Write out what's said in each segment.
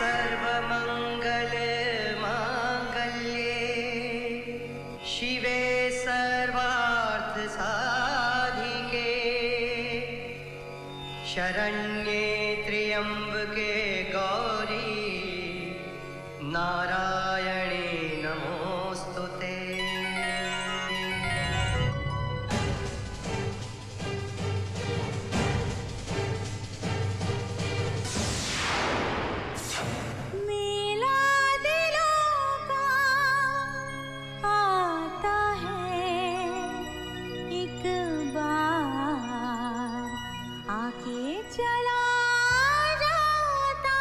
सर्वमंगल मांगल्ये शिवे सर्वार्थ साधिके शरण्ये त्र्यंबके गौरी नारायणे नमोस्तुते। मेला दिलों का आता है एक बार, आके चला जाता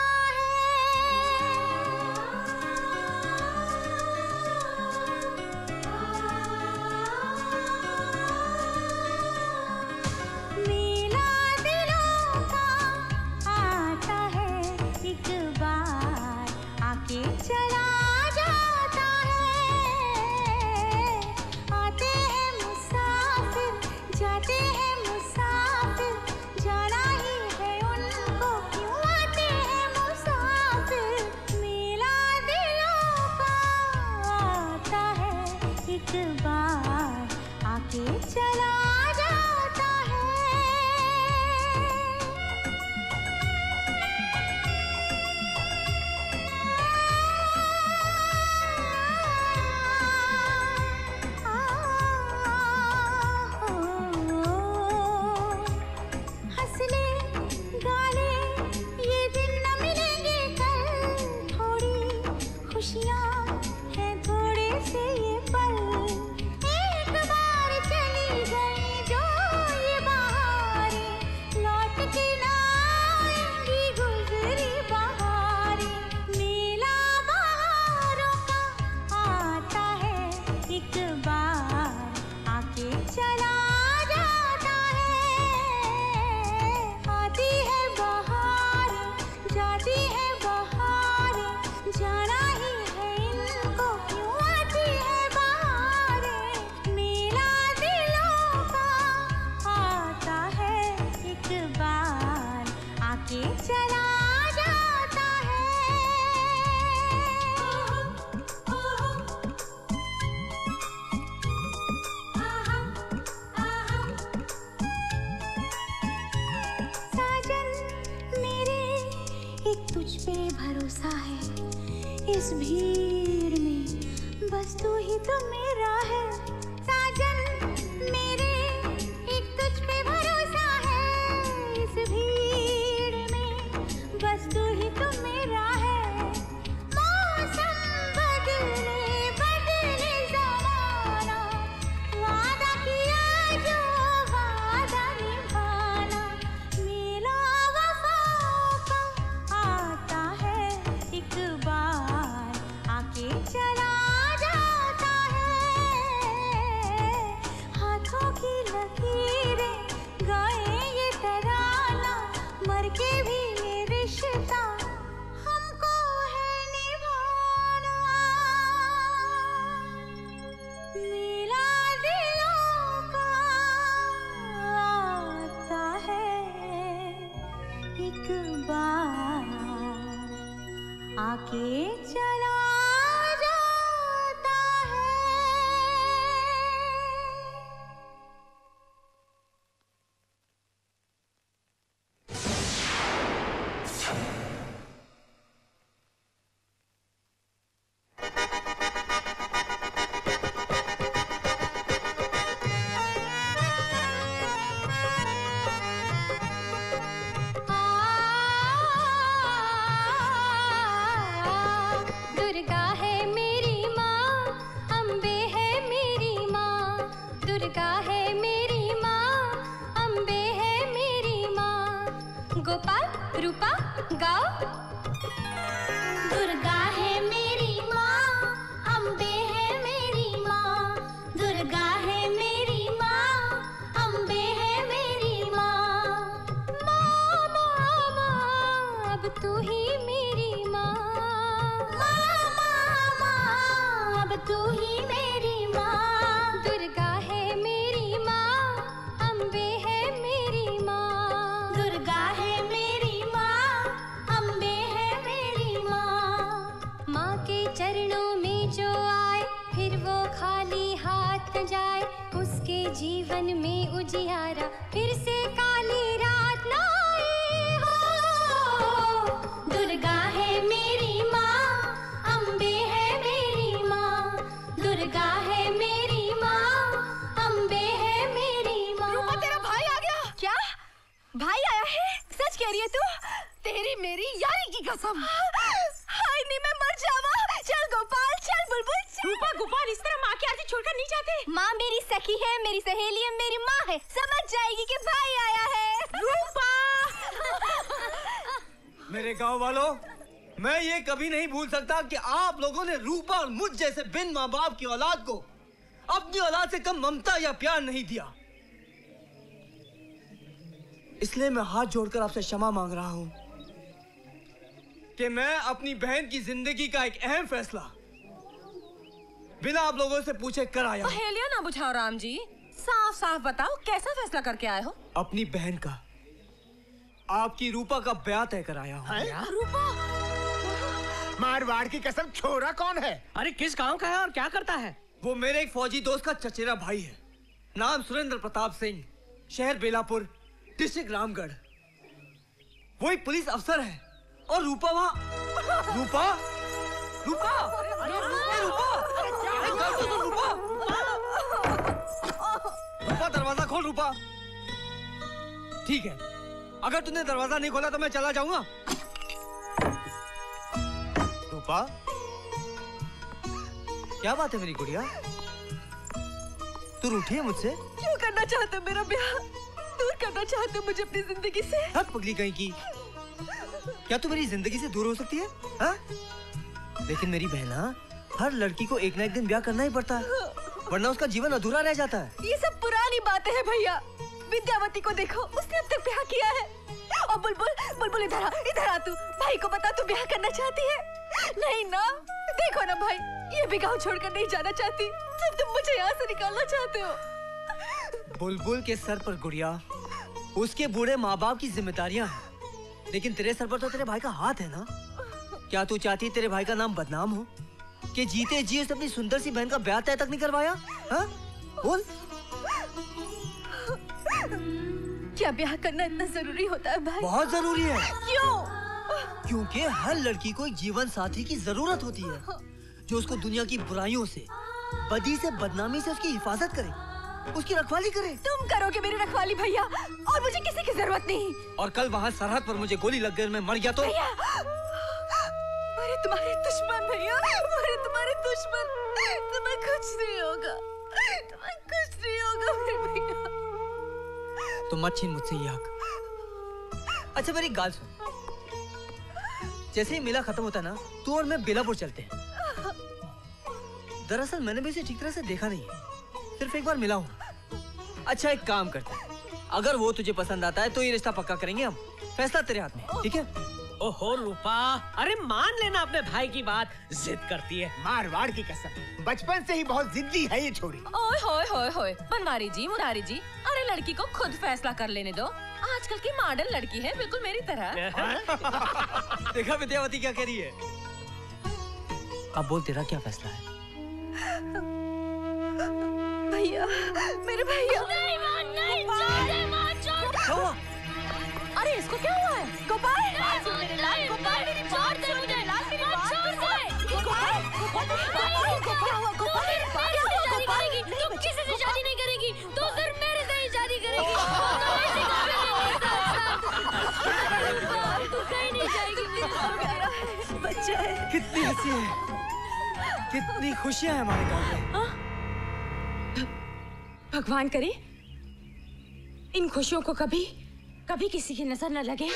है। मेला दिलों का आता है एक बार, आके चला जाता है। आते हैं मुसाफिर, जाते हैं मुसाफिर, जाना ही है उनको, क्यों आते हैं मुसाफिर। मेला दिलों का आता है एक बार, आके चला जाता है। हंस ले गा ले ये दिन न मिलेंगे कल, थोड़ी खुशियाँ हैं थोड़े से ये पल। एक बार चली गई जो ये बहारें, लौट के ना आएंगी गुजरी बहारें। मेला बहारों का आता है एक बार, आके चला जाता है। आती है बहारें, जाती है बहारें, जाना ही है इनको, क्यों आती है बहारें। मेला दिलों का आता है एक बार, आके चला जाता है। साजन मेरे एक तुझ पे भरोसा है, इस भीड़ में बस तू ही तो मेरा है। साजन मेरे एक तुझ पे भरोसा है, इस भीड़ में बस तू ही तो मेरा है। मौसम बदले बदले ज़माना, वादा किया जो वादा निभाना। मेला वफ़ाओं का आता है एक बार, आके चला जाता है। हाथों की लकीरें गाए ये तराना, मर के भी ये रिश्ता हमको है निभाना। मेला दिलों का आता है एक बार, आके चला जाता है। दुर्गा है मेरी माँ, अम्बे है मेरी माँ। दुर्गा है मेरी माँ, अम्बे है मेरी माँ। गोपाल रूपा गाओ। दुर्गा है मेरी माँ, अम्बे है मेरी माँ। दुर्गा है मेरी माँ, अम्बे है मेरी माँ। माँ माँ माँ अब तू ही मेरी माँ। माँ माँ माँ अब तू ही मेरी माँ। दुर्गा है मेरी माँ, अम्बे है मेरी माँ। दुर्गा है मेरी माँ, अम्बे चरणों में जो आए फिर वो खाली हाथ न जाए, उसके जीवन में उजियारा फिर से काली रात न आए हो। दुर्गा है मेरी माँ, अम्बे है मेरी माँ, दुर्गा है मेरी माँ, अम्बे है मेरी माँ। रूपा, तेरा भाई आ गया। क्या भाई आया है? सच कह रही है तू? तेरी मेरी यारी की कसम। हाय नहीं, मैं मर जावा। चल गोपाल, चल बुलबुल, चल। रूपा, गोपाल इस तरह माँ की आरती छोड़कर नहीं जाते। माँ मेरी सखी है, मेरी सहेली है, मेरी माँ है, समझ जाएगी कि भाई आया है। रूपा मेरे गांव वालों, मैं ये कभी नहीं भूल सकता कि आप लोगों ने रूपा और मुझ जैसे बिन माँ बाप की औलाद को अपनी औलाद से कम ममता या प्यार नहीं दिया। इसलिए मैं हाथ जोड़कर आपसे क्षमा मांग रहा हूं कि मैं अपनी बहन की जिंदगी का एक अहम फैसला बिना आप लोगों से पूछे कर आया हूं। पहेलियां ना बुझाओ राम जी, साफ साफ बताओ कैसा फैसला करके आए हो? अपनी बहन का, आपकी रूपा का ब्याह तय कर आया हूं। रूपा, मारवाड़ की कसम, छोरा कौन है? अरे किस गांव का है और क्या करता है? वो मेरे एक फौजी दोस्त का चचेरा भाई है। नाम सुरेंद्र प्रताप सिंह, शहर बेलापुर, डिस्ट्रिक्ट रामगढ़। वो एक पुलिस अफसर है और रूपा वहाँ। रूपा, रूपा, रूपा, दरवाजा खोल रूपा। ठीक है, अगर तूने दरवाजा नहीं खोला तो मैं चला जाऊंगा। रूपा, क्या बात है मेरी गुड़िया? तू रूठी है मुझसे? क्यों करना चाहते हो मेरा ब्याह? दूर करना चाहते हो मुझे अपनी जिंदगी से? हद पगली कहीं की। क्या तू मेरी जिंदगी से दूर हो सकती है? हा? लेकिन मेरी बहना, हर लड़की को एक ना एक दिन ब्याह करना ही पड़ता है, वरना उसका जीवन अधूरा रह जाता है। ये सब पुरानी बातें हैं भैया। विद्यावती को देखो, उसने अब तक ब्याह किया है। और बुलबुल, बुलबुल इधर आ तू। भाई को बता तू ब्याह करना चाहती है? नहीं ना? देखो ना भाई, ये भी गाँव छोड़कर नहीं जाना चाहती, सिर्फ तुम मुझे यहाँ से निकालना चाहते हो। बुलबुल के सर पर गुड़िया उसके बूढ़े माँ बाप की जिम्मेदारियां हैं, लेकिन तेरे सर पर तो तेरे भाई का हाथ है ना। क्या तू चाहती है तेरे भाई का नाम बदनाम हो कि जीते जी उसने अपनी सुंदर सी बहन का ब्याह तय तक नहीं करवाया? हाँ? बोल। क्या ब्याह करना इतना जरूरी होता है भाई? बहुत जरूरी है। क्यों? क्योंकि हर लड़की को एक जीवन साथी की जरूरत होती है, जो उसको दुनिया की बुराइयों से, बदी से, बदनामी से उसकी हिफाजत करे, उसकी रखवाली करे। तुम करोगे मेरी रखवाली भैया, और मुझे किसी की जरूरत नहीं। और कल वहाँ सरहद पर मुझे गोली लग गई और मैं मर गया तो? भैया, मेरे तुम्हारे दुश्मन भैया, मेरे तुम्हारे दुश्मन। तुम्हें कुछ नहीं होगा, तुम्हें कुछ नहीं होगा मेरे भैया। तो मत छीन मुझसे ये हक। अच्छा मेरी गाल सुन, जैसे ही मेला खत्म होता ना, तू और मैं बेलापुर चलते हैं। दरअसल मैंने भी उसे ठीक तरह से देखा नहीं है, सिर्फ एक बार मिला हूँ। अच्छा एक काम करते हैं, अगर वो तुझे पसंद आता है तो ये रिश्ता पक्का करेंगे हम। फैसला तेरे हाथ में, ठीक है? ओहो रूपा, अरे मान लेना अपने भाई की बात, जिद करती है। मारवाड़ की कसम, बचपन से ही बहुत जिद्दी है ये छोरी। ओए होए होए होए, बनवारी जी, मुरारी जी, अरे लड़की को खुद फैसला कर लेने दो। आजकल की मॉडर्न लड़की है, बिल्कुल मेरी तरह। देखा विद्यावती क्या कह रही है? अब बोल, तेरा क्या फैसला है? भैया, मेरे भैया। नहीं मां, नहीं, छोड़ दे मां, छोड़ दे। क्या हुआ? अरे इसको क्या हुआ है? गोपाल, मेरे लाल, गोपाल, छोड़ दे मुझे, लाल मेरी बात छोड़ दे। गोपाल, क्या हुआ गोपाल? शादी करेगी? तुम किसी से शादी नहीं करेगी, तो सिर्फ मेरे से ही शादी करेगी। तू कहीं नहीं जाएगी मेरे बच्चे। कितनी हंसी है, कितनी खुशियां हैं हमारे गांव में। भगवान करे इन खुशियों को कभी कभी किसी की नजर न लगे।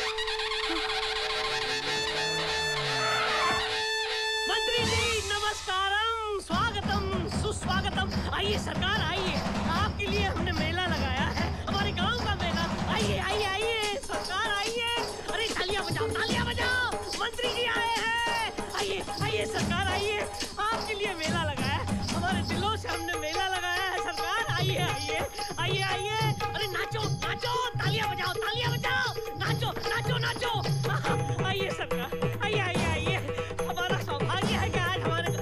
मंत्री जी नमस्कारम, स्वागतम, सुस्वागतम। आइए सरकार आइए, आपके लिए हमने मेला लगाया है, हमारे गांव का मेला। आइए आइए आइए सरकार आइए। अरे तालियां बजाओ, तालियां बजाओ, मंत्री जी आए हैं। आइए आइए सरकार आइए, आपके लिए मेला लगाया है, हमारे दिलों से हमने मेला लगाया है सरकार। आइए आइए आइए आइए। अरे नाचो नाचो, तालियां बजाओ, तालियां बजाओ, नाचो नाचो नाचो। आइए सरकार, आइए आइए आइए। हमारा सौभाग्य है कि आज हमारे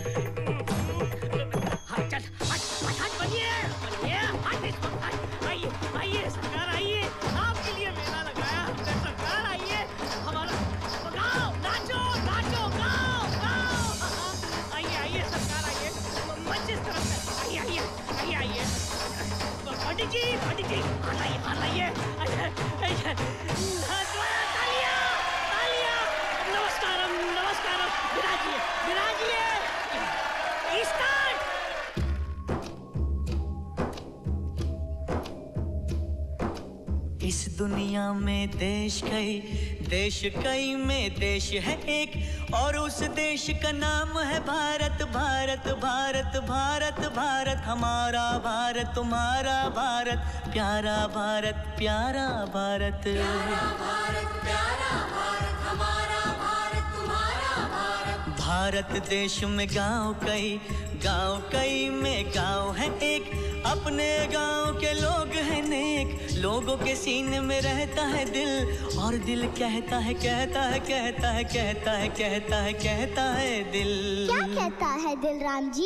दुनिया में देश कई में देश है एक, और उस देश का नाम है भारत। भारत भारत भारत भारत हमारा भारत, तुम्हारा भारत, प्यारा भारत, प्यारा भारत, प्यारा भारत, प्यारा भारत, हमारा भारत, तुम्हारा भारत। भारत देश में गांव कई में गांव है एक, अपने गांव के लोग हैं नेक, लोगों के सीने में रहता है दिल, और दिल कहता है कहता है कहता है कहता है कहता है कहता है दिल। क्या कहता है दिल राम जी?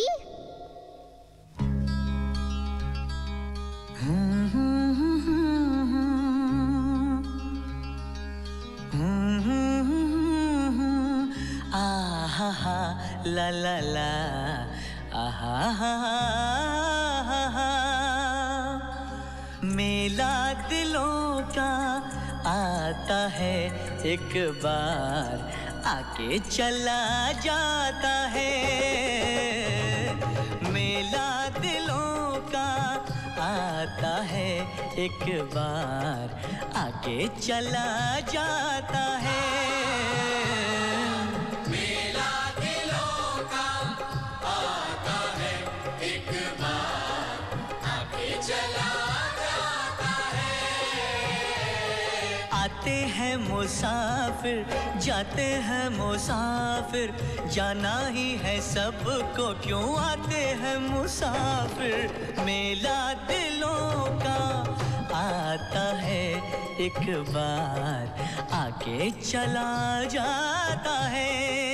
आहा ला ला ला आहा, मेला दिलों का आता है एक बार, आके चला जाता है। मेला दिलों का आता है एक बार, आके चला जाता है। आते हैं मुसाफिर, जाते हैं मुसाफिर, जाना ही है सबको, क्यों आते हैं मुसाफिर। मेला दिलों का आता है एक बार, आके चला जाता है।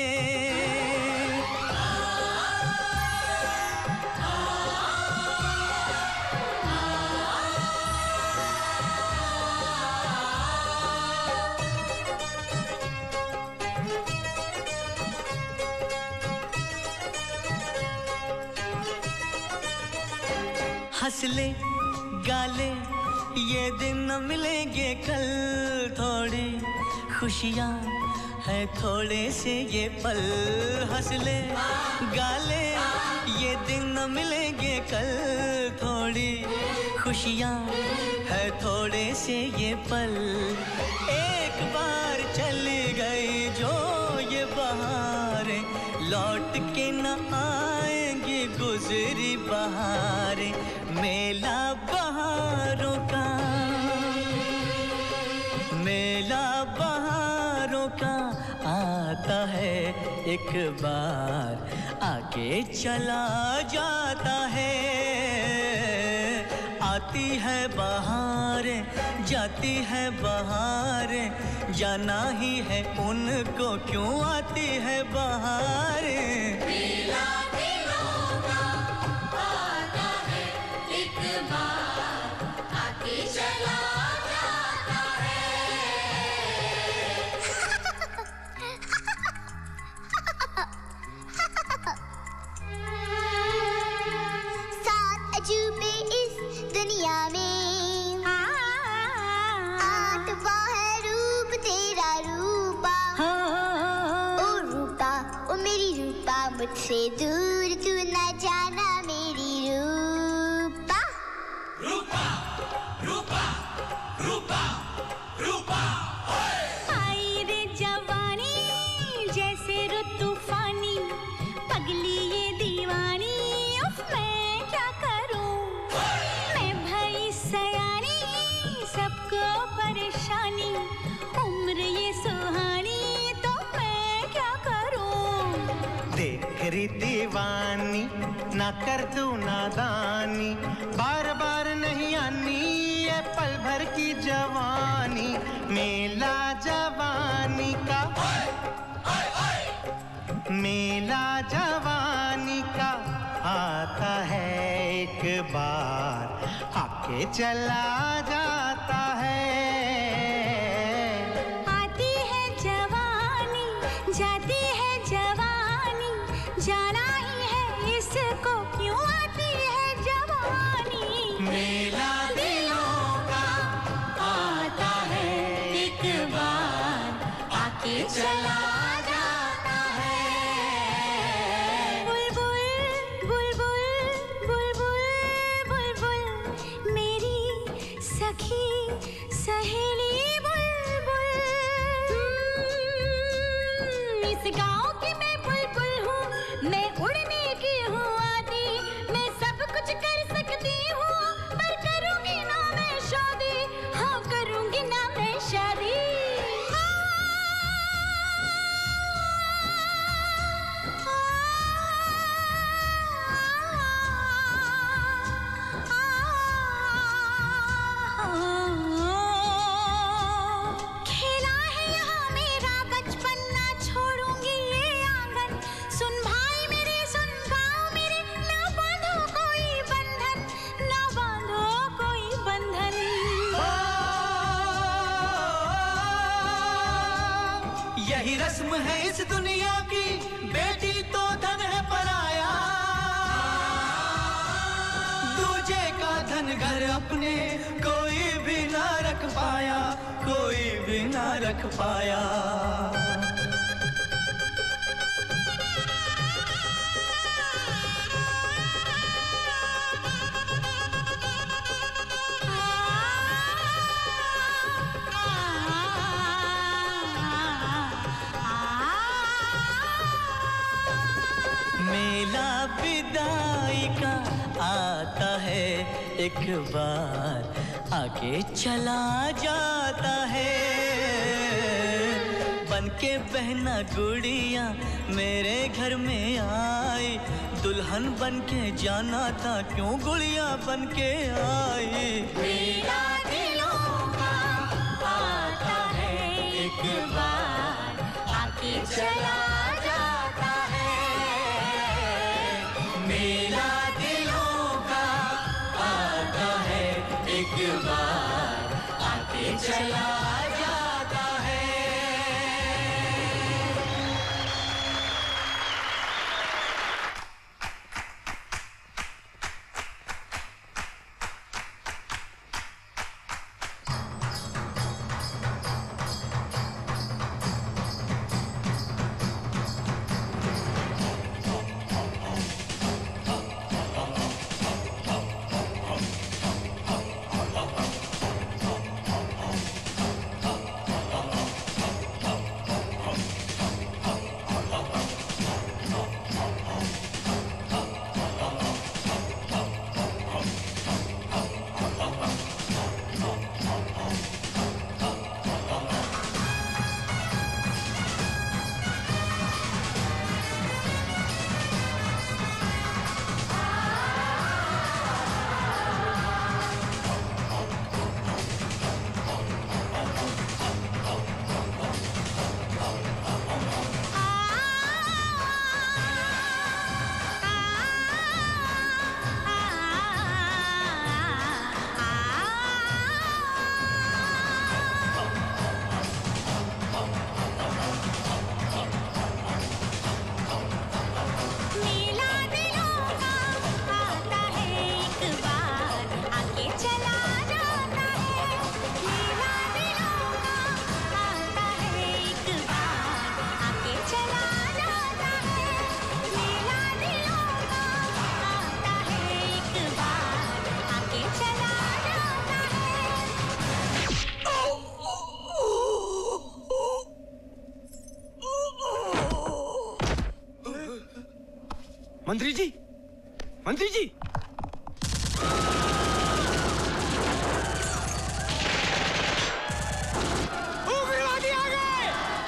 हंस ले गाले ये दिन न मिलेंगे कल, थोड़ी खुशियाँ है थोड़े से ये पल। हंस ले गाले ये दिन न मिलेंगे कल, थोड़ी खुशियाँ है थोड़े से ये पल। एक बार चली गई जो ये बहारें, लौट के न आएंगी गुजरी बहारें। मेला बहारों का, मेला बहारों का आता है एक बार, आके चला जाता है। आती है बहारें, जाती है बहारें, जाना ही है उनको, क्यों आती है बहारें। मेला दिलों का आता है एक बार, आके चला जाता है। सात अजूबे इस दुनिया में, आठवां है रूप तेरा रूपा। ओ रूपा, ओ मेरी रूपा, मुझसे दूर तू न जाना मेरी रूपा। रूपा रूपा रूपा रूपा। आई रे जवानी जैसे रुत तूफानी, पगली ये दीवानी, उफ मैं क्या करूं। मैं भई सयानी, सबको परेशानी, उम्र ये सुहानी, तो मैं क्या करूं। देख री दीवानी ना कर तू नादानी, बार बार नहीं आनी ये पल भर की जवानी। मेला जवानी का, मेला जवानी का आता है एक बार, आके चला जाता है। आती है जवानी, जाती है जवानी, जाना ही है इसको, क्यों आती है जवानी। मेला दिलों का आता है एक बार, आके चला जाता है। बुलबुल बुलबुल बुलबुल बुलबुल, मेरी सखी सहेली यही रस्म है इस दुनिया की, बेटी तो धन है पराया, दूजे का धन घर अपने कोई भी ना रख पाया, कोई भी ना रख पाया। मेला विदाई का आता है एक बार, आगे चला जाता है। बनके बहना गुड़िया मेरे घर में आई, दुल्हन बनके जाना था क्यों गुड़िया बनके आई। मेला दिलों का आता है एक बार, आके चला जाता है। मेला दिलों का आता है एक बार, आके चला जाता है। मंत्री जी, मंत्री जी, उग्रवादी आ गए।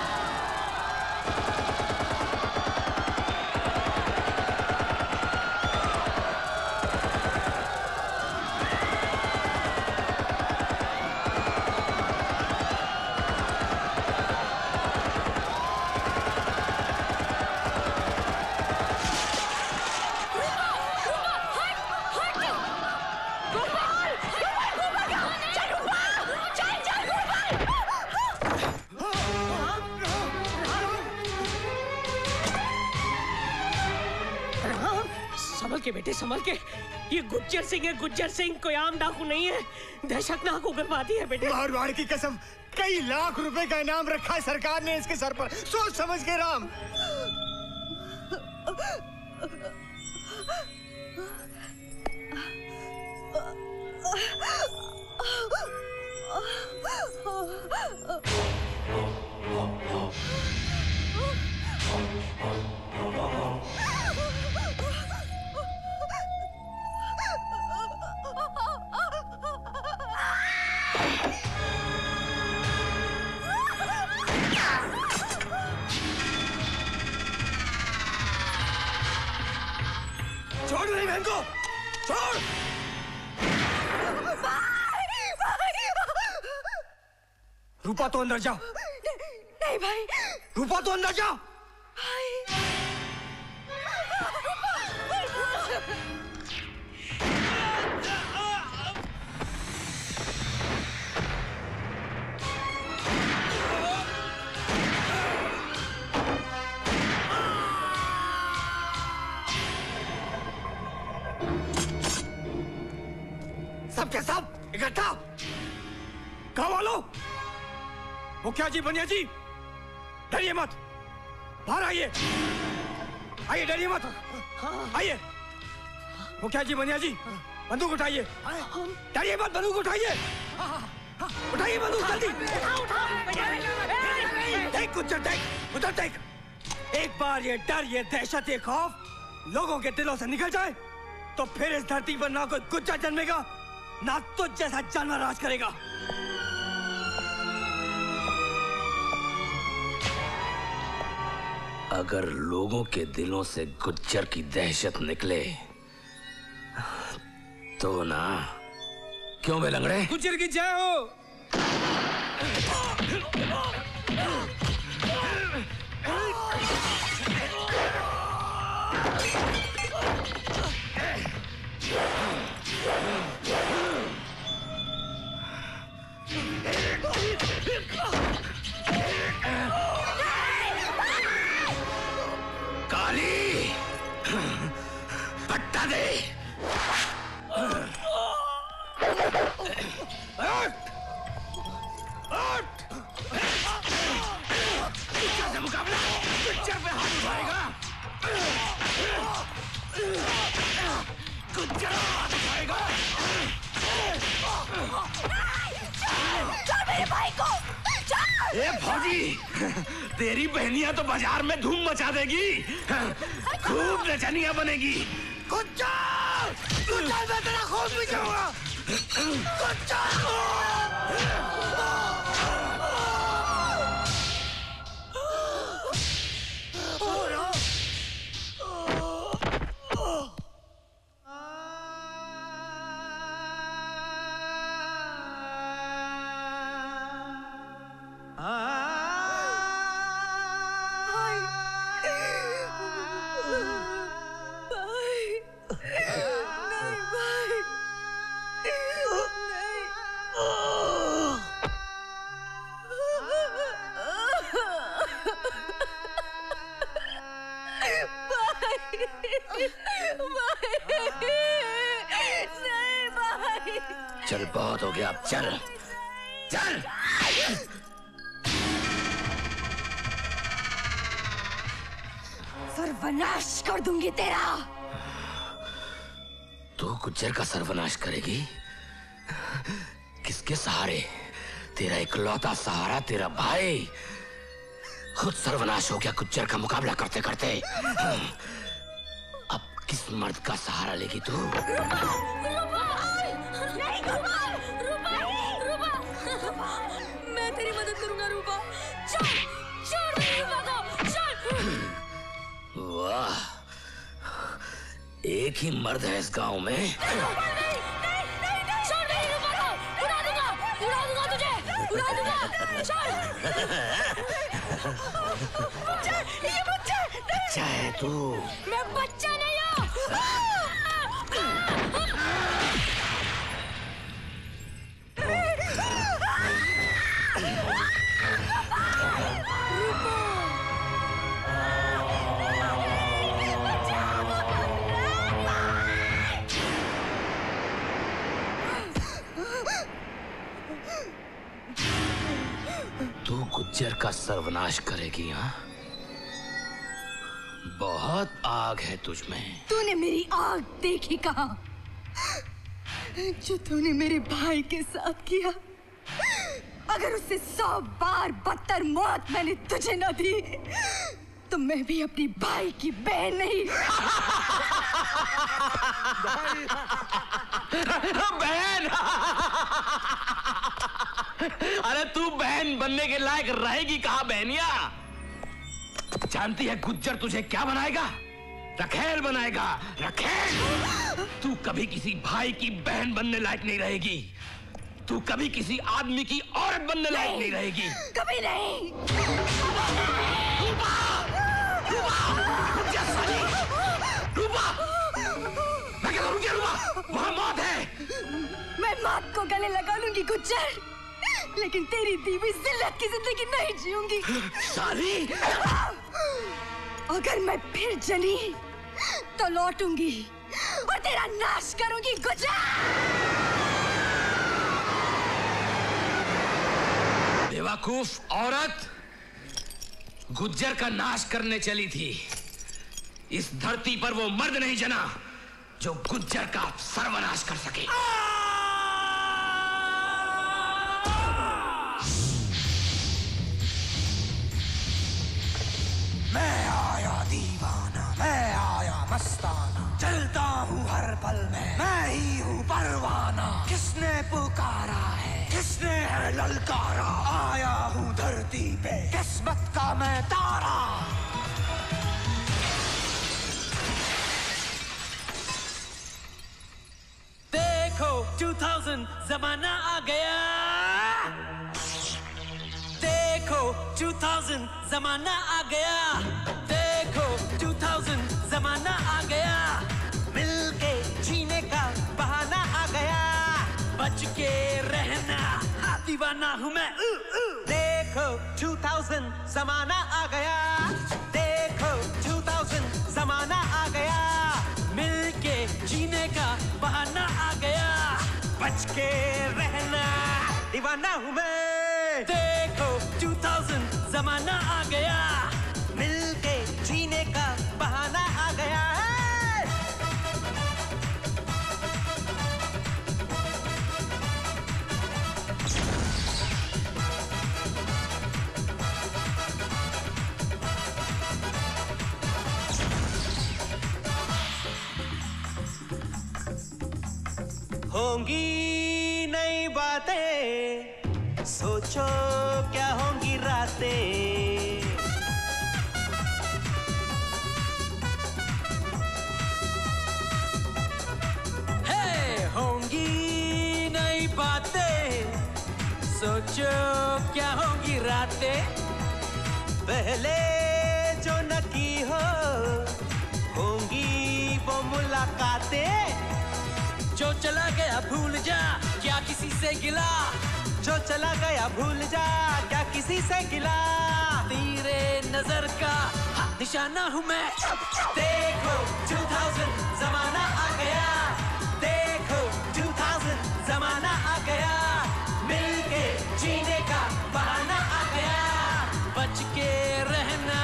संभल के बेटे, संभल के। ये गुज्जर सिंह है, गुज्जर सिंह कोई आम डाकू नहीं है, दहशतनाक उग्रवादी है बेटे। मारवाड़ की कसम, कई लाख रुपए का इनाम रखा है सरकार ने इसके सर पर, सोच समझ के राम। छोड़ मेरी बहन को, छोड़। रूपा तो अंदर जाओ। नहीं भाई। रूपा तो अंदर जाओ। भाई। सब के सब इकट्ठा। गाँव वालों, मुखिया जी, बनिया जी, डरिए मत, बाहर आइए, आइए, डरिए मत, आइए। मुखिया जी, बनिया जी, बंदूक उठाइए, डरिए मत, बंदूक उठाइए, उठाइए बंदूक जल्दी। देख गुज्जर, देख उधर देख। एक बार ये डर, ये दहशत, ये खौफ लोगों के दिलों से निकल जाए तो फिर इस धरती पर ना कोई गुज्जर जन्मेगा, ना तुझ जैसा जानवर राज करेगा। अगर लोगों के दिलों से गुज्जर की दहशत निकले तो ना, क्यों बे लंगड़े? गुज्जर की जय हो। काली, पट्टा दे। गुज्जर से मुकाबला, गुज्जर पे हाथ उठाएगा, गुज्जर हाथ उठाएगा। छोड़ मेरे भाई को, छोड़। ए फौजी, तेरी बहनियां तो बाजार में धूम मचा देगी, खूब नचनिया बनेगी। गुज्जर, गुज्जर मैं तेरा खून भी जाऊंगा। गुज्जर चल, बहुत हो गया, अब चल चल। सर्वनाश कर दूंगी तेरा। तू गुज्जर का सर्वनाश करेगी? किसके सहारे? तेरा इकलौता सहारा तेरा भाई खुद सर्वनाश हो गया गुज्जर का मुकाबला करते करते। अब किस मर्द का सहारा लेगी तू? मैं तेरी मदद करूंगा रूपा। छोड़, छोड़ मेरी रूपा को, छोड़। वाह, एक ही मर्द है इस गांव में। छोड़ मेरी रूपा को, उड़ा दूंगा तुझे, उड़ा दूंगा। छोड़। ये बच्चा बच्चा है तू। मैं बच्चा नहीं हूँ। तू गुज्जर का सर्वनाश करेगी? हाँ, बहुत आग है तुझमें। तूने मेरी आग देखी कहाँ? जो तूने मेरे भाई के साथ किया, अगर उससे 100 बार बदतर मौत मैंने तुझे न दी तो मैं भी अपनी भाई की बहन नहीं। बहन? अरे तू बहन बनने के लायक रहेगी कहाँ बहनिया? जानती है गुज्जर तुझे क्या बनाएगा? रखेल बनाएगा, रखेल। तू कभी किसी भाई की बहन बनने लायक नहीं रहेगी। तू कभी किसी आदमी की औरत बनने लायक नहीं रहेगी। कभी नहीं। रूपा! रूपा! रूपा! मैं कहता हूँ रूपा, वहाँ मौत है। मैं मौत को गले लगा लूंगी गुज्जर, लेकिन तेरी दी हुई जिल्लत की जिंदगी नहीं जीऊंगी। साली! अगर मैं फिर जली तो लौटूंगी और तेरा नाश करूंगी गुज्जर। बेवकूफ औरत गुज्जर का नाश करने चली थी। इस धरती पर वो मर्द नहीं जना जो गुज्जर का सर्वनाश कर सके। मैं आया दीवाना, मैं आया मस्ताना, चलता हूँ हर पल में, मैं ही हूँ परवाना। किसने पुकारा है, किसने है ललकारा, आया हूँ धरती पे किस्मत का मैं तारा। देखो 2000 जमाना आ गया, देखो 2000 जमाना आ गया, देखो 2000 जमाना आ गया, मिलके जीने का बहाना आ गया, बच के रहना दीवाना हूँ मैं। देखो 2000 जमाना आ गया, देखो 2000 जमाना आ गया, मिलके जीने का बहाना आ गया, बच के रहना दीवाना हूँ मैं। देखो 2000 जमाना आ गया, मिलके जीने का बहाना आ गया। होंगी नई बातें, सोचो क्या होंगी रातें। हे होंगी नई बातें, सोचो क्या होंगी रातें, पहले जो न की हो होंगी वो मुलाकातें। जो चला गया भूल जा क्या किसी से गिला, जो चला गया भूल जा क्या किसी से गिला, तेरे नजर का निशाना हूँ मैं। देखो 2000 जमाना आ गया, देखो 2000 जमाना आ गया, मिलके जीने का बहाना आ गया, बच के रहना।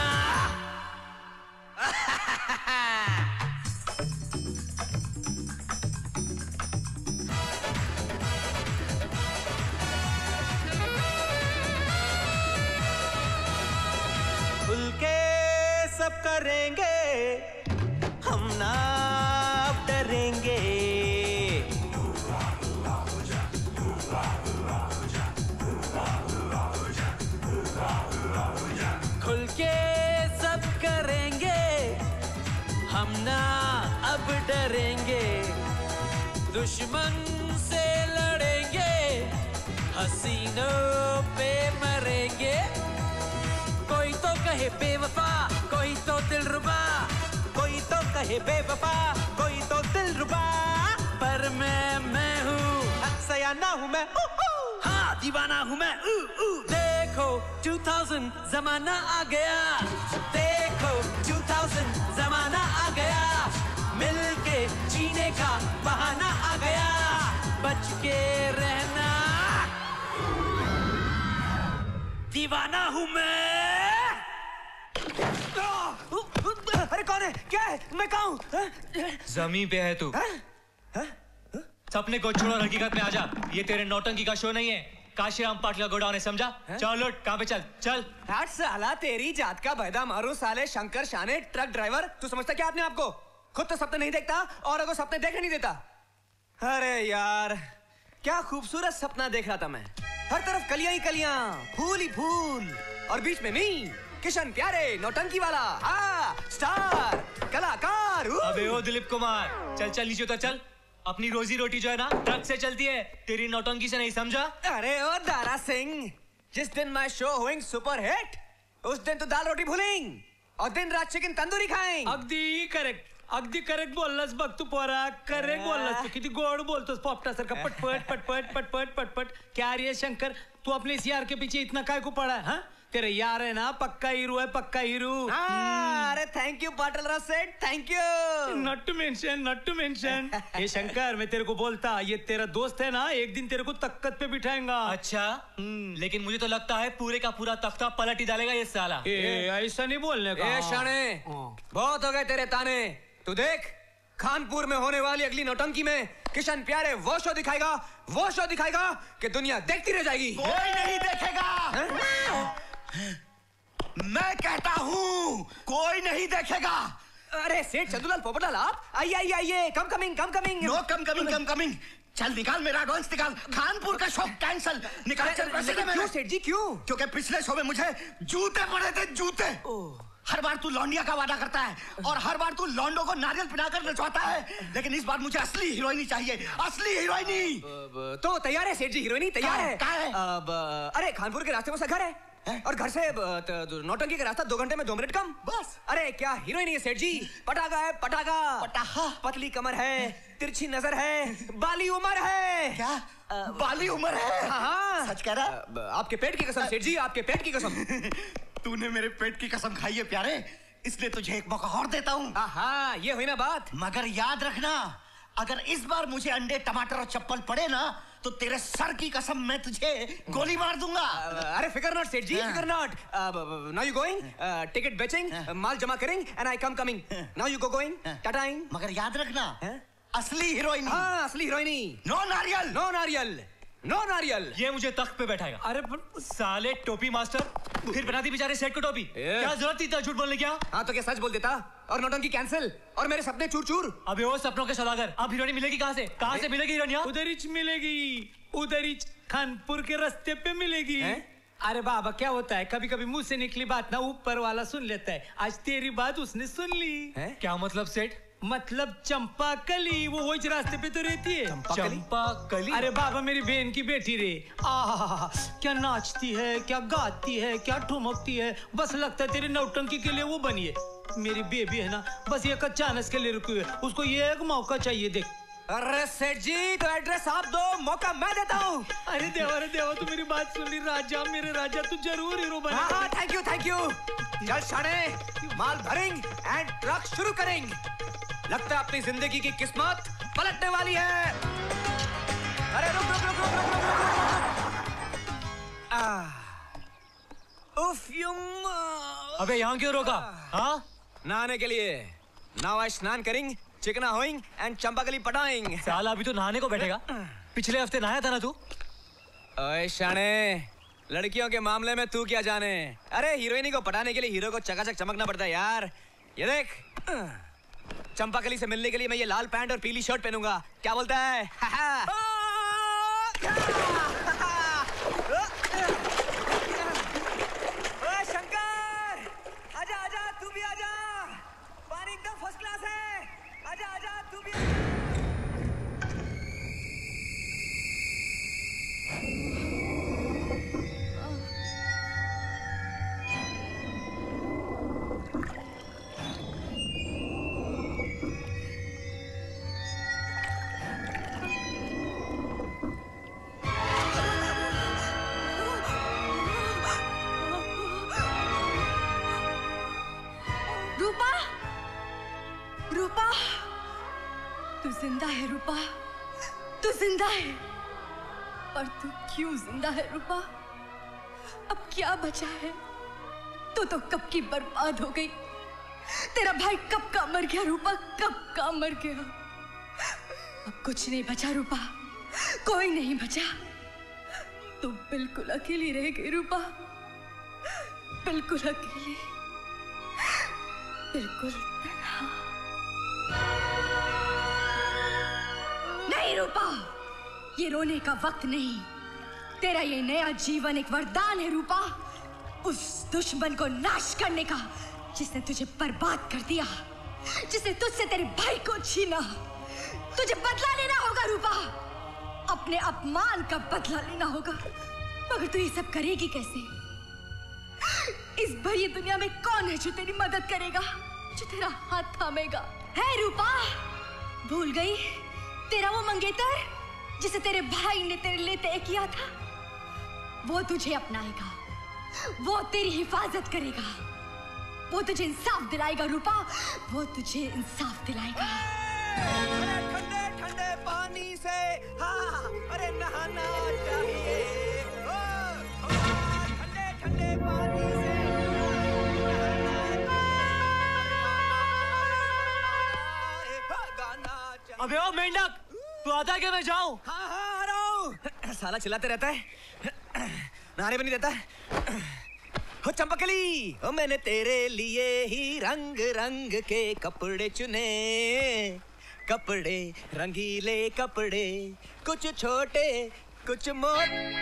खुल के सब करेंगे हम ना अब डरेंगे। खुल के सब करेंगे हम ना अब डरेंगे, दुश्मन से लड़ेंगे हसीनों पे मरेंगे। कोई तो कहे बेवफा, कोई तो दिलरुबा, कोई तो कहे बेवफा, कोई तो दिलरुबा, पर मैं हूँ सयाना हूँ मैं। हाँ दीवाना हूँ मैं। देखो 2000 जमाना आ गया, देखो 2000 जमाना आ गया, मिलके जीने का बहाना आ गया, बच के रहना दीवाना हूँ मैं। अरे कौन है, क्या है, मैं कहाँ हूँ? जमीन पे है तू। सपने को छोड़ो, हकीकत में आजा। ये तेरे नौटंकी का शो नहीं है, काशीराम पाटिल का गोडाउन है, समझा? चल उठ, कहाँ पे चल चल। हट साला, तेरी जात का बैदा मारू साले शंकर शाने ट्रक ड्राइवर। तू समझता क्या अपने आप को? खुद तो सपने नहीं देखता, औरों को सपने देखने नहीं देता। अरे यार क्या खूबसूरत सपना देख रहा था मैं। हर तरफ कलियां ही कलियां, फूल ही फूल, और बीच में मैं किशन प्यारे नौटंकी वाला, स्टार कलाकार। अबे ओ दिलीप कुमार, चल चल नीचे उतर चल। अपनी रोजी रोटी जो है ना ट्रक से चलती है, तेरी नौटंकी से नहीं, समझा? अरे ओ दारा सिंह, जिस दिन मैं शो होइंग सुपर हिट, उस दिन तो दाल रोटी भूलेंगे और दिन रात चिकन तंदूरी खाएंगे। अगदी करेक्ट बोललास बघ तू पोरा, करेक्ट बोललास तू, किती गोड बोलतोस पॉपटा सारखा, पटपट पटपट पटपट पटपट। क्या रे शंकर, तू अपने सीआर के पीछे इतना काय को पड़ा है? हाँ, तेरे यार है ना, पक्का हीरो है, पक्का हीरो। अरे thank you Patil Raj Seth, thank you. Not to mention. ये शंकर, मैं तेरे को बोलता, ये तेरा दोस्त है ना, एक दिन तेरे को तख्त पे बिठाएगा। अच्छा, लेकिन मुझे तो लगता है पूरे का पूरा तख्ता पलट ही डालेगा ये साला। ऐसा नहीं बोलने का। शाने, बहुत हो गए तेरे ताने। तू देख, कानपुर में होने वाली अगली नौटंकी में किशन प्यारे वो शो दिखाएगा कि दुनिया देखती रह जाएगी। कोई नहीं देखेगा। मैं कहता हूँ कोई नहीं देखेगा। अरे सेठ चंदूलाल पोपटलाल, आप आइए, come coming. No come coming. चल निकाल मेरा एडवांस निकाल। कानपुर का शो कैंसल। निकाल चल पैसे। क्यों सेठ जी, क्यों? क्योंकि पिछले शो में मुझे जूते पड़े थे, जूते। हर बार तू लौंडिया का वादा करता है और हर बार तू लौंडो को नारियल पिलाकर नचवाता है, लेकिन इस बार मुझे असली हीरोइनी चाहिए, असली हीरोइनी। तो तैयार है सेठ जी, हीरोइनी तैयार है। कहाँ है? अरे कानपुर के रास्ते में से घर है और घर से नौटंकी का रास्ता 2 घंटे में 2 मिनट कम बस। अरे क्या हीरोइनी है सेठ जी, पटाखा है, पटाखा। पतली कमर है, तिरछी नजर है, बाली उम्र है। क्या बाली उम्र है? हाँ, सच कह रहा? आपके पेट की कसम सेठ जी, आपके पेट की कसम। तूने मेरे पेट की कसम खाई है प्यारे, इसलिए तुझे एक मौका और देता हूँ। हाँ, ये हुई ना बात। मगर याद रखना, अगर इस बार मुझे अंडे, टमाटर और चप्पल पड़े ना, तो तेरे सर की कसम मैं तुझे गोली मार दूंगा। अरे फिकर नॉट सेठ जी, फिकर not. Now you going, ticket बेचिंग, माल जमा करेंग and I coming. Now you going, टाटाइंग। मगर याद रखना, असली हीरोइनी। हाँ, असली हीरोइनी। नो नारियल। ये मुझे तख्त पे बैठाएगा। अरे साले टोपी मास्टर, फिर बना दी बेचारे सेठ को टोपी। क्या जरूरत थी इतना झूठ बोलने की? हाँ तो क्या सच बोल देता और नौटंकी कैंसिल और मेरे सपने चूर। अबे वो सपनों के सौदागर, अब हीरोइनी मिलेगी कहाँ से मिलेगी हीरोइनिया? उधर ही कानपुर के रास्ते पे मिलेगी। अरे बाबा, क्या होता है, कभी कभी मुंह से निकली बात ना ऊपर वाला सुन लेता है। आज तेरी बात उसने सुन ली। क्या मतलब सेठ? मतलब चंपा कली, वो वही रास्ते पे तो रहती है। चंपा कली? अरे बाबा, मेरी बहन की बेटी रे। क्या नाचती है, क्या गाती है, क्या ठुमकती है। बस लगता है तेरी नौटंकी के लिए वो बनी है। मेरी बेबी है ना, बस ये कच्चा के लिए रुकी हुई है, उसको ये एक मौका चाहिए। देख। अरे सेठ जी, तो एड्रेस आप दो, मौका मैं देता हूँ। अरे देवा, तू मेरी बात सुन ली। राजा, मेरे राजा, तू जरूर हीरो बना। हाँ, थैंक यू। चल शाने, माल भरेंगे एंड ट्रक शुरू करेंगे। लगता है अपनी जिंदगी की किस्मत पलटने वाली है। अरे रुक। अबे यहाँ क्यों रोका? हाँ, नहाने के लिए। नाव स्नान करेंगे, चिकना होइंग एंड चंपाकली पटाएंगे। साला अभी तो नहाने को बैठेगा। पिछले हफ्ते नहाया था ना तू? ओए शाने, लड़कियों के मामले में तू क्या जाने। अरे हीरोइनी को पटाने के लिए हीरो को चकाचक चमकना पड़ता है यार। ये देख, चंपाकली से मिलने के लिए मैं ये लाल पैंट और पीली शर्ट पहनूंगा। क्या बोलता है? शंकर, आजा, तू भी आजा। पानी एकदम फर्स्ट क्लास है। आजा, तू भी। रूपा, तू जिंदा है रूपा, तू जिंदा है। और तू क्यों जिंदा है रूपा? अब क्या बचा है? तू तो कब की बर्बाद हो गई। तेरा भाई कब का मर गया रूपा, कब का मर गया। अब कुछ नहीं बचा रूपा, कोई नहीं बचा। तू बिल्कुल अकेली रह गई रूपा, बिल्कुल अकेली, बिल्कुल तन्हा। नहीं रूपा, ये रोने का वक्त नहीं। तेरा ये नया जीवन एक वरदान है रूपा, उस दुश्मन को नाश करने का जिसने तुझे बर्बाद कर दिया, जिसने तुझसे तेरे भाई को छीना। तुझे बदला लेना होगा रूपा, अपने अपमान का बदला लेना होगा। मगर तू ये सब करेगी कैसे? इस भरी दुनिया में कौन है जो तेरी मदद करेगा, जो तेरा हाथ थामेगा? है रूपा, भूल गई तेरा वो मंगेतर जिसे तेरे भाई ने तेरे लिए तय किया था? वो तुझे अपनाएगा, वो तेरी हिफाजत करेगा, वो तुझे इंसाफ दिलाएगा रूपा, वो तुझे इंसाफ दिलाएगा। ठंडे ठंडे पानी से हाँ अरे नहाना चाहिए, ठंडे ठंडे पानी से गाना चाहिए। अबे ओ मेंढक, तू आता है क्या मैं जाऊं? हाँ हाँ आ रहा हूँ। साला चिल्लाते रहता है, नहाने भी नहीं देता। हो चंपकली, हो मैंने तेरे लिए ही रंग रंग के कपड़े चुने, कपड़े रंगीले कपड़े, कुछ छोटे कुछ मोटे।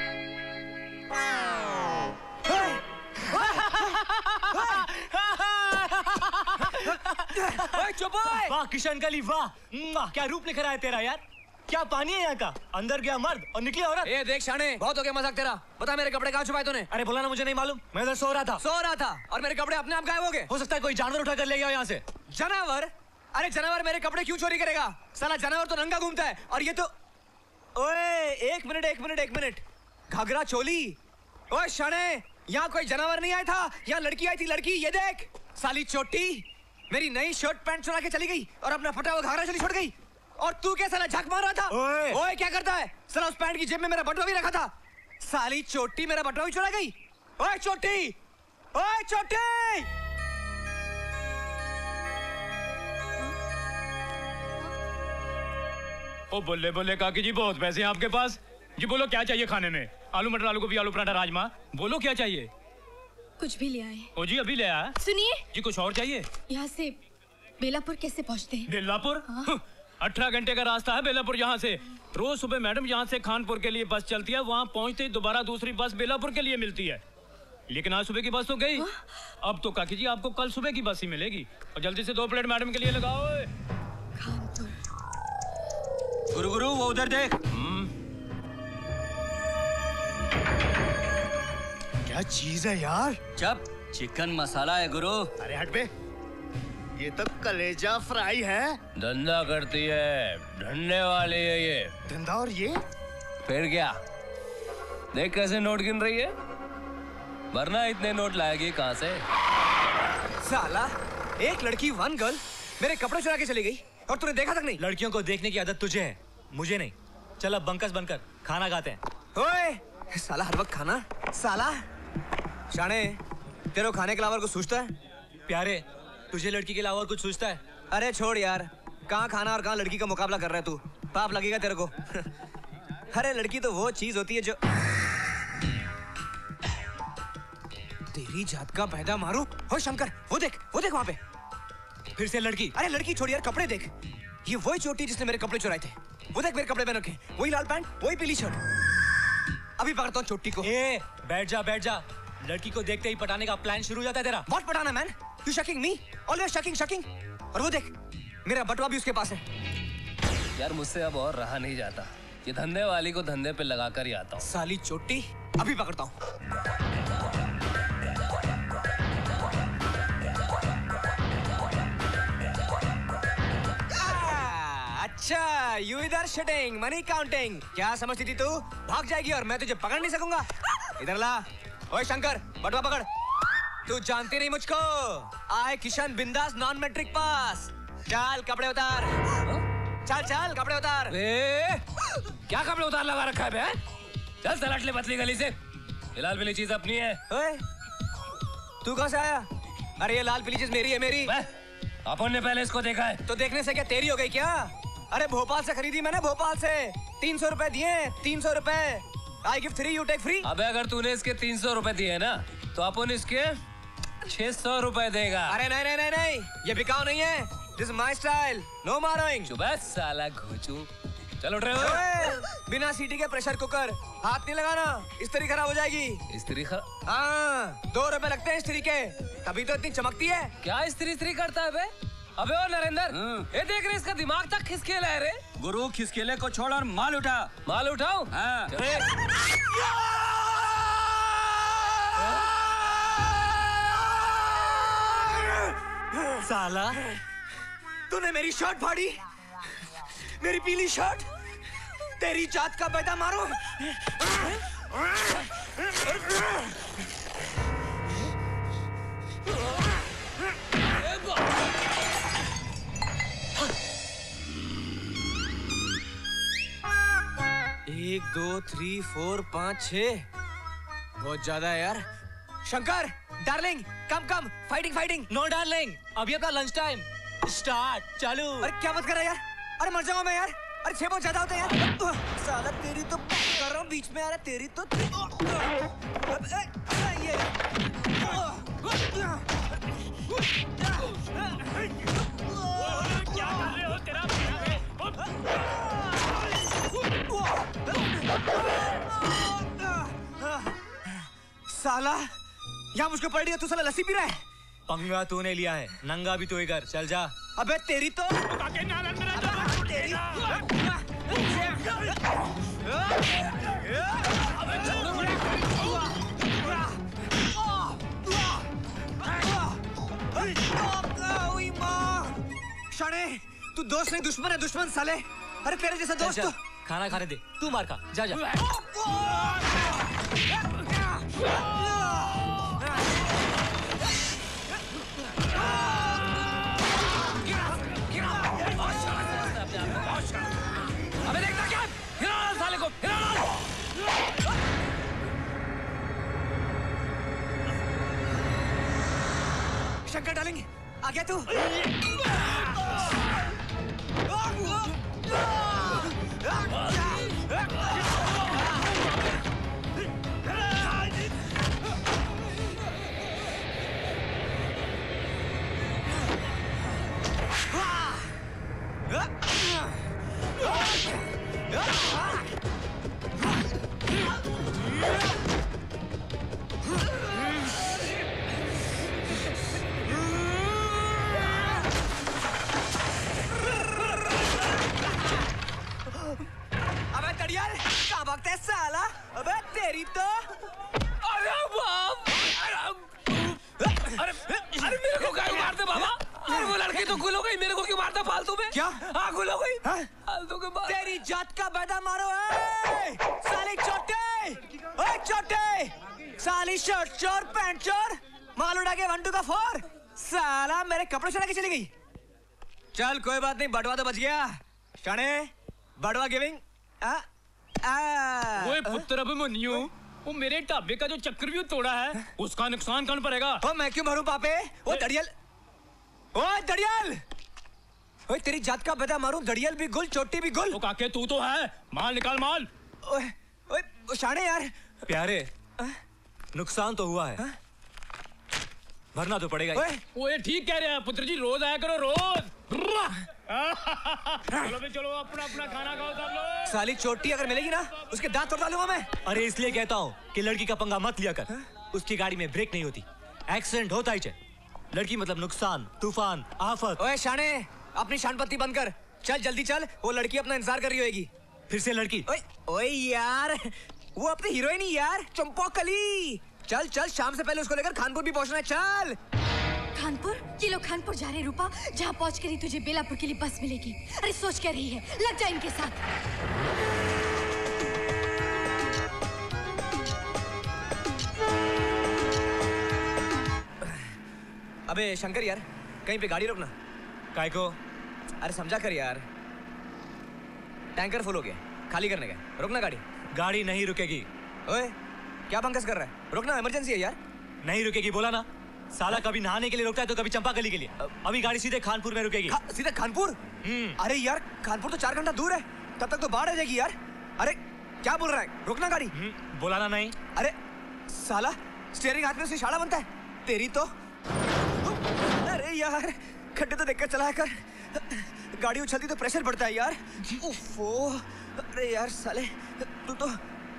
चुप ओए। वाह किशन कली वाह, क्या रूप निखरा है तेरा यार। क्या पानी है यहाँ का? अंदर गया मर्द और निकली औरत। ए देख शाने, बहुत हो गया मजाक तेरा। बता मेरे कपड़े कहाँ छुपाए तूने? अरे बोला ना मुझे नहीं मालूम, मैं उधर सो रहा था और मेरे कपड़े अपने आप गायब हो गए। हो सकता है कोई जानवर उठा कर ले गया यहाँ से। जानवर? अरे जानवर मेरे कपड़े क्यों चोरी करेगा? साला जानवर तो नंगा घूमता है और ये तो। ओए एक मिनट, घाघरा चोली। ओए शाने, यहाँ कोई जानवर नहीं आया था, यहाँ लड़की आई थी, लड़की। ये देख साली चोटी, मेरी नई शर्ट पैंट चुरा के चली गई और अपना फटा हुआ घाघरा चोली छोड़ गई। और तू क्या साला झक मार रहा था? ओए क्या करता है साला? उस पैंट की जेब में मेरा बटुआ भी रखा था। साली चोटी मेरा बटुआ भी चुरा गई। ओए चोटी, ओए चोटी। ओ बोले बोले काकी जी, बहुत पैसे हैं आपके पास जी। बोलो क्या चाहिए खाने में? आलू मटर, आलू गोभी, आलू पराठा, राजमा। बोलो क्या चाहिए? कुछ भी ले आए। ओ जी अभी ले आया। सुनिए जी, कुछ और चाहिए? यहाँ से बेलापुर कैसे पहुँचते हैं? बेलापुर? 18 घंटे का रास्ता है बेलापुर यहाँ से। रोज सुबह मैडम यहाँ से खानपुर के लिए बस चलती है, वहाँ पहुँचते ही दोबारा दूसरी बस बेलापुर के लिए मिलती है। लेकिन आज सुबह की बस तो गई। अब तो काकी जी आपको कल सुबह की बस ही मिलेगी। और जल्दी से 2 प्लेट मैडम के लिए लगाओ। गुरु गुरु वो उधर देख। क्या चीज है यार? चप, चिकन मसाला है गुरु। अरे हट बे, ये तो कलेजा फ्राई है। धंधा करती है, ढंडे वाली है ये। धंधा? और ये फिर क्या? देख कैसे नोट गिन रही है, वरना इतने नोट लाएगी कहाँ से? साला एक लड़की वन गर्ल मेरे कपड़े चुरा के चली गई और तूने देखा तक नहीं। लड़कियों को देखने की आदत तुझे है, मुझे नहीं। चल अब बंकस बनकर खाना खाते हैं। ओए साला हर वक्त खाना। साला शाने, तेरे खाने के अलावा कुछ सोचता है? प्यारे, तुझे लड़की के अलावा कुछ सोचता है? अरे छोड़ यार, कहाँ खाना और कहाँ लड़की का मुकाबला कर रहा है तू? पाप लगेगा तेरे को। अरे लड़की तो वो चीज होती है जो तेरी जात का पैदा मारू। हो शंकर, वो देख वहां पे। फिर से लड़की? अरे लड़की छोड़ यार, कपड़े देख। ये वही चोटी जिसने मेरे कपड़े चुराए थे। वो देख मेरे कपड़े पहन रखे, वही लाल पैंट, वही पीली शर्ट। अभी पकड़ता हूँ चोटी को। ए, बैठ जा। लड़की को देखते ही पटाने का प्लान शुरू हो जाता है तेरा। बहुत पटाना man, you shocking me, always shocking. और वो देख मेरा बटुआ भी उसके पास है। यार मुझसे अब और रहा नहीं जाता, ये धंधे वाली को धंधे पे लगा कर ही आता हूँ। साली चोटी, अभी पकड़ता हूँ। अच्छा, यू इधर शटिंग, मनी काउंटिंग। क्या समझती थी तू? भाग जाएगी और मैं तुझे पकड़ नहीं सकूंगा। इधर ला। ओए शंकर, बटुआ पकड़। तू जानती नहीं मुझको। आए किशन बिंदास, नॉन मैट्रिक पास। चल कपड़े उतार। चल कपड़े उतार। क्या कपड़े उतार लगा रखा है बे? चल सलट ले पतली गली से। ये लाल पीली चीज अपनी है। ओए, तू कहाँ से आया? अरे ये लाल पीली चीज मेरी है, मेरी। अपन ने पहले इसको देखा है। तो देखने से क्या तेरी हो गई क्या? अरे भोपाल से खरीदी मैंने, भोपाल से। 300 रुपए दिए, 300 रुपए। I give 3, you take free। अबे अगर तूने इसके 300 रुपए दिए ना, तो अपन इसके 600 रुपए देगा। अरे नहीं, ये बिकाऊ नहीं है। This is my style, no borrowing। चुप साला घोचू। चलो बिना सीटी के प्रेशर कुकर, हाथ नहीं लगाना, इस्त्री खराब हो जाएगी। इस्त्री खराब? हाँ, 2 रुपए लगते हैं इस्त्री के, तभी तो इतनी चमकती है। क्या इस्त्री करता है बे? अबे ओ नरेंद्र, ये देख रहे इसका दिमाग तक खिसकेला है रे। गुरु खिसकेले को छोड़ और माल उठा। माल उठाओ? हाँ। साला, तूने मेरी शर्ट फाड़ी, मेरी पीली शर्ट। तेरी जात का पैदा मारो। एक, 2, 3, 4, 5, 6 बहुत ज्यादा है यार। Shankar, darling, come, fighting. No darling, अभी अपना लंच टाइम स्टार्ट, चालू। अरे क्या मत कर रहा यार, अरे मर जाऊंगा मैं यार। अरे 6 बहुत ज्यादा होता है यार। साला तेरी तो कर रहा हूँ बीच में, अरे तेरी तो क्या कर रहे हो तेरा? साला यहाँ मुझको पड़ रही है, तू साला लस्सी पी रहा है। पंगा तूने लिया है, नंगा भी तू ही कर, चल जा। अबे तेरी तो शाने, तू दोस्त नहीं दुश्मन है, दुश्मन साले। अरे तेरे जैसा दोस्त तो खाना खाने दे, तू मार खा, जा। अबे देखता क्या? हिला साले को, हिला। शंकर डार्लिंग, आ गया तू? अबे तड़ियाल, कहाँ भागता है साला? अबे तेरी तो अरे बाप, अरे मेरे को क्यों मारते बाबा? अरे वो लड़की तो गुल हो गई, मेरे को क्यों मारता फालतू में? क्या? हाँ गुल हो गई फालतू के बाद। तेरी जात का बैदा मारो है साली चोटे, साली शर्ट चोर, पैंट चोर, माल उड़ा के 1 2 का 4। साला मेरे कपड़े चुरा के चली गई। चल कोई बात नहीं, बटवा तो बच गया। शाने, बटवा गिविंग। वो पुत्र अभिमन्यु, वो मेरे ढाबे का जो चक्रव्यूह तोड़ा है, उसका नुकसान कौन पड़ेगा? ओ मैं क्यों भरूं पापे? वो दड़ियल, ओए दड़ियल, ओए तेरी जात का बैदा मारूं, दड़ियल भी गुल, चोटी भी गुल। तो काके तू तो है, माल निकाल माल। ओए शाने यार। प्यारे, नुकसान तो हुआ है, भरना तो पड़ेगा। वो ये ठीक कह रहे हैं पुत्र जी, रोज आया करो रोज। चलो भी चलो, अपना खाना खाओ सब लोग। साली चोटी अगर मिलेगी ना, उसके दांत तोड़ डालूंगा मैं। अरे इसलिए कहता हूँ कि लड़की का पंगा मत लिया कर। उसकी गाड़ी में ब्रेक नहीं होती, एक्सीडेंट होता ही चल। लड़की मतलब नुकसान, तूफान, आफत। ओए शाने, अपनी शानपत्ती बंद कर, चल जल्दी चल, वो लड़की अपना इंतजार कर रही होगी। फिर से लड़की? ओए यार, वो अपनी हीरोइन ही यार, चंपकली। चल शाम से पहले उसको लेकर खानपुर भी पहुंचना है, चल। खानपुर? ये लोग खानपुर जा रहे हैं रूपा, जहाँ पहुँच कर ही तुझे बेलापुर के लिए बस मिलेगी। अरे सोच क्या रही है, लग जा इनके साथ। अबे शंकर यार, कहीं पे गाड़ी रोकना। काय को? अरे समझा कर यार, टैंकर फुल हो गया, खाली करने का, रोकना गाड़ी। गाड़ी नहीं रुकेगी। ओए क्या बंकस कर रहा है, रोकना, इमरजेंसी है यार। नहीं रुकेगी बोला ना। साला कभी नहाने के लिए रुकता है तो कभी चंपाकली के लिए। अभी गाड़ी सीधे खानपुर में रुकेगी। सीधे खानपुर? अरे यार खानपुर तो 4 घंटा दूर है, तब तक तो बाढ़ आ जाएगी यार। अरे क्या बोल रहा है, रोकना गाड़ी। बोलाना नहीं। अरे साला स्टीयरिंग हाथ में से इशारा बनता है, तेरी तो। अरे यार खड्डे तो देखकर चलाया कर, गाड़ी उछलती तो प्रेशर बढ़ता है यार। उफ़ो, अरे यार साले तू तो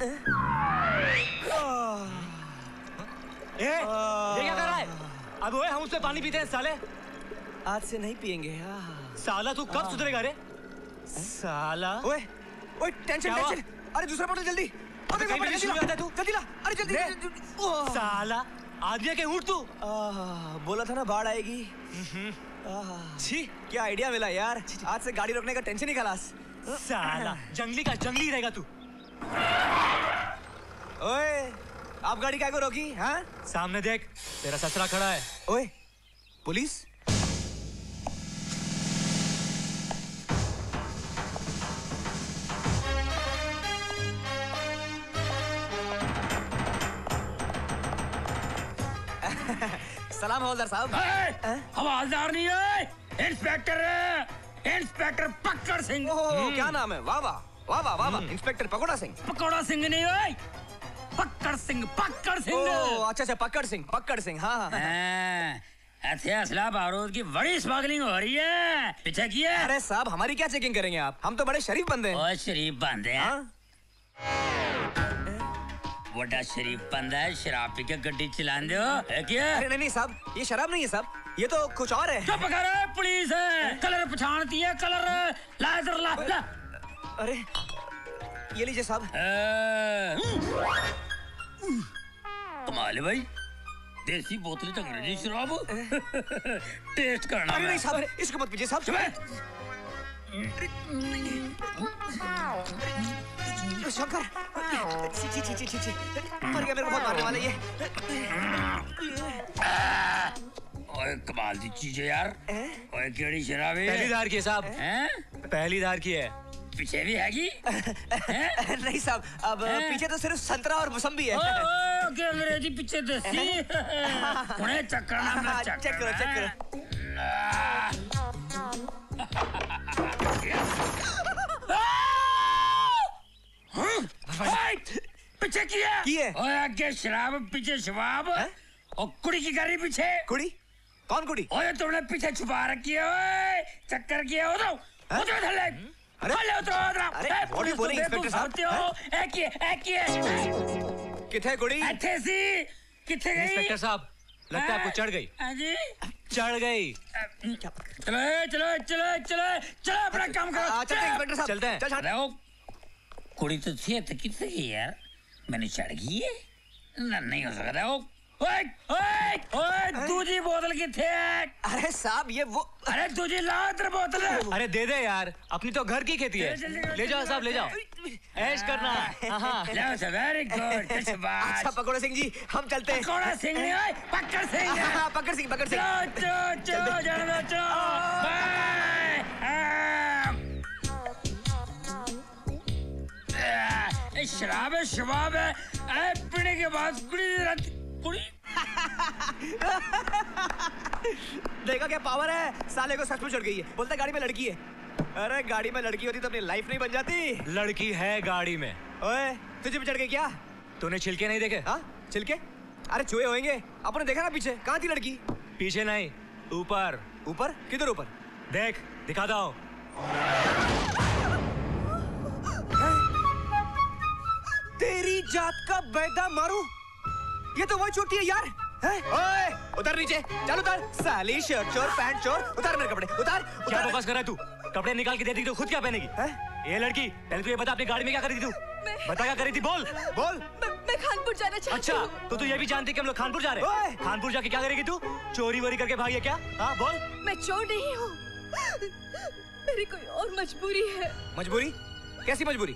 ये क्या कर रहा है? अब ओए हम उससे पानी पीते हैं साले। आज से नहीं पिएंगे साला। तू कब सुधरेगा रे साला? ओए ओए टेंशन। अरे दूसरा बोतल जल्दी। अबे कहीं पे शुरू आता है तू, जल्दी ला। अरे जल्दी साला, आदमी के ऊँट तू। बोला था ना बाढ़ आएगी। छी क्या आइडिया मिला यार, आज से गाड़ी रोकने का टेंशन ही खलास। साला जंगली का जंगली रहेगा तू। ओए आप गाड़ी क्या को रोकी? हाँ? सामने देख, तेरा ससुरा खड़ा है। ओए, पुलिस? सलाम हवलदार साहब। हवलदार नहीं है, इंस्पेक्टर है, इंस्पेक्टर पक्कड़ सिंह। क्या नाम है? वाह वाह वाह वाह वाह, इंस्पेक्टर पकोड़ा सिंह। पकोड़ा सिंह नहीं है, पक्कड़ सिंह, पक्कड़ सिंह। अच्छा अच्छा, पक्कड़ सिंह, पक्कड़ सिंह। हाँ ऐसे असला बारूद की बड़ी स्मगलिंग हो रही है, पीछे की है। अरे साहब, हमारी क्या चेकिंग करेंगे आप? हम तो बड़े शरीफ बंदे हैं। और शरीफ बंदे हैं? बड़ा शरीफ बंदा है, शराब पी के गड्डी चलान दो है क्या? अरे नहीं साहब, ये शराब नहीं है साहब, ये तो कुछ और है। चुप कर, पुलिस है, कलर पहचानती है, कलर ला इधर ला। अरे ये लीजिए साहब। कमाल है भाई, देसी बोतल तक अंग्रेजी शराब टेस्ट करना। अरे नहीं साहब, इसको मत पीजिए साहब। शंकर, ची ची ची ची ची, मर गया, मेरे को बहुत मारने वाला ये। ओए कमाल दी चीज है यार। ओए केड़ी शराब है? पहली धार की है साहब। पहली धार की है। पीछे भी हैगी? नहीं साहब, अब पीछे तो सिर्फ संतरा और मौसम्बी है। ओके, अंग्रेजी पीछे देसी। उन्हें चक्कर ना चेक करो, चेक करो। पीछे किया? ओए आगे शराब, पीछे शबाब, और कुड़ी की गाड़ी पीछे। कुड़ी? कौन कुड़ी? ओए तुमने पीछे छुपा रखी है। ओए चक्कर किया, उधर उधर धले। अरे बॉडी बोले इंस्पेक्टर साहब। किथे कुड़ी? ऐसे सी किथे गई? इंस्पेक्टर साहब, लगता है आपको चढ़ गई। जी चढ़ गई। चलो चलो चलो चलो चलो, अपना काम करो। चलते हैं इंस्पेक्टर साहब, चलते हैं। चल। कुड़ी तो थी, तो कितने की यार? मैंने चढ़ गई है ना, नहीं हो सकता। ओए ओए ओए, दूसरी बोतल किथे है? अरे साहब ये वो, अरे दूसरी ला इधर बोतल। अरे दे दे यार, अपनी तो घर की खेती है। ले जाओ साहब, ले जाओ, ऐश करना। Very good. अच्छा पकोड़ा सिंह जी, हम चलते हैं। पकोड़ा सिंह नहीं है, पक्कड़ सिंह। पकड़ सिंह, पकड़ सिंह। चलो चलो चलो चलो, बाय। शराब है, शबाब है, पीने के बाद कुड़ी कुड़ी। देखा क्या पावर है? साले को सच में चढ़ गई है, बोलता गाड़ी में लड़की है। अरे गाड़ी में लड़की होती तो अपनी लाइफ नहीं बन जाती। लड़की है गाड़ी में। ओए तुझे भी चढ़ गई क्या? तूने छिलके नहीं देखे? हाँ छिलके? अरे चूहे होंगे। अपने देखा ना पीछे, कहाँ थी लड़की? पीछे नहीं, ऊपर। ऊपर? किधर ऊपर? देख, दिखाता हूँ। तेरी जात का बैदा मारू, ये तो वही चोटी है यार। ओए उतर नीचे, चल उतर। साली शर्ट चोर, पैंट चोर, उतार मेरे कपड़े, उतार। क्या बकवास कर रहा है तू? कपड़े निकाल के दे दी तो खुद क्या पहनेगी? ये लड़की, पहले तू ये बता, अपनी गाड़ी में क्या करी थी तू? बता क्या करी थी, बोल बोल। मैं खानपुर जाना चाहती हूँ। अच्छा, तो तू ये भी जानती कि हम लोग खानपुर जा रहे हैं? खानपुर जाके क्या करेगी तू? चोरी वोरी करके भागी है क्या? हाँ बोल। मैं चोर नहीं हूँ, मेरी कोई और मजबूरी है। मजबूरी? कैसी मजबूरी?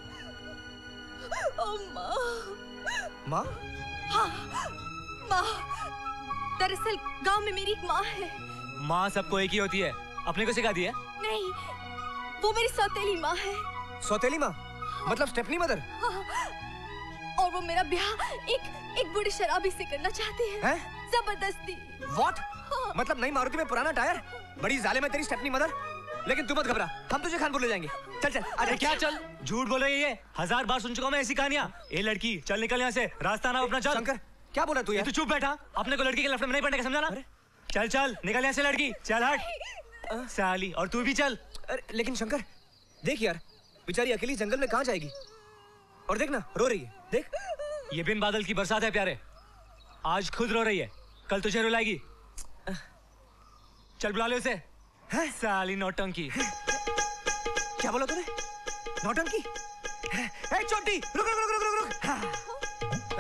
ओ माँ। माँ? हाँ माँ, दरअसल गांव में मेरी एक माँ है। माँ सबको एक ही होती है, अपने को सिखा दी है? नहीं, वो मेरी सौतेली माँ है। सौतेली माँ? मतलब स्टेफनी मदर? हाँ, और वो मेरा ब्याह एक बूढ़ी शराबी से करना चाहती है। जबरदस्ती। What? मतलब नई मारुति में पुराना टायर? बड़ी जालिम है तेरी स्टेफनी मदर। लेकिन तू मत घबरा, हम तुझे खानपुर ले जाएंगे। चल चल। अरे क्या चल? झूठ बोल रही है, 1000 बार सुन चुका हूं मैं ऐसी कहानियां। ये लड़की, चल निकल यहाँ से, रास्ता ना अपना। चल शंकर, क्या बोला तू यार? तू चुप बैठा, अपने को लड़की के लफड़े में नहीं पड़ने का, समझा ना? चल चल निकल यहाँ से लड़की, चल हट साली। और तू भी चल। अरे लेकिन शंकर देख यार, बेचारी अकेली जंगल में कहाँ जाएगी? और देख ना, रो रही है, देख। ये बिन बादल की बरसात है प्यारे, आज खुद रो रही है, कल तुझे रुलाएगी। चल बुला ले उसे। साली नौटंकी। क्या बोला तूने? नौटंकी? ए चोटी, रुक रुक रुक रुक रुक।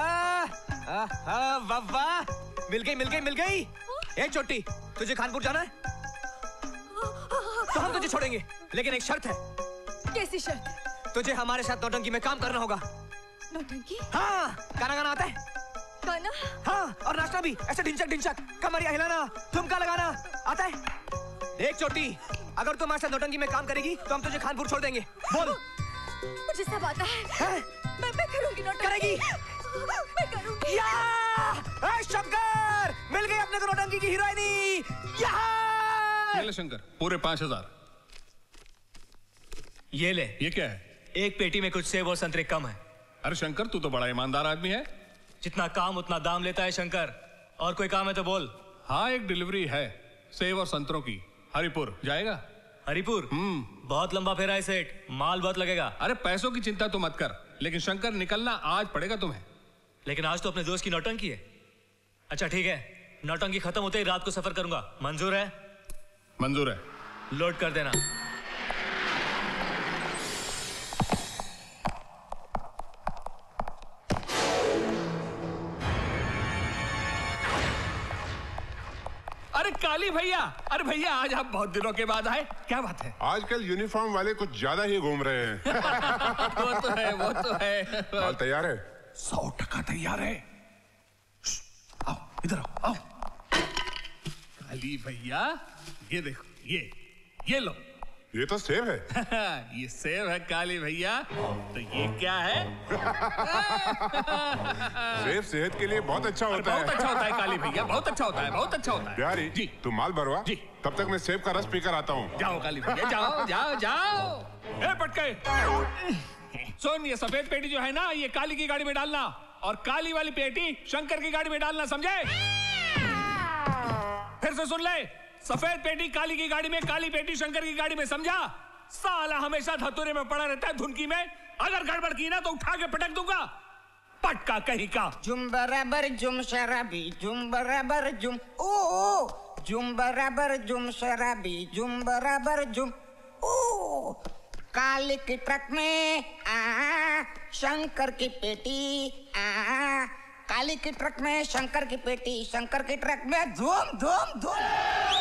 वाह वाह, मिल गई मिल गई मिल गई। ए चोटी, तुझे खानपुर जाना है? तो हम तुझे छोड़ेंगे, लेकिन एक शर्त है। कैसी शर्त? तुझे हमारे साथ नौटंकी में काम करना होगा। नौटंकी? हाँ, गाना गाना आता है? गाना? हाँ, और नाचना भी, ऐसे ढिंचक ढिंचक, कमरिया हिलाना, ठुमका लगाना, आता है? देख चोटी, अगर तुम हमारे साथ नौटंकी में काम करेगी, तो हम तुझे खानपुर छोड़ देंगे। बोल। मुझे सब आता है। मैं करूंगी नौटंकी। करेगी? मैं करूंगी। शंकर, मिल गई अपने को नौटंकी की हीरोइनी। ये ले शंकर, पूरे 5000। ये ले। ये क्या है? एक पेटी में कुछ सेब और संतरे कम है। अरे शंकर, तू तो बड़ा ईमानदार आदमी है। जितना काम उतना दाम लेता है शंकर। और कोई काम है तो बोल। हाँ, एक डिलीवरी है सेब और संतरों की। हरिपुर जाएगा? हरिपुर? बहुत लंबा फेरा है सेठ, माल बहुत लगेगा। अरे पैसों की चिंता तो मत कर, लेकिन शंकर निकलना आज पड़ेगा तुम्हें। लेकिन आज तो अपने दोस्त की नौटंकी है। अच्छा ठीक है, नौटंकी खत्म होते ही रात को सफर करूंगा। मंजूर है? मंजूर है। लोड कर देना। अरे काली भैया, अरे भैया आज आप बहुत दिनों के बाद आए, क्या बात है? आजकल यूनिफॉर्म वाले कुछ ज्यादा ही घूम रहे हैं। वो तो है, वो तो है। माल तैयार है? 100% तैयार है। आओ इधर आओ, आओ। काली भैया, ये देखो, ये लो। ये तो सेब है। ये सेब है काली भैया। तो ये क्या है? सेब सेहत के लिए बहुत अच्छा होता है। बहुत अच्छा होता है काली भैया, बहुत अच्छा होता है, बहुत अच्छा होता है। बिहारी जी, तू माल भरवा जी, तब तक मैं सेब का रस पीकर आता हूँ। जाओ काली भैया, जाओ जाओ जाओ। ए पटके, सुन, ये सफेद पेटी जो है ना, ये काली की गाड़ी में डालना, और काली वाली पेटी शंकर की गाड़ी में डालना, समझे? फिर से सुन ले, सफेद पेटी काली की गाड़ी में, काली पेटी शंकर की गाड़ी में, समझा? साला हमेशा धतूरे में पड़ा रहता है धुनकी में। अगर गड़बड़ की ना तो उठा के पटक दूंगा। पटका कहीं का। जुम बराबर जुम शराबी, जुम बराबर जुम, ओ जुम बराबर जुम शराबी, जुम बराबर जुम, ओ काली की ट्रक में शंकर की पेटी, काली की ट्रक में शंकर की पेटी, शंकर की ट्रक में धूम धूम धूम।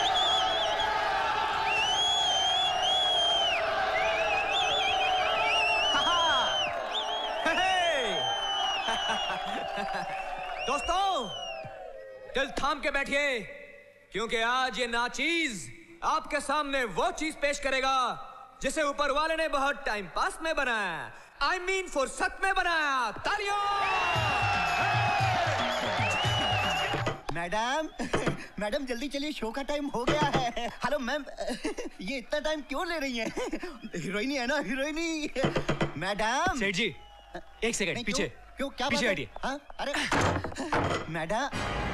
दोस्तों, दिल थाम के बैठिए, क्योंकि आज ये नाचीज आपके सामने वो चीज पेश करेगा जिसे ऊपर वाले ने बहुत टाइम पास में बनाया, I mean फुर्सत में बनाया। तालियों! मैडम, मैडम जल्दी चलिए, शो का टाइम हो गया है। हेलो मैम, ये इतना टाइम क्यों ले रही हैं? हीरोइनी है ना, हीरोइनी। मैडम। सेठ जी, एक सेकंड पीछे। क्यों, क्या पीछे बात है? हाँ, अरे मैडम।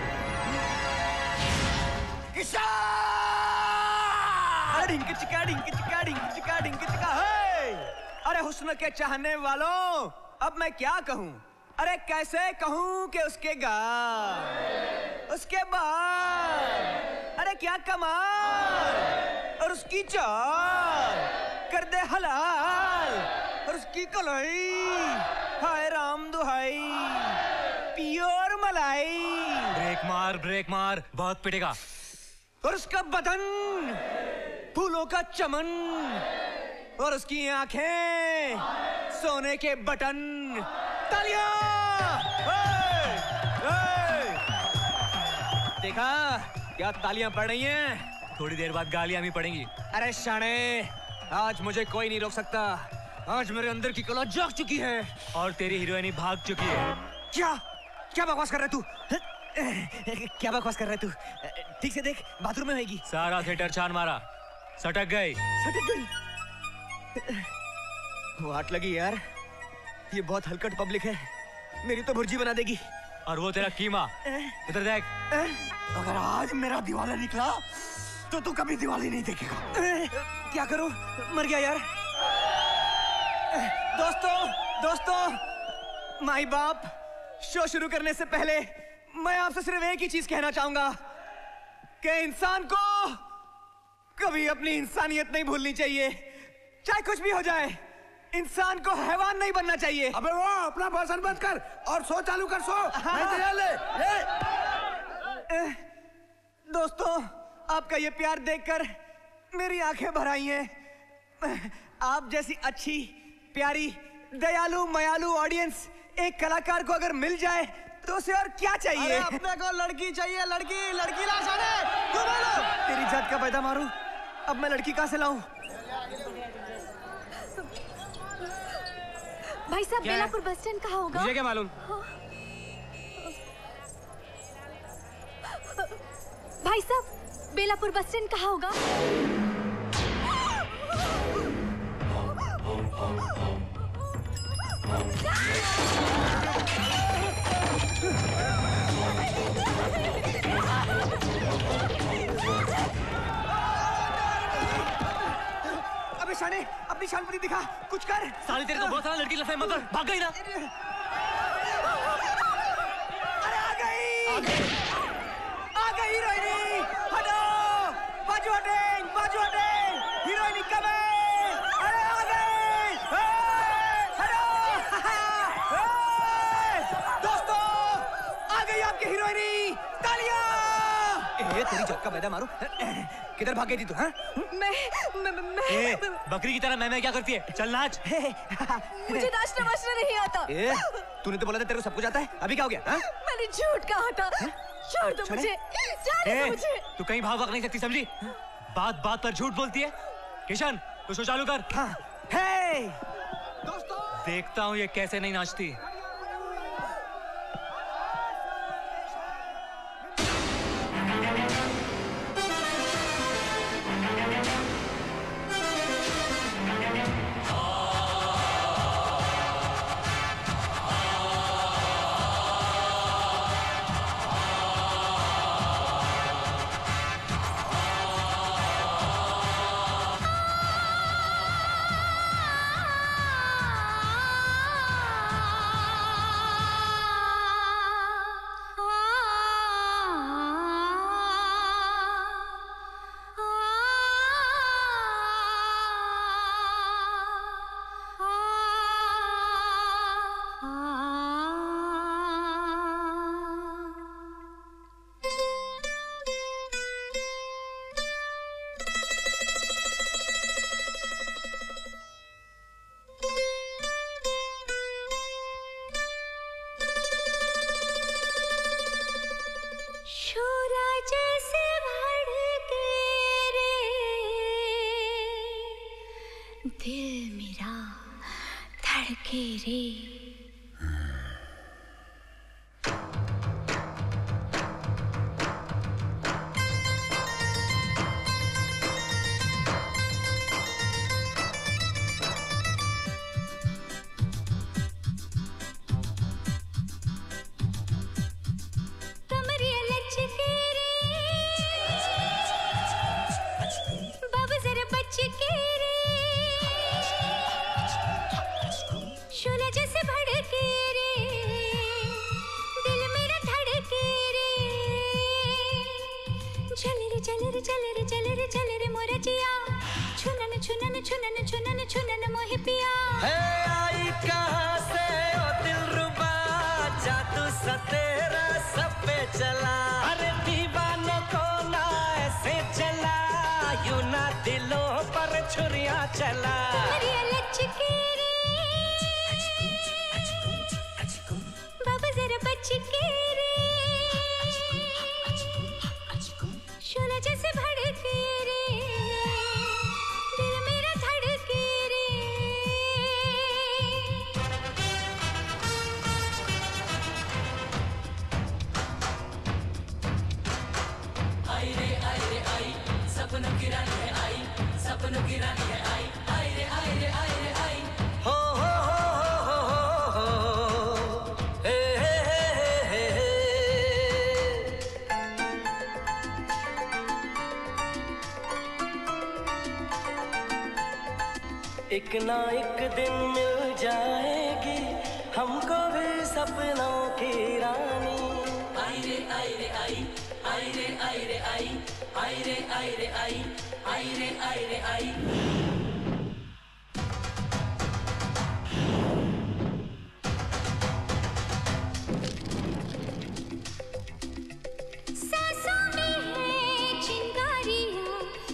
अरे हुस्न के चाहने वालों, अब मैं क्या कहूँ? अरे कैसे कहूँ कि उसके गाल, उसके बाल, अरे क्या कमाल, और उसकी चाल कर दे हलाल, और उसकी कलाई, हाय राम दुहाई, प्योर मलाई। ब्रेक मार, बहुत पिटेगा। और उसका बदन फूलों का चमन, और उसकी आंखें सोने के बटन। तालियां! देखा क्या तालियां पड़ रही हैं? थोड़ी देर बाद गालियां भी पड़ेंगी। अरे शाने, आज मुझे कोई नहीं रोक सकता। आज मेरे अंदर की कला जाग चुकी है और तेरी हीरोइनी भाग चुकी है। क्या बकवास कर रहा है तू? क्या बकवास कर रहा है तू? ठीक से देख, बाथरूम में होगी। सारा थिएटर छान मारा, सटक गई। वाट लगी यार, ये बहुत हलकट पब्लिक है, मेरी तो भुर्जी बना देगी। और वो तेरा कीमा, इधर देख। अगर आज मेरा दिवाला निकला तो तू कभी दिवाली नहीं देखेगा। क्या करूं, मर गया यार। दोस्तों, माई बाप, शो शुरू करने से पहले मैं आपसे सिर्फ एक ही चीज कहना चाहूंगा कि इंसान को कभी अपनी इंसानियत नहीं भूलनी चाहिए। चाहे कुछ भी हो जाए, इंसान को हैवान नहीं बनना चाहिए। अबे वो अपना भाषण बंद कर और शो चालू कर। शो नहीं तो ले। दोस्तों, आपका ये प्यार देखकर मेरी आंखें भर आई हैं। आप जैसी अच्छी, प्यारी, दयालु मयालु ऑडियंस एक कलाकार को अगर मिल जाए तो उसे और क्या चाहिए? अरे अपने को लड़की चाहिए, लड़की लड़की ला साले। क्यों बोलो? तेरी जात का पैदा मारूं, अब मैं लड़की कहाँ से लाऊं? भाई साहब बेलापुर बस स्टैंड कहाँ होगा? मुझे क्या मालूम? भाई साहब बेलापुर बस स्टैंड कहाँ होगा? अबे शाने, अपनी शानपुरी दिखा, कुछ कर। साली तेरे को बहुत सारा लड़की लफे मत भाग गई ना। अरे आ गई हीरोइनी, हटो, बाजू हटे, हीरोइनी कब है? अरे आ गई, हटो, दोस्तों आ गई आपकी हीरोइनी, तालियां। तेरी जग का पैदा मारो, किधर भाग गई थी तू? हाँ? मैं बकरी की तरह मैं क्या करती है? चल नाच। मुझे नाचना वाचना नहीं आता। तूने तो बोला था तेरे को सब कुछ आता है, अभी क्या हो गया? हाँ? मैंने झूठ कहा था। छोड़ दो मुझे, जाने दो मुझे। तू कहीं भाग नहीं सकती, समझी? बात बात पर झूठ बोलती है। किशन तू शो चालू कर। हाँ। हे देखता हूँ ये कैसे नहीं नाचती। दिल मेरा धड़के रे। एक ना एक दिन मिल जाएगी हमको भी सपनों की रानी। आई रे आई रे आई, आई रे आई रे आई, आई रे आई रे आई, आई रे आई रे आई।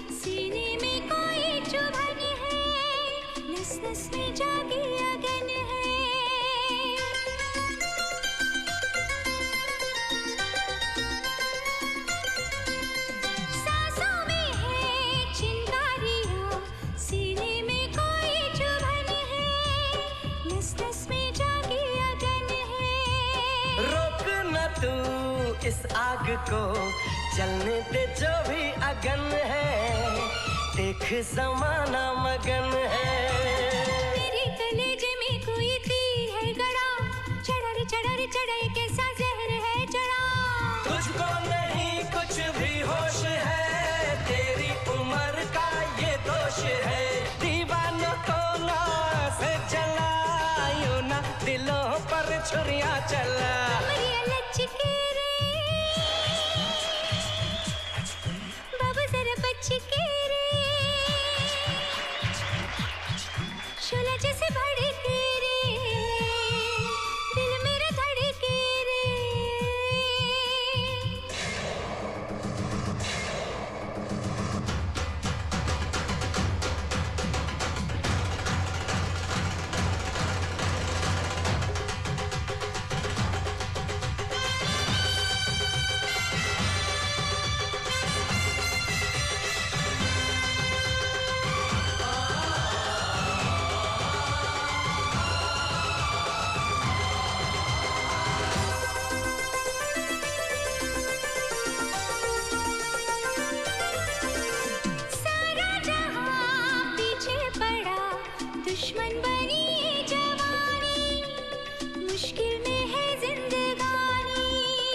में जागी अगन है। इस आग को जलने दे जो भी अगन है, देख ज़माना मगन है। मेरे कलेजे में कोई तीर है गड़ा, चढ़ा रे कैसा जहर है चढ़ा। तुझको नहीं कुछ भी होश है, तेरी उम्र का ये दोष है। दीवानों को ना से जला, यूं ना दिलों पर छुरियां चला। कमरिया लचके रे बाबू जरा बचके रे, शोला जैसे भड़के रे, दिल मेरा धड़के रे। सारा जहां पीछे पड़ा, दुश्मन बनी ये जवानी, मुश्किल में है जिंदगानी।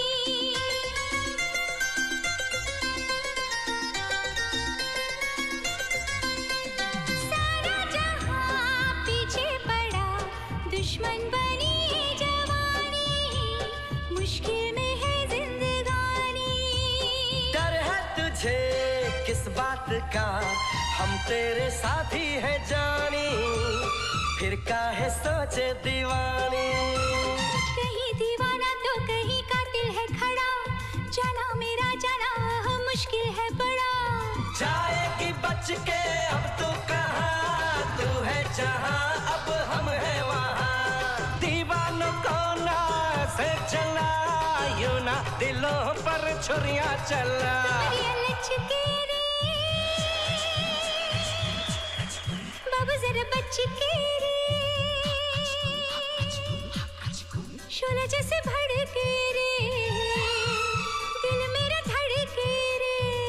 सारा जहां पीछे पड़ा, दुश्मन बनी ये जवानी, मुश्किल में है जिंदगानी। डर है तुझे किस बात का, हम तेरे साथी है जानी, फिर काहे सोचे दीवानी। कहीं दीवाना तो कहीं कातिल है खड़ा, जाना मेरा जाना मुश्किल है बड़ा। जाएगी बच के अब तू कहाँ, तू है जहाँ अब हम है वहाँ। दीवानों को ना से चला, यूं ना दिलों पर छुरियां चला। कमरिया लचके रे बाबू जरा बचके रे, शोला जैसे भड़के रे, दिल मेरा धड़के रे।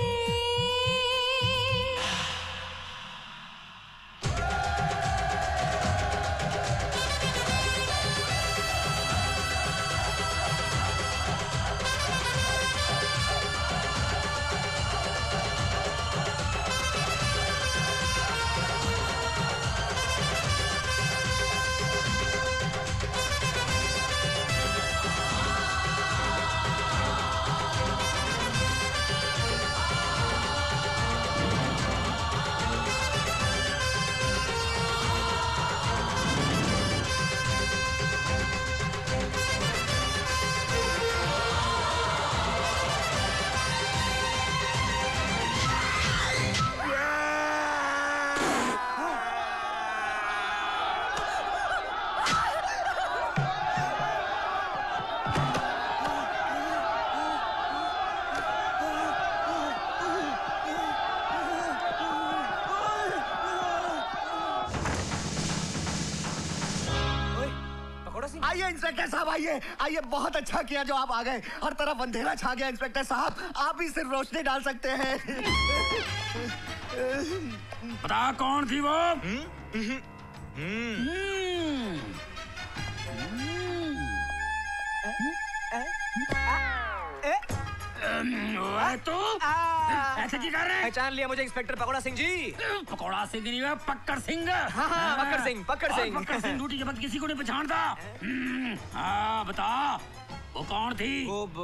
आइए इंस्पेक्टर साहब, आइए आइए, बहुत अच्छा किया जो आप आ गए। हर तरफ अंधेरा छा गया इंस्पेक्टर साहब, आप ही सिर्फ रोशनी डाल सकते हैं। बता कौन थी वो? तो ऐसे की कर रहे हैं? पहचान लिया मुझे इंस्पेक्टर पकौड़ा सिंह जी। पकौड़ा सिंह नहीं है, पक्कर सिंह। हाँ, पक्कर सिंह, पक्कर सिंह। पक्कर सिंह ड्यूटी के बाद किसी को नहीं पहचानता। हाँ बता, वो कौन थी?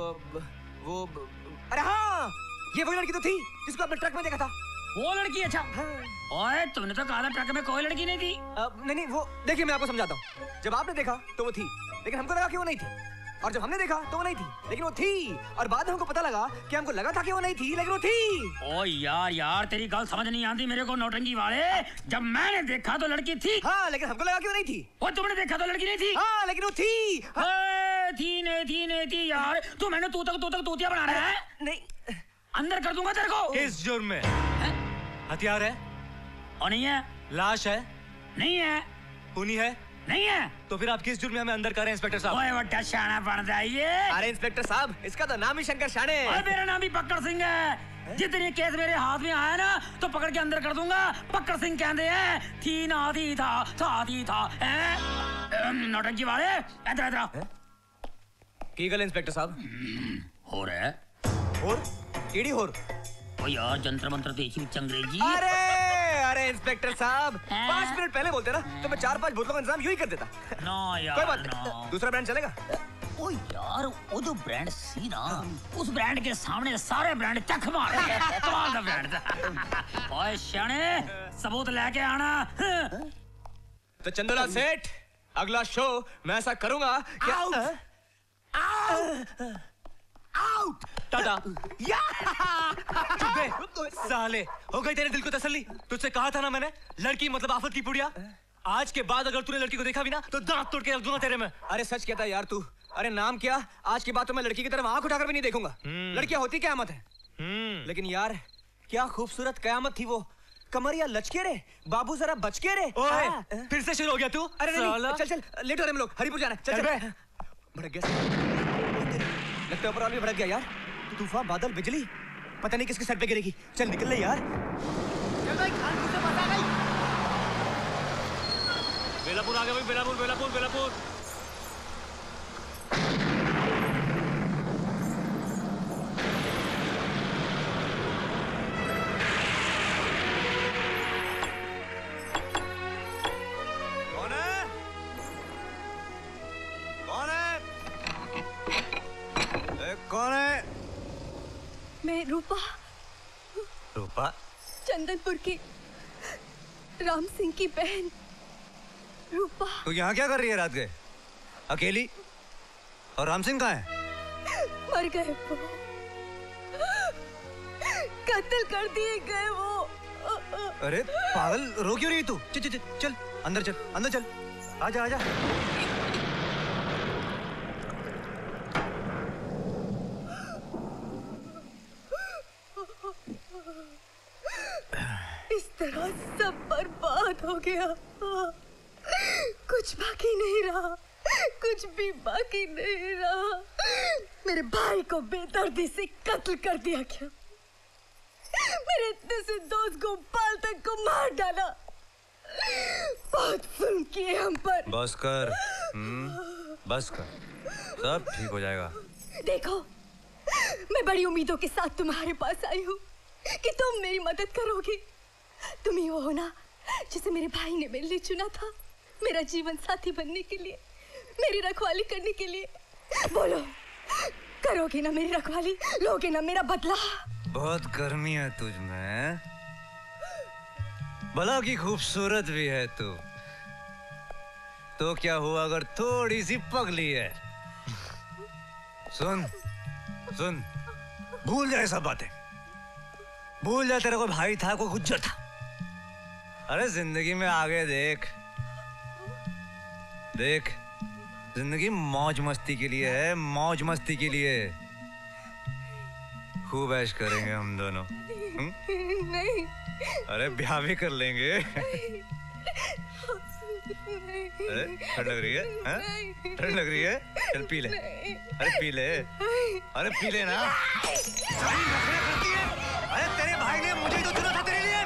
अरे हाँ, ये वही लड़की तो थी जिसको आपने ट्रक में देखा था। वो लड़की? अच्छा। ओए तुमने तो कहा था ट्रक में कोई लड़की नहीं थी। नहीं, वो देखिए मैं आपको समझाता हूँ। जब आपने देखा तो वो थी, लेकिन हमको लगा कि वो नहीं थी। और जब हमने देखा तो वो नहीं थी, लेकिन वो थी। और बाद में हमको पता लगा कि हमको लगा था कि वो नहीं थी, लेकिन वो थी। ओ यार तेरी गल समझ नहीं आती मेरे को नौटंकी वाले। जब मैंने देखा तो लड़की थी। हाँ, लेकिन हमको लगा कि वो नहीं थी। और तुमने देखा तो लड़की नहीं थी। हाँ, लेकिन वो थी। नहीं थी यार। तू मैंने तू तक तूतिया बना रहा है। नहीं, अंदर कर दूंगा तेरे को। किस जुर्म में? हथियार है? और नहीं है। लाश है? नहीं है। खूनी है? नहीं है। तो फिर आप किस जुर्म में हमें अंदर कर रहे हैं इंस्पेक्टर साहब? ओए बट्टा शाना बन जाइए। अरे इंस्पेक्टर साहब, इसका तो नाम ही शंकर शाने है। अरे मेरा नाम भी पक्कड़ सिंह है। जितने केस मेरे हाथ में आया ना तो पकड़ के अंदर कर दूंगा। पक्कड़ सिंह कहते हैं थी ना थी था नौटंकी वाले। इधर इधर की गल इंस्पेक्टर साहब? हो रहा है और केड़ी होर? ओ यार जंतर मंत्र देखी अंग्रेजी। अरे इंस्पेक्टर साहब, 5 मिनट पहले बोलते ना तो मैं 4-5 बोतलों का इंतजाम यूं ही कर देता। ना यार कोई बात नहीं, दूसरा ब्रांड चलेगा। ओ यार वो जो ब्रांड सी ना, उस ब्रांड के सामने सारे ब्रांड चख मार कमाल का ब्रांड था। ओए शाने सबूत लेके आना। तो चंदूलाल सेठ, अगला शो मैं ऐसा करूंगा कि आउट टाटा। साले, हो गई तेरे दिल को तसल्ली? तुझसे कहा था ना मैंने, लड़की मतलब आफत की पुड़िया। आज के बाद अगर तूने लड़की को देखा भी ना तो दांत तोड़ के रख दूंगा तेरे में। अरे सच कहता है यार तू। अरे नाम क्या, आज के बाद तो मैं लड़की की तरफ आंख उठाकर भी नहीं देखूंगा। लड़कियां होती कयामत है। लेकिन यार क्या खूबसूरत कयामत थी वो। कमरिया लचके रे, बाबू जरा बच के रे। ओए, फिर से शुरू हो गया तू? अरे नहीं, चल चल, लेट हो रहे हम लोग, हरिपुर जाना है। चल चल। भड़क गया, लगता है ऊपर वाले भड़क गया यार। तूफान, बादल, बिजली, पता नहीं किसके सर पे गिरेगी। चल निकल ले यार। चल भाई, खानपुर से बात आ गई। बेलापुर आ गया भाई, बेलापुर बेलापुर बेलापुर। कौन है? कौन है? कौन है? मैं रूपा। रूपा? चंदनपुर की राम सिंह की बहन रूपा। तू यहाँ क्या कर रही है रात के अकेली? और राम सिंह कहाँ है? मर गए वो, कत्ल कर दिए गए वो। अरे पागल, रो क्यों रही तू? चल चल चल, अंदर चल, अंदर चल, आजा आजा। इस तरह सब बर्बाद हो गया। कुछ बाकी नहीं रहा, कुछ भी बाकी नहीं रहा। मेरे भाई को बेदर्दी से कत्ल कर दिया गया। मेरे इतने से दोस्त को पाल तक को मार डाला। बहुत जुल्म किए हम पर। बस कर, बस कर, सब ठीक हो जाएगा। देखो, मैं बड़ी उम्मीदों के साथ तुम्हारे पास आई हूँ कि तुम मेरी मदद करोगे। तुम ही वो हो ना जिसे मेरे भाई ने मेरे लिए चुना था, मेरा जीवन साथी बनने के लिए, मेरी रखवाली करने के लिए। बोलो, करोगे ना मेरी रखवाली? लोगे ना मेरा बदला? बहुत गर्मी है तुझ में, भला की खूबसूरत भी है तू। तो क्या हुआ अगर थोड़ी सी पगली है? सुन सुन, भूल जाए सब बातें, भूल जा तेरा कोई भाई था, कोई गुज्जर था। अरे जिंदगी में आगे देख, देख, जिंदगी मौज मस्ती के लिए है, मौज मस्ती के लिए। खूब ऐश करेंगे हम दोनों। नहीं। अरे ब्याह भी कर लेंगे। अरे ठंड लग रही है? ठंड लग रही है? चल पी ले। अरे पी ले, अरे पी ले ना। सारी नखरे करती है। अरे तेरे भाई ने मुझे तो चुना था तेरे लिए।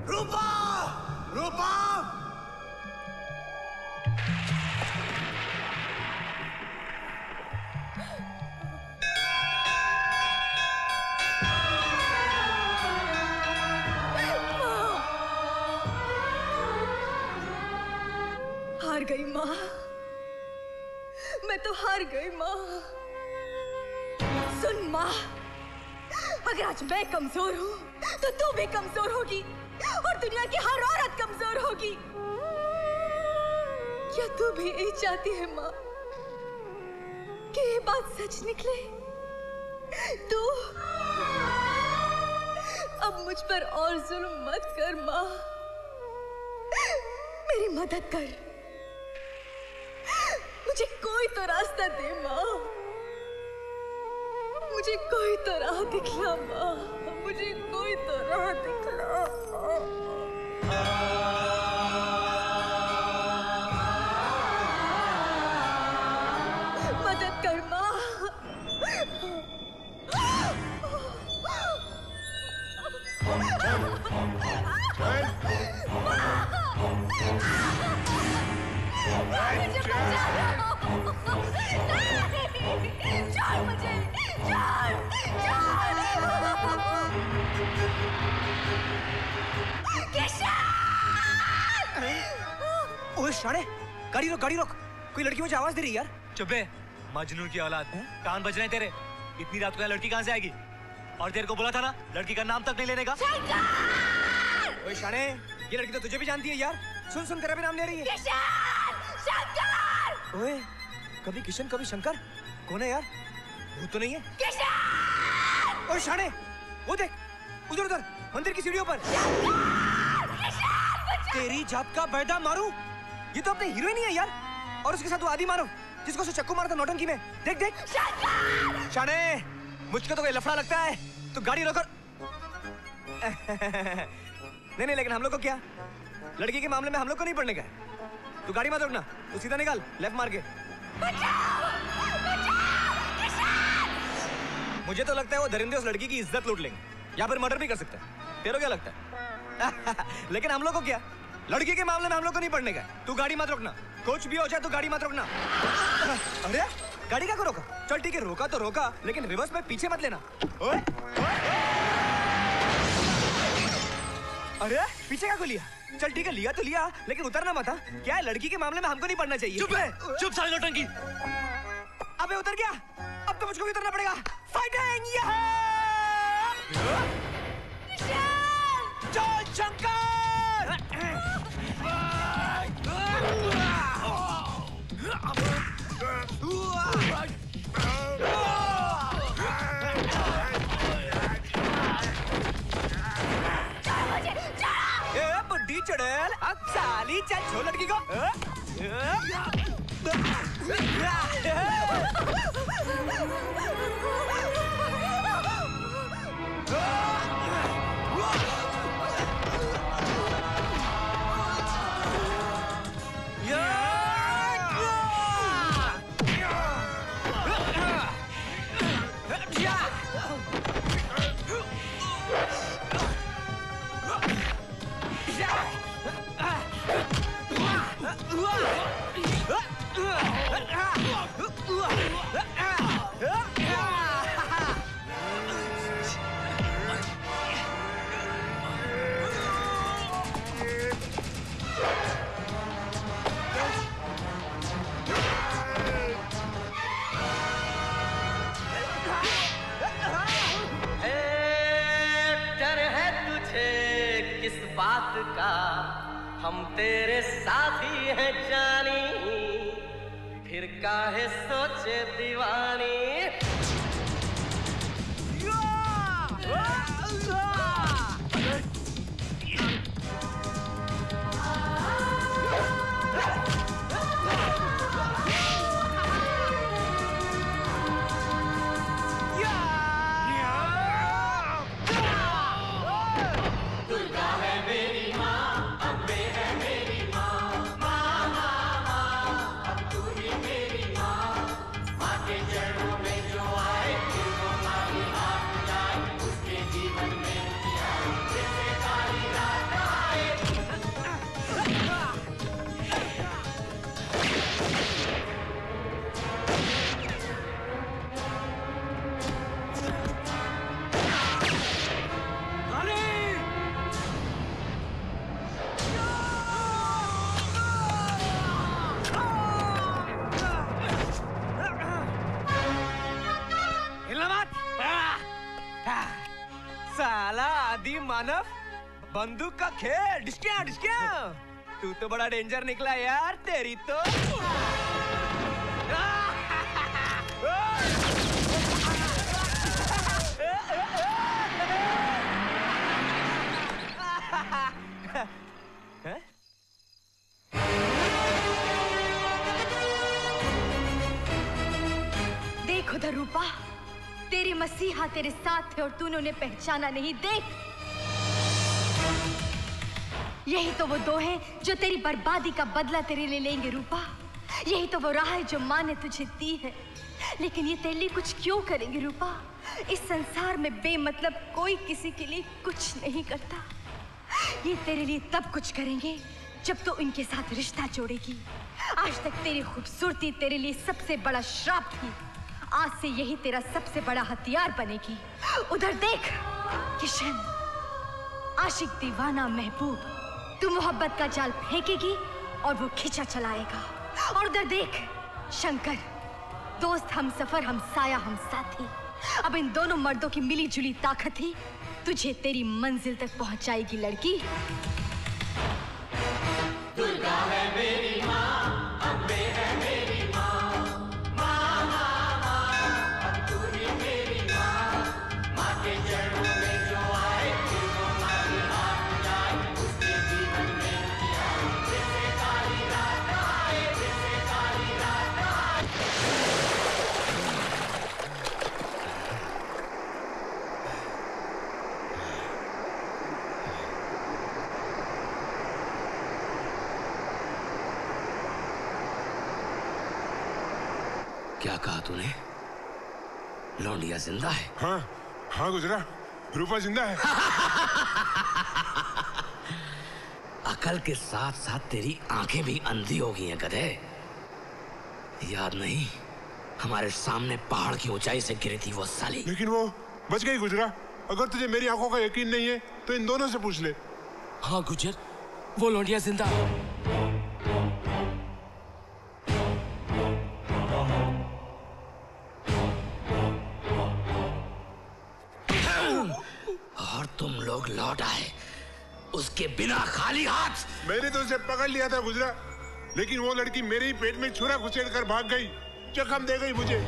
रूपा! रूपा! हार गई माँ, मैं तो हार गई माँ। सुन माँ, अगर आज मैं कमजोर हूँ तो तू भी कमजोर होगी और दुनिया की हर औरत कमजोर होगी। क्या तू भी यही चाहती है माँ कि ये बात सच निकले? तू अब मुझ पर और जुल्म मत कर माँ, मेरी मदद कर, मुझे कोई तो रास्ता दे माँ, मुझे कोई तो राह दिखला माँ, मुझे कोई तो राह दिखला। मदद कर माँ। मुझे बचा लो। छोड़ मुझे, ओए शाणे, गाड़ी रोक, गाड़ी रोक। कोई लड़की मुझे आवाज दे रही है यार। चुप है, मजनू की औलाद। कान बज रहे हैं तेरे। इतनी रात को यहाँ लड़की कहाँ से आएगी? और तेरे को बोला था ना लड़की का नाम तक नहीं लेने का। ओए शाणे, ये लड़की तो तुझे भी जानती है यार। सुन सुन तेरा भी नाम ले रही है। शंकर! ओए, कभी किशन कभी शंकर, कौन है यार? भूत तो नहीं है? किशन! ओए शाणे, वो देख, उधर उधर मंदिर की सीढ़ियों पर। तेरी जात का बैदा मारू, ये तो अपने हीरोइन ही है यार। और उसके साथ वो आदि मारो जिसको उसे चक्कू मारा था नौटंकी में। देख देख। शाणे, मुझको तो कोई लफड़ा लगता है। तो गाड़ी रोक। नहीं, लेकिन हम लोग को क्या? लड़की के मामले में हम लोग को नहीं पड़ने का है। तू गाड़ी मत रोकना, तू सीधा निकाल लेफ्ट मार के। मुझे तो लगता है वो दरिंदे उस लड़की की इज्जत लूट लेंगे या फिर मर्डर भी कर सकते हैं। तेरे को क्या लगता है? लेकिन हम लोग को क्या? लड़की के मामले में हम लोग को नहीं पड़ने का है। तू गाड़ी मत रोकना, कुछ भी हो जाए तो गाड़ी मत रोकना। अरे गाड़ी क्या को रोका? चल ठीक है, रोका तो रोका, लेकिन रिवर्स में पीछे मत लेना। ओए, अरे पीछे क्या को लिया? चल ठीक है, लिया तो लिया, लेकिन उतरना मत। क्या है, लड़की के मामले में हमको नहीं पड़ना चाहिए। चुप है, चुप साले नौटंकी। अबे उतर गया, अब तो मुझको भी उतरना पड़ेगा। फाइटिंग! चल शंकर! बुड्ढी चढ़ेल, अब साली चल छोड़ लड़की को। बात का हम तेरे साथी हैं जानी, फिर काहे सोचे दीवानी। माँ के चरणों में जो आदि मानव, बंदूक का खेल, डिस्किया डिस्किया। तू तो बड़ा डेंजर निकला यार, तेरी तो। देख उधर रूपा, तेरे मसीहा तेरे साथ थे और तूने उन्हें पहचाना नहीं। देख, यही तो वो दो हैं जो तेरी बर्बादी का बदला तेरे लिए लेंगे रूपा। यही तो वो राह है जो माँ ने तुझे दी है, लेकिन ये तेरे लिए कुछ क्यों करेंगे रूपा? इस संसार में बेमतलब कोई किसी के लिए कुछ नहीं करता। ये तेरे लिए तब कुछ करेंगे जब तो इनके साथ रिश्ता जोड़ेगी। आज तक तेरी खूबसूरती तेरे लिए सबसे बड़ा श्राप थी, आज से यही तेरा सबसे बड़ा हथियार बनेगी। उधर देख किशन, आशिक दीवाना महबूब, तू मोहब्बत का जाल फेंकेगी और वो खींचा चलाएगा। और उधर देख शंकर, दोस्त हम सफर, हम साया, हम साथी। अब इन दोनों मर्दों की मिली जुली ताकत ही तुझे तेरी मंजिल तक पहुंचाएगी लड़की। दुर्गा है मेरी माँ, अम्बे है मेरी माँ, माँ माँ माँ, अब तू ही मेरी माँ। माँ के चरणों में जो आए, जो मारी हाथ जाए, उसके जीवन में किया जैसे काली रात आए, जैसे काली रात आए। क्या कहा तूने? लौंडिया जिंदा है? हाँ हाँ गुजरा, रूपा जिंदा है। अकल के साथ साथ तेरी आंखें भी अंधी हो गई हैं गधे। याद नहीं, हमारे सामने पहाड़ की ऊंचाई से गिरी थी वो साली। लेकिन वो बच गई गुजरा। अगर तुझे मेरी आंखों का यकीन नहीं है तो इन दोनों से पूछ ले। हाँ गुजर, वो लौंडिया जिंदा। और तुम लोग लौट आए उसके बिना खाली हाथ। मैंने तो उसे पकड़ लिया था गुजरा, लेकिन वो लड़की मेरे ही पेट में छुरा घुसेड़ कर भाग गई, जख्म दे गई मुझे।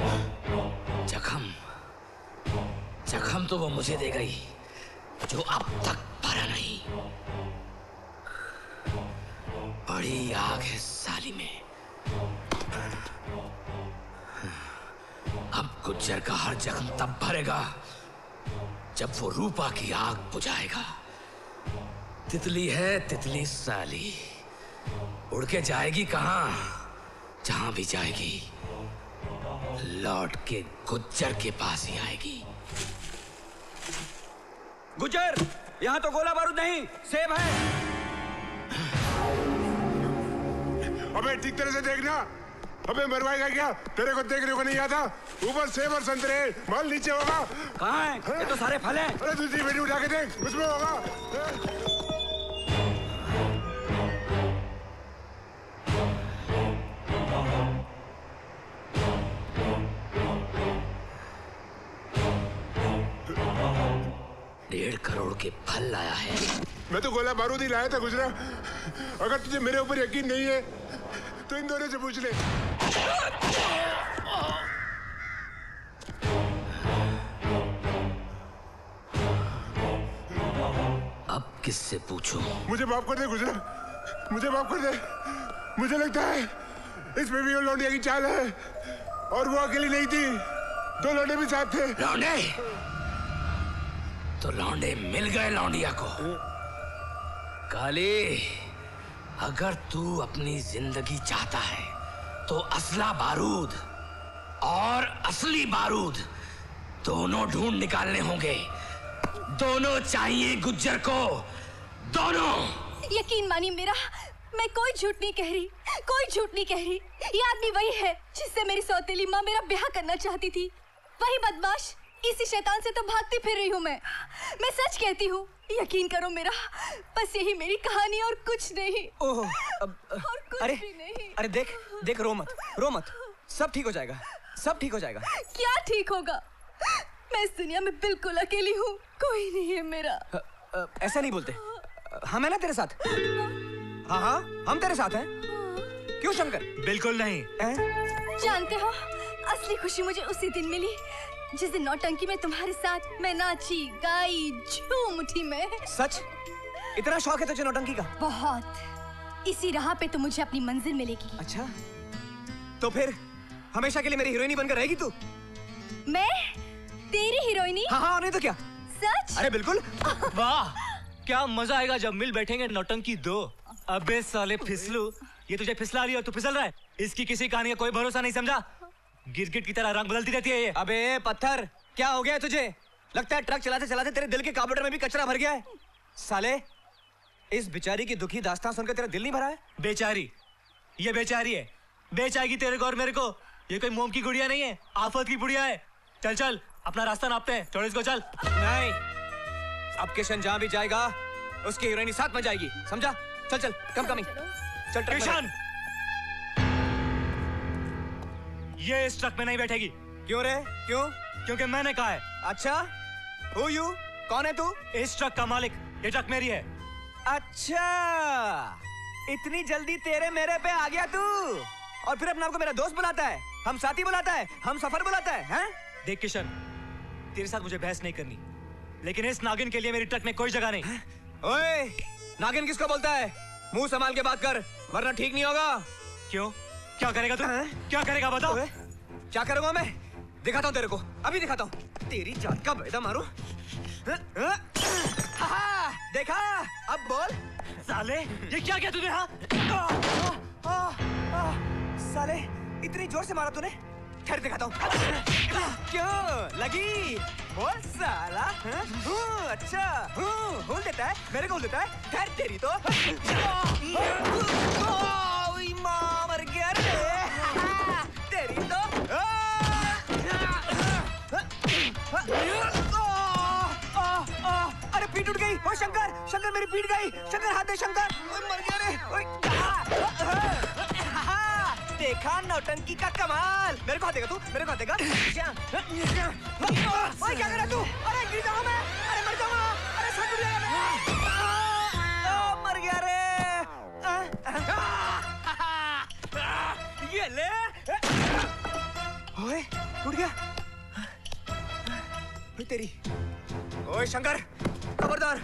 जख्म तो वो मुझे दे गई जो अब तक भरा नहीं। बड़ी आग है साली में। अब गुज्जर का हर जख्म तब भरेगा जब वो रूपा की आग बुझाएगा। तितली है तितली साली, उड़ के जाएगी कहां? जहां भी जाएगी लौट के गुज्जर के पास ही आएगी। गुज्जर, यहाँ तो गोला बारूद नहीं, सेब है। अबे ठीक तरह से देखना। अबे मरवाएगा क्या? तेरे को देखने को नहीं आता? ऊपर सेब और संतरे, माल नीचे होगा। कहाँ है? ये तो सारे फल हैं। अरे दूसरी पेटी उठा के देख, उसमें होगा। $1.5 करोड़ के फल लाया है। मैं तो गोला बारूद ही लाया था गुजरा। अगर तुझे मेरे ऊपर यकीन नहीं है तो इन दोनों से पूछ ले। अब किससे पूछूं? मुझे माफ कर दे गुजरा, मुझे माफ कर दे। मुझे लगता है इसमें भी वो लौंडिया की चाल है, और वो अकेली नहीं थी, 2 लौंडे भी साथ थे। लौंडे? तो लौंडे मिल गए लौंडिया को। काली, अगर तू अपनी जिंदगी चाहता है तो असला बारूद और असली बारूद दोनों ढूंढ निकालने होंगे। दोनों चाहिए गुज्जर को, दोनों। यकीन मानिए मेरा, मैं कोई झूठ नहीं कह रही, कोई झूठ नहीं कह रही। ये आदमी वही है जिससे मेरी सौतेली माँ मेरा ब्याह करना चाहती थी। वही बदमाश, इसी शैतान से तो भागती फिर रही हूँ मैं सच कहती हूँ, यकीन करो मेरा। बस यही मेरी कहानी और कुछ नहीं। ओह, और कुछ अरे, भी नहीं। अरे देख देख, रो मत, सब ठीक हो जाएगा, सब ठीक हो जाएगा। क्या ठीक होगा? मैं इस दुनिया में बिल्कुल अकेली हूँ, कोई नहीं है मेरा। ऐसा नहीं बोलते, हम है ना तेरे साथ। हाँ हाँ, हम तेरे साथ हैं। क्यों शंकर? बिल्कुल नहीं। जानते हो, असली खुशी मुझे उसी दिन मिली जिस दिन नौटंकी में तुम्हारे साथ मैं नाची, गाई, झूम उठी मैं। सच? इतना शौक है तुझे नौटंकी का? बहुत। इसी राह पे तो मुझे अपनी मंजिल मिलेगी। अच्छा, तो फिर हमेशा के लिए मेरी हीरोइनी बनकर रहेगी तू? मैं तेरी हीरोइनी? हाँ, नहीं तो क्या? सच? अरे बिल्कुल। वाह, क्या मजा आएगा जब मिल बैठेंगे नौटंकी दो। अबे साले फिसलू, ये तुझे फिसला रही है और तू फिसल रहा है। इसकी किसी कहानी का कोई भरोसा नहीं, समझा? गिरगिट की तरह रंग बदलती रहती है ये। अबे पत्थर, क्या हो गया तुझे? लगता है ट्रक चलाते चलाते तेरे दिल के कार्बोरेटर में भी कचरा भर गया है। साले, इस बेचारी की दुखी दास्तान सुनकर तेरा दिल नहीं भरा है? बेचारी, ये बेचारी है, बेच आएगी तेरे को और मेरे को। ये कोई मोम की गुड़िया नहीं है, आफत की बुढ़िया है। चल चल, अपना रास्ता नापते हैं, छोड़ इसको, चल। नहीं, अब किशन जहाँ भी जाएगा उसकी हीरोइनी साथ में जाएगी, समझा? चल चल, कम कमिंग। चल किशन, ये इस ट्रक में नहीं बैठेगी। क्यों रे? क्यों? क्योंकि मैंने कहा है। अच्छा, Who you? कौन है तू? इस ट्रक का मालिक, ये ट्रक मेरी है। अच्छा, इतनी जल्दी तेरे मेरे पे आ गया तू? और फिर अपने आप को मेरा दोस्त बुलाता है, हम साथी बुलाता है, हम सफर बुलाता है, हैं? देख किशन, तेरे साथ मुझे बहस नहीं करनी, लेकिन इस नागिन के लिए मेरी ट्रक में कोई जगह नहीं। ओए, नागिन किसको बोलता है? मुंह संभाल के बात कर, वरना ठीक नहीं होगा। क्यों? क्या करेगा तू? क्या करेगा बताओ? क्या करूंगा मैं? दिखाता हूँ तेरे को, अभी दिखाता हूँ। तेरी जान का बेदा मारू। देखा? अब बोल। साले, ये क्या किया तूने? साले, इतनी जोर से मारा तूने? ठहर दिखाता हूँ। क्यों लगी? बोल साला। अच्छा, होल देता है, मेरे को होल देता है। ठहर तेरी तो। माँ मर गया रे। तेरी तो। अरे पीठ उठ गई। ओ शंकर, शंकर मेरी पीठ गई। शंकर हाथ दे शंकर। मर गया रे। देखा नौटंकी का कमाल। मेरे को हाथ देगा तू? मेरे को हाथ देगा? ओए क्या कर रहा तू? अरे गिर जाऊंगा मैं। अरे मर जाऊंगा। अरे सर टूट जाएगा मैं। मर गया रे। ये ले। ओए टूट गया। तेरी। ओए शंकर, खबरदार।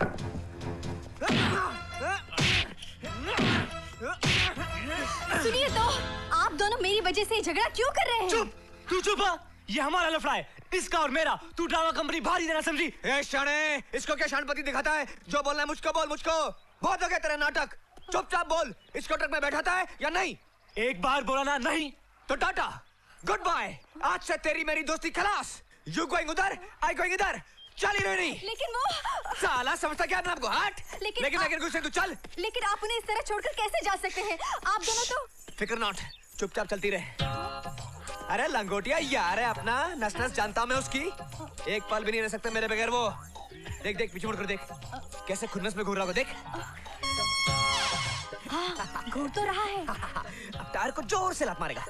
सुनिए तो, आप दोनों मेरी वजह से झगड़ा क्यों कर रहे हैं? चुप, तू चुप। ये हमारा लफड़ा है, इसका और मेरा। तू ड्रामा कंपनी भारी देना समझी? ए शाने, इसको क्या शानपति दिखाता है? जो बोलना है मुझको बोल, मुझको। बहुत हो गया तेरा नाटक। चुपचाप बोल, इसको ट्रक में बैठाता है या नहीं? एक बार बोला ना नहीं तो टाटा, गुड बाय। आज से तेरी मेरी दोस्ती खलास। यू गोइंग उधर, आई गोइंग इधर। चल ही नहीं। लेकिन वो साला समझता क्या अपने आप को? हट। लेकिन गुस्से तू चल। लेकिन आप उन्हें इस तरह छोड़कर कैसे जा सकते हैं? आप दोनों तो। फिक्र नॉट, चुपचाप चलती रहे। अरे लंगोटिया यार है अपना, नस नस जानता हूं मैं उसकी। एक पल भी नहीं रह सकता मेरे बगैर वो। देख देख पीछे मुड़कर देख, कैसे खुन्नस में घूर रहा है, देख। हाँ, घूर तो रहा है। अब टायर को जोर से लात मारेगा।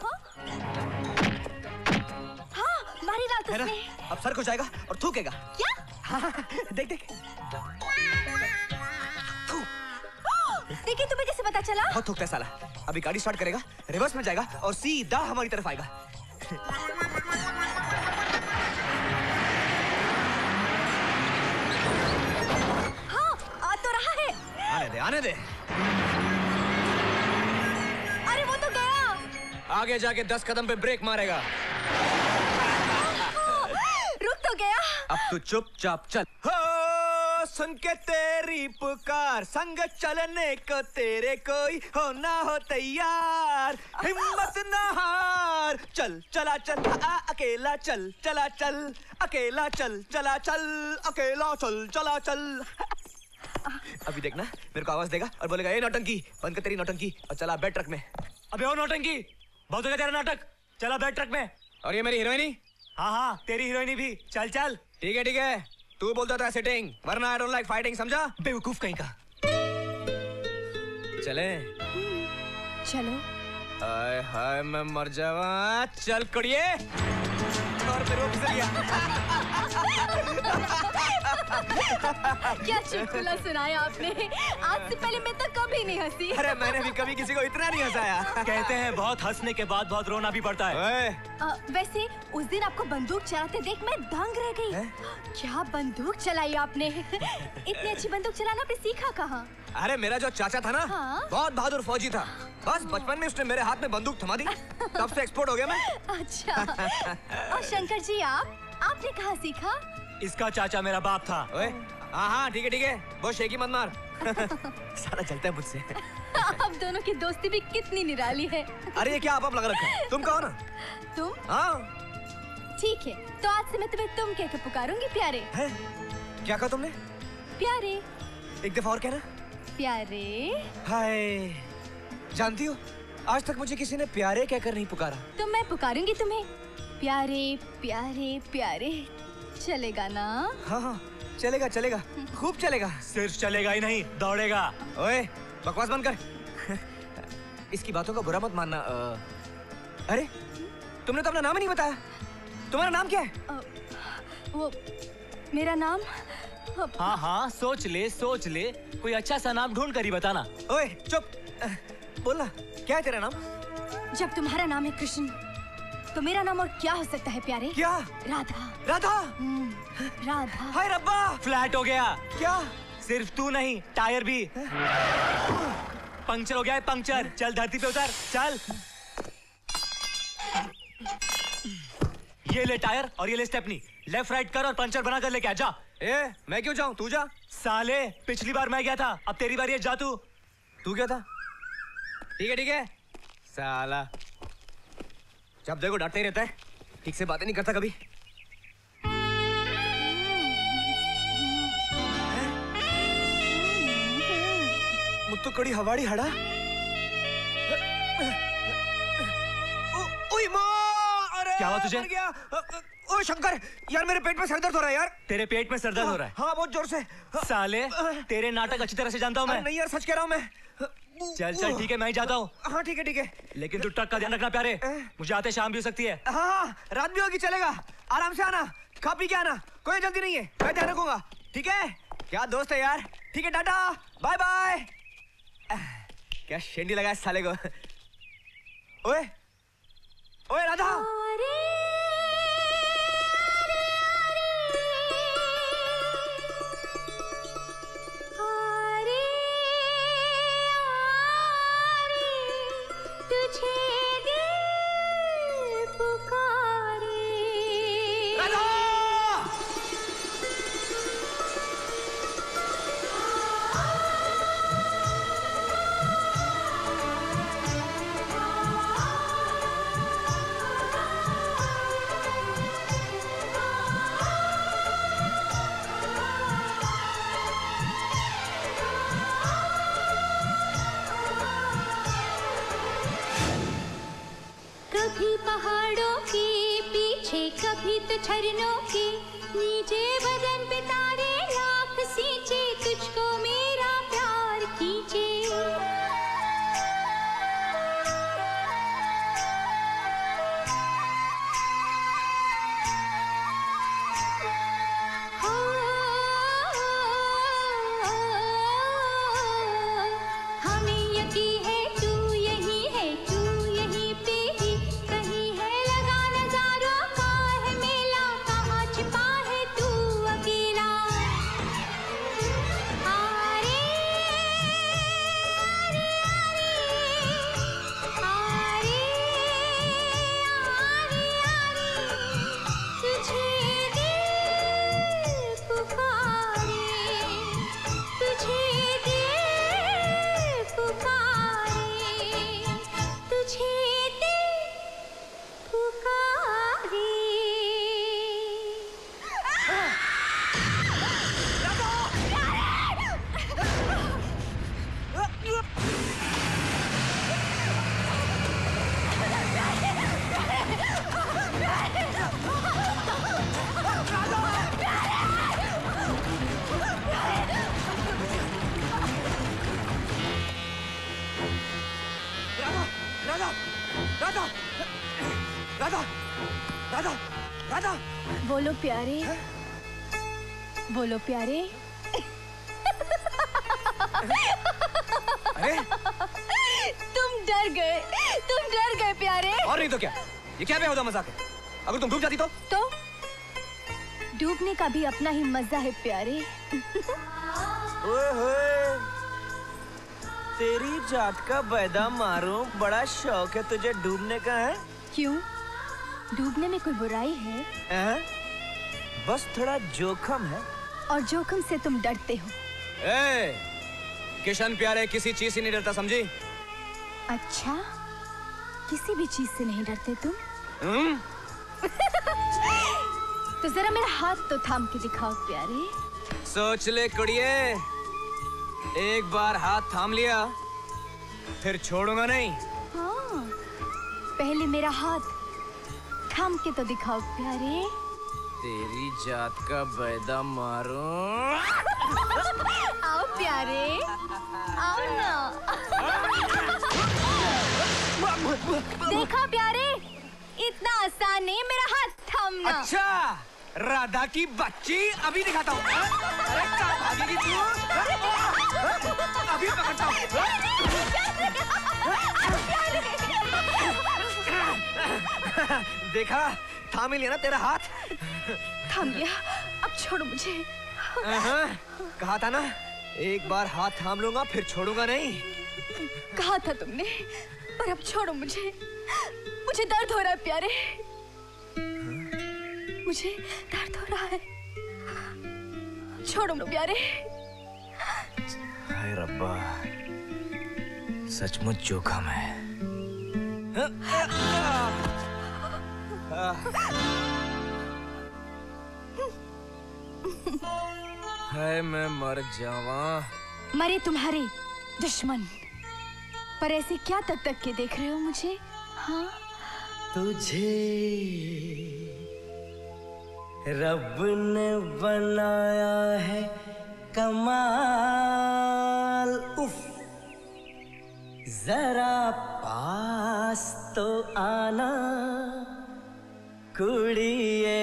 हाँ, मारी रात उसने। अब सर को जाएगा और थूकेगा। क्या? हाँ, देख देख। देखिए, तुम्हें कैसे पता चला? बहुत थूकता है साला। अभी गाड़ी स्टार्ट करेगा, रिवर्स में जाएगा और सीधा हमारी तरफ आएगा। हाँ, आ तो रहा है। आने दे, आने दे। अरे वो तो गया। आगे जाके 10 कदम पे ब्रेक मारेगा। रुक तो गया। अब तू चुपचाप चल। सुन के तेरी पुकार, संग चलने को तेरे कोई हो ना हो तैयार। हिम्मत ना हार, चल चला चल, अकेला चल चला चल, अकेला चल चला चल, अकेला चल चला चल। अभी देखना, मेरे को आवाज देगा और बोलेगा, ए नौटंकी, बंद कर तेरी नौटंकी और चला बैठ ट्रक में। अबे ओ नौटंकी, बहुत हो गया तेरा नाटक, चला बैठ ट्रक में। और ये मेरी हीरोइनी? हाँ हाँ, तेरी हीरोइनी भी। चल चल। ठीक है ठीक है, तू बोलता था सिटिंग, वरना आई डोंट लाइक फाइटिंग, समझा? बेवकूफ कहीं का। चले चलो। हाय हाय मैं मर जावा। चल कुड़िए। और फिर वो फिसल गया। क्या चुटकुला सुनाया आपने। आज से पहले मैं तो कभी नहीं हंसी। अरे मैंने भी कभी किसी को इतना नहीं हंसाया। कहते हैं बहुत हंसने के बाद बहुत रोना भी पड़ता है। वैसे उस दिन आपको बंदूक चलाते देख मैं दंग रह गई। क्या बंदूक चलाई आपने। इतनी अच्छी बंदूक चलाना आपने सीखा कहाँ। अरे मेरा जो चाचा था ना, बहुत बहादुर फौजी था। बस बचपन में उसने मेरे हाथ में बंदूक थमा दी, तब से एक्सपोर्ट हो गया मैं। अच्छा। और शंकर जी आपने कहाँ सीखा। इसका चाचा मेरा बाप था। हाँ ठीक है वो शेकी मत मार। सारा चलता है मुझसे। आप दोनों की दोस्ती भी कितनी निराली है। अरे ये क्या आप लगा रखा है। तुम कहो ना। तुम? हाँ ठीक है, तो आज से मैं तुम्हें तुम कह के पुकारूंगी प्यारे। है? क्या कहा तुमने। प्यारे। एक दफा और कहना। प्यारे। हाय, जानती हो आज तक मुझे किसी ने प्यारे कहकर नहीं पुकारा। तो मैं पुकारूंगी तुम्हें प्यारे प्यारे प्यारे। चलेगा ना। हाँ चलेगा खूब चलेगा। सिर्फ चलेगा ही नहीं दौड़ेगा। ओए बकवास बंद कर। इसकी बातों का बुरा मत मानना। अरे तुमने तो अपना नाम ही नहीं बताया। तुम्हारा नाम क्या है। वो मेरा नाम। हाँ सोच ले कोई अच्छा सा नाम ढूंढ कर ही बताना। ओए चुप, बोलना क्या है तेरा नाम। जब तुम्हारा नाम है कृष्ण तो मेरा नाम और क्या हो सकता है प्यारे। क्या। राधा। हाय रब्बा, फ्लैट हो गया। क्या। सिर्फ तू नहीं टायर भी पंक्चर हो गया है। पंक्चर। चल धरती पे उतर चल। ये ले टायर और ये ले स्टेपनी। लेफ्ट राइट कर और पंचर बना कर लेके आ जा। मैं क्यों जाऊं, तू जा। साले पिछली बार मैं गया था, अब तेरी बारी है, जा तू। तू क्या था। ठीक है साला जब देखो डरते ही रहता है, ठीक से बातें नहीं करता कभी। मुत्तु कड़ी हवाड़ी हड़ा। ओए माँ, अरे क्या हुआ तुझे। ओए शंकर यार, मेरे पेट में सर दर्द हो रहा है यार। तेरे पेट में सर दर्द हो रहा है। हाँ बहुत जोर से। साले तेरे नाटक अच्छी तरह से जानता हूँ मैं। नहीं यार सच कह रहा हूँ मैं। चल ठीक है मैं ही जाता हूँ। हाँ ठीक है लेकिन तू ट्रक का ध्यान रखना प्यारे, मुझे आते शाम भी हो सकती है। हाँ रात भी होगी, चलेगा। आराम से आना, खा पी के आना, कोई जल्दी नहीं है, मैं ध्यान रखूंगा। ठीक है क्या दोस्त है यार। ठीक है टाटा बाय बाय। क्या शेंडी लगा इस साले को। ओए राधा। कभी पहाड़ों के पीछे कभी तो झरनों के नीचे बदन पे तारे लाख सींचे, तुझको मेरा प्यार खींचे। हमें यकीन है तू यही है, तू यहीं पे ही कहीं है, लगा नजारों का है मेला, कहाँ छिपा है तू अकेला। आरे आरे तुझे दिल पुकारे, तुझे दिल पुकारे, तुझे दिल पुकारे। राधा। बोलो प्यारे, बोलो प्यारे। अरे तुम डर गए प्यारे। और नहीं तो क्या, ये क्या बेहुदा मजाक है? अगर तुम डूब जाती तो डूबने का भी अपना ही मजा है प्यारे। ओए तेरी जात का बैदा मारूं, बड़ा शौक है तुझे डूबने का है? क्यों, डूबने में कोई बुराई है? बस थोड़ा जोखम है। और जोखम से तुम डरते हो? किशन प्यारे किसी चीज से नहीं डरता, समझी? अच्छा, किसी भी चीज से नहीं डरते तुम? तो जरा मेरा हाथ तो थाम के दिखाओ प्यारे। सोच ले कुड़िए, एक बार हाथ थाम लिया फिर छोड़ूंगा नहीं। हाँ, पहले मेरा हाथ थाम के तो दिखाओ प्यारे। तेरी जात का बैदा मारूं। आओ प्यारे, आओ ना। देखा प्यारे, इतना आसान नहीं मेरा हाथ थामना। अच्छा, राधा की बच्ची, अभी दिखाता हूँ। अरे कहाँ भागेगी तू? अभी पकड़ता हूँ। देखा, थाम ही लिया ना तेरा हाथ। थाम लिया, अब छोड़ो मुझे। कहा था ना, एक बार हाथ थाम लूंगा फिर छोड़ूंगा नहीं। कहा था तुमने, पर अब छोड़ो मुझे। मुझे दर्द हो रहा है प्यारे, मुझे दर्द हो रहा है। छोड़ो प्यारे। हाय रब्बा, सचमुच जोखम है। हाय मैं मर जावा। मरे तुम्हारे दुश्मन, पर ऐसे क्या तक के देख रहे हो मुझे? हाँ, तुझे रब ने बनाया है कमाल, उफ, जरा पास तो आना कुड़िए।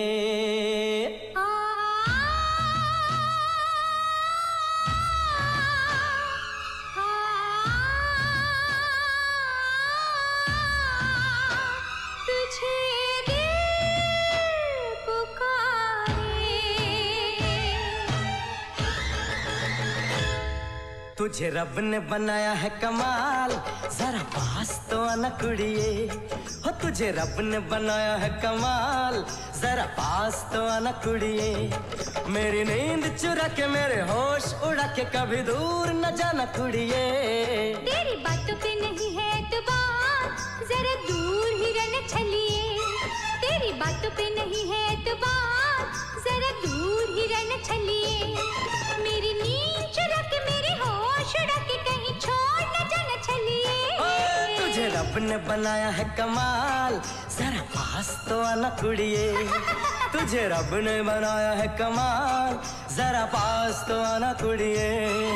तुझे रब ने बनाया है कमाल, जरा पास तो आना कुड़िए। हो तुझे रब ने बनाया है कमाल, जरा पास तो आना कुड़िए। मेरी नींद चुरा के मेरे होश उड़ा के कभी दूर न जाना कुड़िए। तेरी बातों पे नहीं है एतबार, जरा दूर ही रहना चलिए। तेरी बातों पे नहीं है एतबार, जरा दूर ही रहना चलिए। मेरी नींद चुरा के मेरे होश उड़ा के कहीं छोड़ न जाना चलिए। तुझे रब ने बनाया है कमाल, जरा पास तो आना कुड़िए। तुझे रब ने बनाया है कमाल, जरा पास तो आना कुड़िए।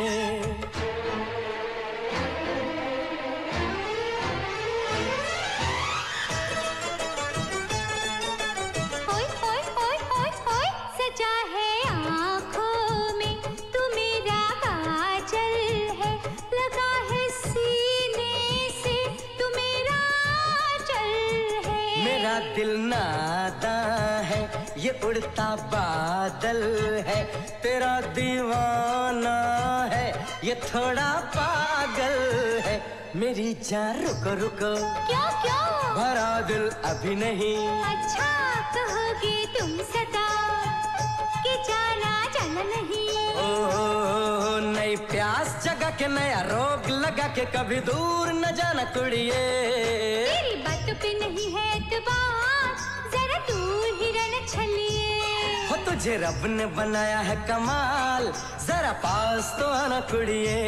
सजा है आँखों में तू मेरा काजल है, लगा है सीने से तू मेरा चल है। मेरा दिल नादा है, ये उड़ता बादल है। तेरा दीवाना है, ये थोड़ा पागल है। मेरी जान रुको रुको, क्यों क्यों? भरा दिल अभी नहीं। अच्छा कहोगे तुम सदा कि जाना जाना नहीं। ओ नई प्यास जगा के नया रोग लगा के कभी दूर न जाना कुड़िए। तेरी बातों पे नहीं है एतबार, जरा दूर ही रहना चलिए। हो तुझे रब ने बनाया है कमाल, जरा पास तो आना कुड़िए।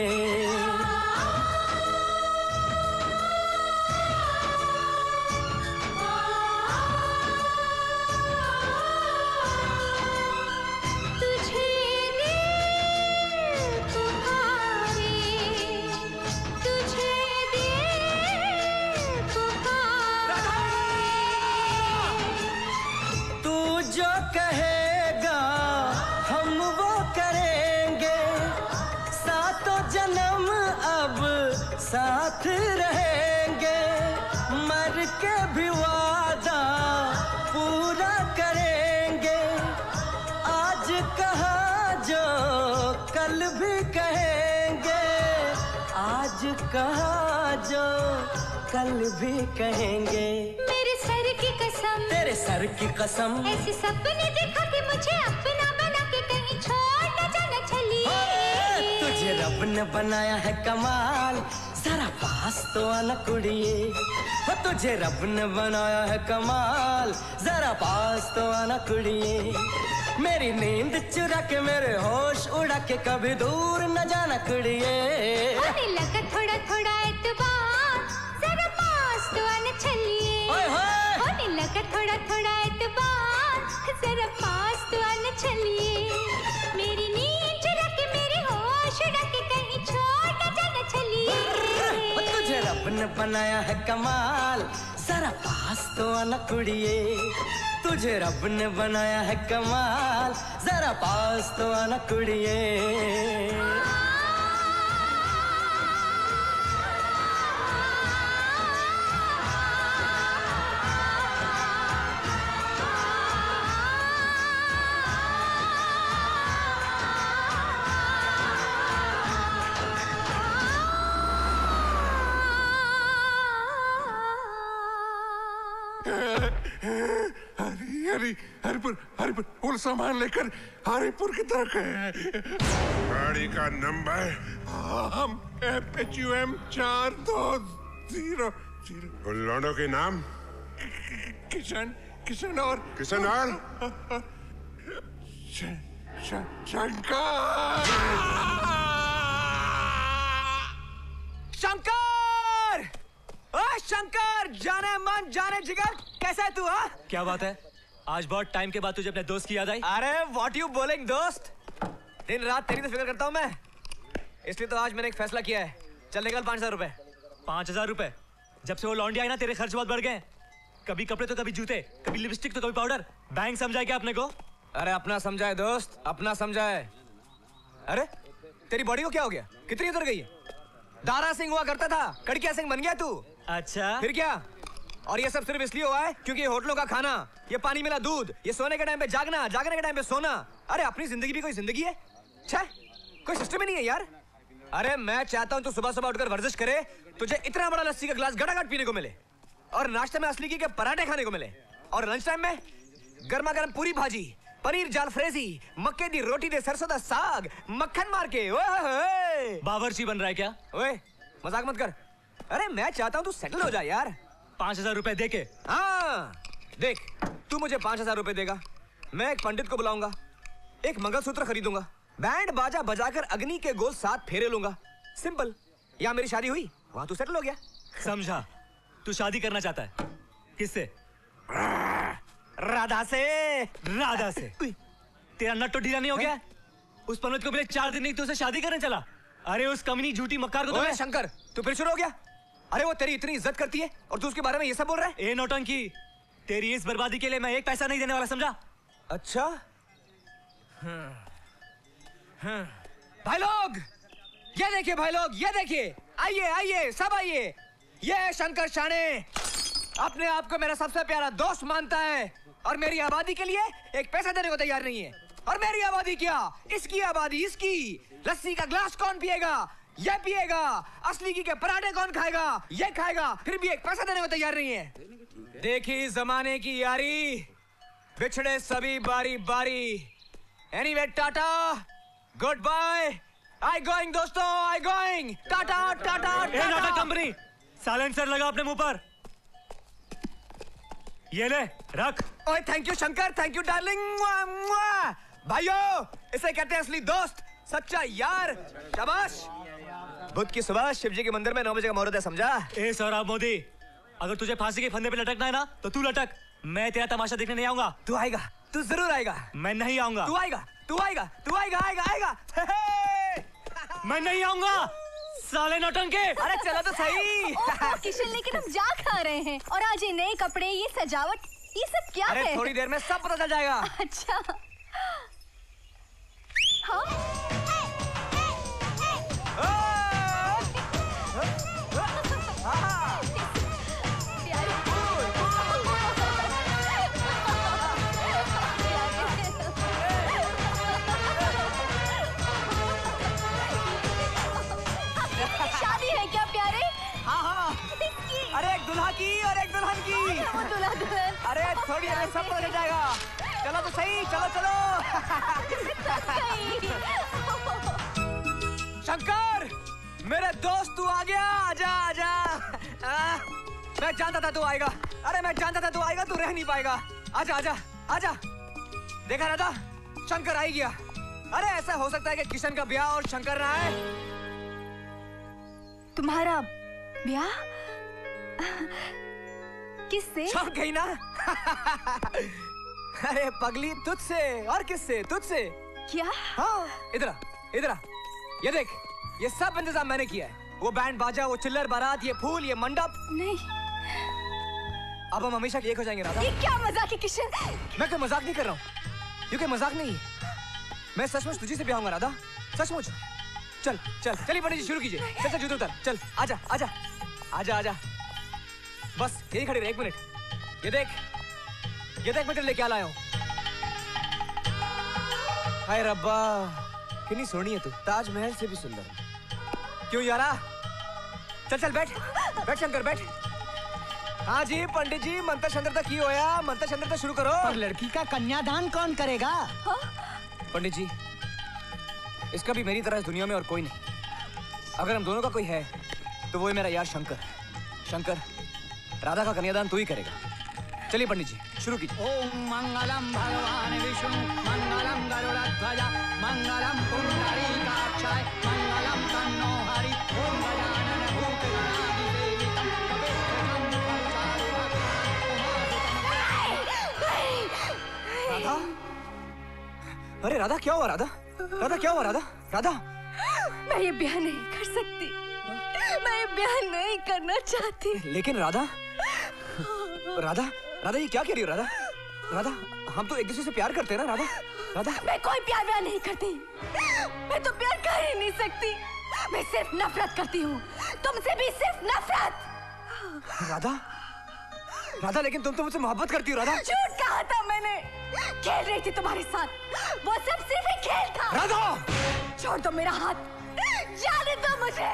साथ रहेंगे, मर के भी वादा पूरा करेंगे। आज कहा जो कल भी कहेंगे, आज कहा जो कल भी कहेंगे। मेरे सर की कसम, तेरे सर की कसम, ऐसे सपने देखा कि मुझे अपना बना के कहीं छोड़ न जाना चलिए। तुझे रब ने बनाया है कमाल, जरा पास तो आना कुड़िए। हो तुझे रब ने बनाया है कमाल, जरा पास तो आना कुड़िए। मेरी नींद चुरा के मेरे होश उड़ा के कभी दूर न जाना कुड़िए। होने लगा थोड़ा थोड़ा एतबार, जरा पास तो आना चलिए। होने लगा थोड़ा थोड़ा एतबार, जरा पास तो आना चलिए। मेरी नींद चुरा के मेरे होश उड़ा के कहीं छोड़ न जाना चलिए। तुझे रब ने बनाया है कमाल, जरा पास तो आना कुड़िए। तुझे रब ने बनाया है कमाल, जरा पास तो आना कुड़िए। हरिपुर वो सामान लेकर हरिपुर की तरफ है। गाड़ी का नंबर हम FHUM 4200। लौंडो के नाम किशन और शंकर! ओए शंकर, जाने मन जाने जिगर, कैसा है तू? हाँ, क्या बात है? आज बहुत टाइम के बाद तुझे अपने दोस्त की याद आई? अरे व्हाट यू बोलिंग दोस्त, दिन रात तेरी तो फिक्र करता हूँ मैं, इसलिए तो आज मैंने एक फैसला किया है। चल निकल 5000 रुपए। 5000 रुपए? जब से वो लौंडी आई ना तेरे खर्च बहुत बढ़ गए। कभी कपड़े तो कभी जूते, कभी लिपस्टिक तो कभी पाउडर। बैंक समझा क्या अपने को? अरे अपना समझा है दोस्त, अपना समझा है। अरे तेरी बॉडी को क्या हो गया, कितनी उतर गई है? दारा सिंह हुआ करता था, कड़किया सिंह बन गया तू। अच्छा फिर क्या? और ये सब सिर्फ इसलिए हुआ है क्योंकि होटलों का खाना, ये पानी मिला दूध, ये सोने के टाइम पे जागना, जागने के टाइम पे सोना। अरे अपनी जिंदगी भी कोई जिंदगी है? छे, कोई सिस्टम ही नहीं है यार। अरे मैं चाहता हूँ तू सुबह सुबह उठकर वर्जिश करे, तुझे इतना बड़ा लस्सी का गिलास गड़ागड़ पीने को मिले, और नाश्ते में असली के पराठे खाने को मिले, और लंच टाइम में गर्मा गर्म पूरी भाजी, पनीर जालफ्रेजी, मक्के दी रोटी दे सरसों दा साग, मक्खन मार के। ओए बावर्ची बन रहा है क्या? ओए मजाक मत कर। अरे मैं चाहता हूँ तू सेटल हो जा यार। 5000 रुपए दे के? हाँ देख, तू मुझे 5000 रुपए देगा, मैं एक पंडित को बुलाऊंगा, एक मंगलसूत्र खरीदूंगा, बैंड बाजा बजाकर अग्नि के गोल 7 फेरे लूंगा। सिंपल। या मेरी शादी हुई, वहां तू सेटल हो गया। समझा? तू शादी करना चाहता है? किससे? राधा से। राधा से? तेरा नट तो ढीला नहीं हो गया? उस पंडित को मिले 4 दिन नहीं तो उसे शादी करने चला? अरे उस कमीनी झूठी मक्कार को तो ओए शंकर, तू फिर शुरू हो गया? अरे वो तेरी इतनी इज्जत करती है और तू उसके बारे में ये सब बोल रहा है? ए नौटंकी, तेरी इस बर्बादी के लिए मैं 1 पैसा नहीं देने वाला, समझा? अच्छा। भाई लोग, ये देखिए भाई लोग, ये देखिए, आइए आइए सब आइए। ये है शंकर शाने, अपने आप को मेरा सबसे प्यारा दोस्त मानता है और मेरी आबादी के लिए 1 पैसा देने को तैयार नहीं है। और मेरी आबादी क्या, इसकी आबादी इसकी। लस्सी का ग्लास कौन पिएगा? ये पिएगा। असली के पराठे कौन खाएगा? ये खाएगा। फिर भी 1 पैसा देने को तैयार नहीं है। देखी जमाने की यारी, बिछड़े सभी बारी बारी। Anyway tata, good bye, I going दोस्तों, I going, tata tata tata. Company silencer लगा अपने मुंह पर, ये ले रख। ओए thank you Shankar, thank you darling. भाइयों, इसे कहते हैं असली दोस्त, सच्चा यार। शाबाश। बुध की सुबह शिव जी के मंदिर में 9 बजे का मुहूर्त है, समझा? ए सौरभ मोदी, अगर तुझे फांसी के फंदे पे लटकना है ना तो तू लटक, मैं तेरा तमाशा देखने नहीं आऊंगा। तू आएगा, तू जरूर आएगा। मैं नहीं आऊंगा। तू आएगा, तू आएगा, तू आएगा, आएगा आएगा। मैं नहीं आऊंगा साले नौटंके। अरे चलो तो सही। किशन, लेकिन हम जा खा रहे हैं और आज ये नए कपड़े, ये सजावट, ये सब क्या है? अरे थोड़ी देर में सब पता चल जाएगा। अच्छा। हाँ? की और एक दुल्हन की। वो दूल्हा दुल्हन। अरे थोड़ी देर में सब पता चल जाएगा। चलो तो सही, चलो चलो। शंकर, मेरे दोस्त तू आ गया। आजा आजा। मैं जानता था तू आएगा। अरे मैं जानता था तू आएगा, तू रह नहीं पाएगा। आजा आजा आजा। देखा राधा, शंकर आ ही गया। अरे ऐसा हो सकता है कि किशन का ब्याह और शंकर ना आए? तुम्हारा ब्याह किससे? चौंक गई ना? अरे पगली, तुझसे। और किससे? तुझसे। क्या? हाँ, इधर आ, इधर आ। ये देख, ये सब इंतजाम मैंने किया है। वो बैंड बाजा, वो चिल्लर बारात, ये फूल, ये मंडप। नहीं, अब हम हमेशा एक हो जाएंगे राधा। ये क्या मजाक है किशन? मैं कोई मजाक नहीं कर रहा हूँ, क्योंकि मजाक नहीं है। मैं सचमुच तुझी से ब्याह होऊंगा राधा, सचमुच। चल चल चलिए पंडित जी, शुरू कीजिए। चल चल जूते उतर, चल आजा आजा आजा आजा। बस यही खड़ी रहे, 1 मिनट। ये देख मैं तेरे लिए क्या लाया हूँ। हाय रब्बा, कितनी सोहनी है तू, ताजमहल से भी सुंदर। क्यों यारा? चल चल बैठ बैठ शंकर बैठ। हाँ जी पंडित जी, मंत्र शंकर तक की होया, मंत्र शंकर तक शुरू करो। पर लड़की का कन्यादान कौन करेगा? पंडित जी, इसका भी मेरी तरह इस दुनिया में और कोई नहीं। अगर हम दोनों का कोई है तो वो है मेरा यार शंकर। शंकर, राधा का कन्यादान तू ही करेगा। चलिए पंडित जी, शुरू कीजिए। ओम मंगलम भगवान विष्णु मंगलम गरुड़ध्वज मंगलम पुंडरीकाक्षाय मंगलम तन्नो हरि ओम गजानन भूतगणाधिसेवितं राधा? अरे राधा, क्या हुआ राधा? राधा क्या हुआ राधा? राधा, मैं ये ब्याह नहीं कर सकती। मैं ये ब्याह नहीं करना चाहती। लेकिन राधा, राधा राधा ये क्या कह रही हो राधा? राधा, हम तो एक दूसरे से प्यार करते हैं ना राधा? राधा, मैं कोई प्यार व्यार नहीं करती। मैं तो प्यार कर ही नहीं सकती। मैं सिर्फ नफरत करती हूँ, तुमसे भी सिर्फ नफरत। राधा, राधा लेकिन तुम तो मुझसे मोहब्बत करती हो राधा। झूठ कहा था मैंने, खेल रही थी तुम्हारे साथ। वो सब सिर्फ एक खेल था। राधा, छोड़ दो मेरा हाथ, जाने दो मुझे।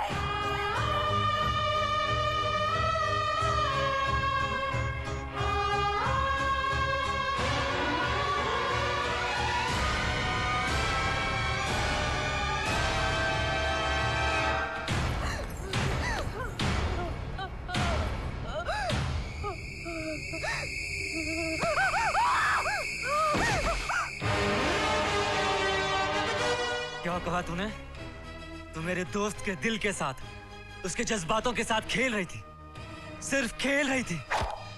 क्या कहा तूने? तू मेरे दोस्त के दिल के साथ, उसके जज्बातों के साथ खेल रही थी, सिर्फ खेल रही थी।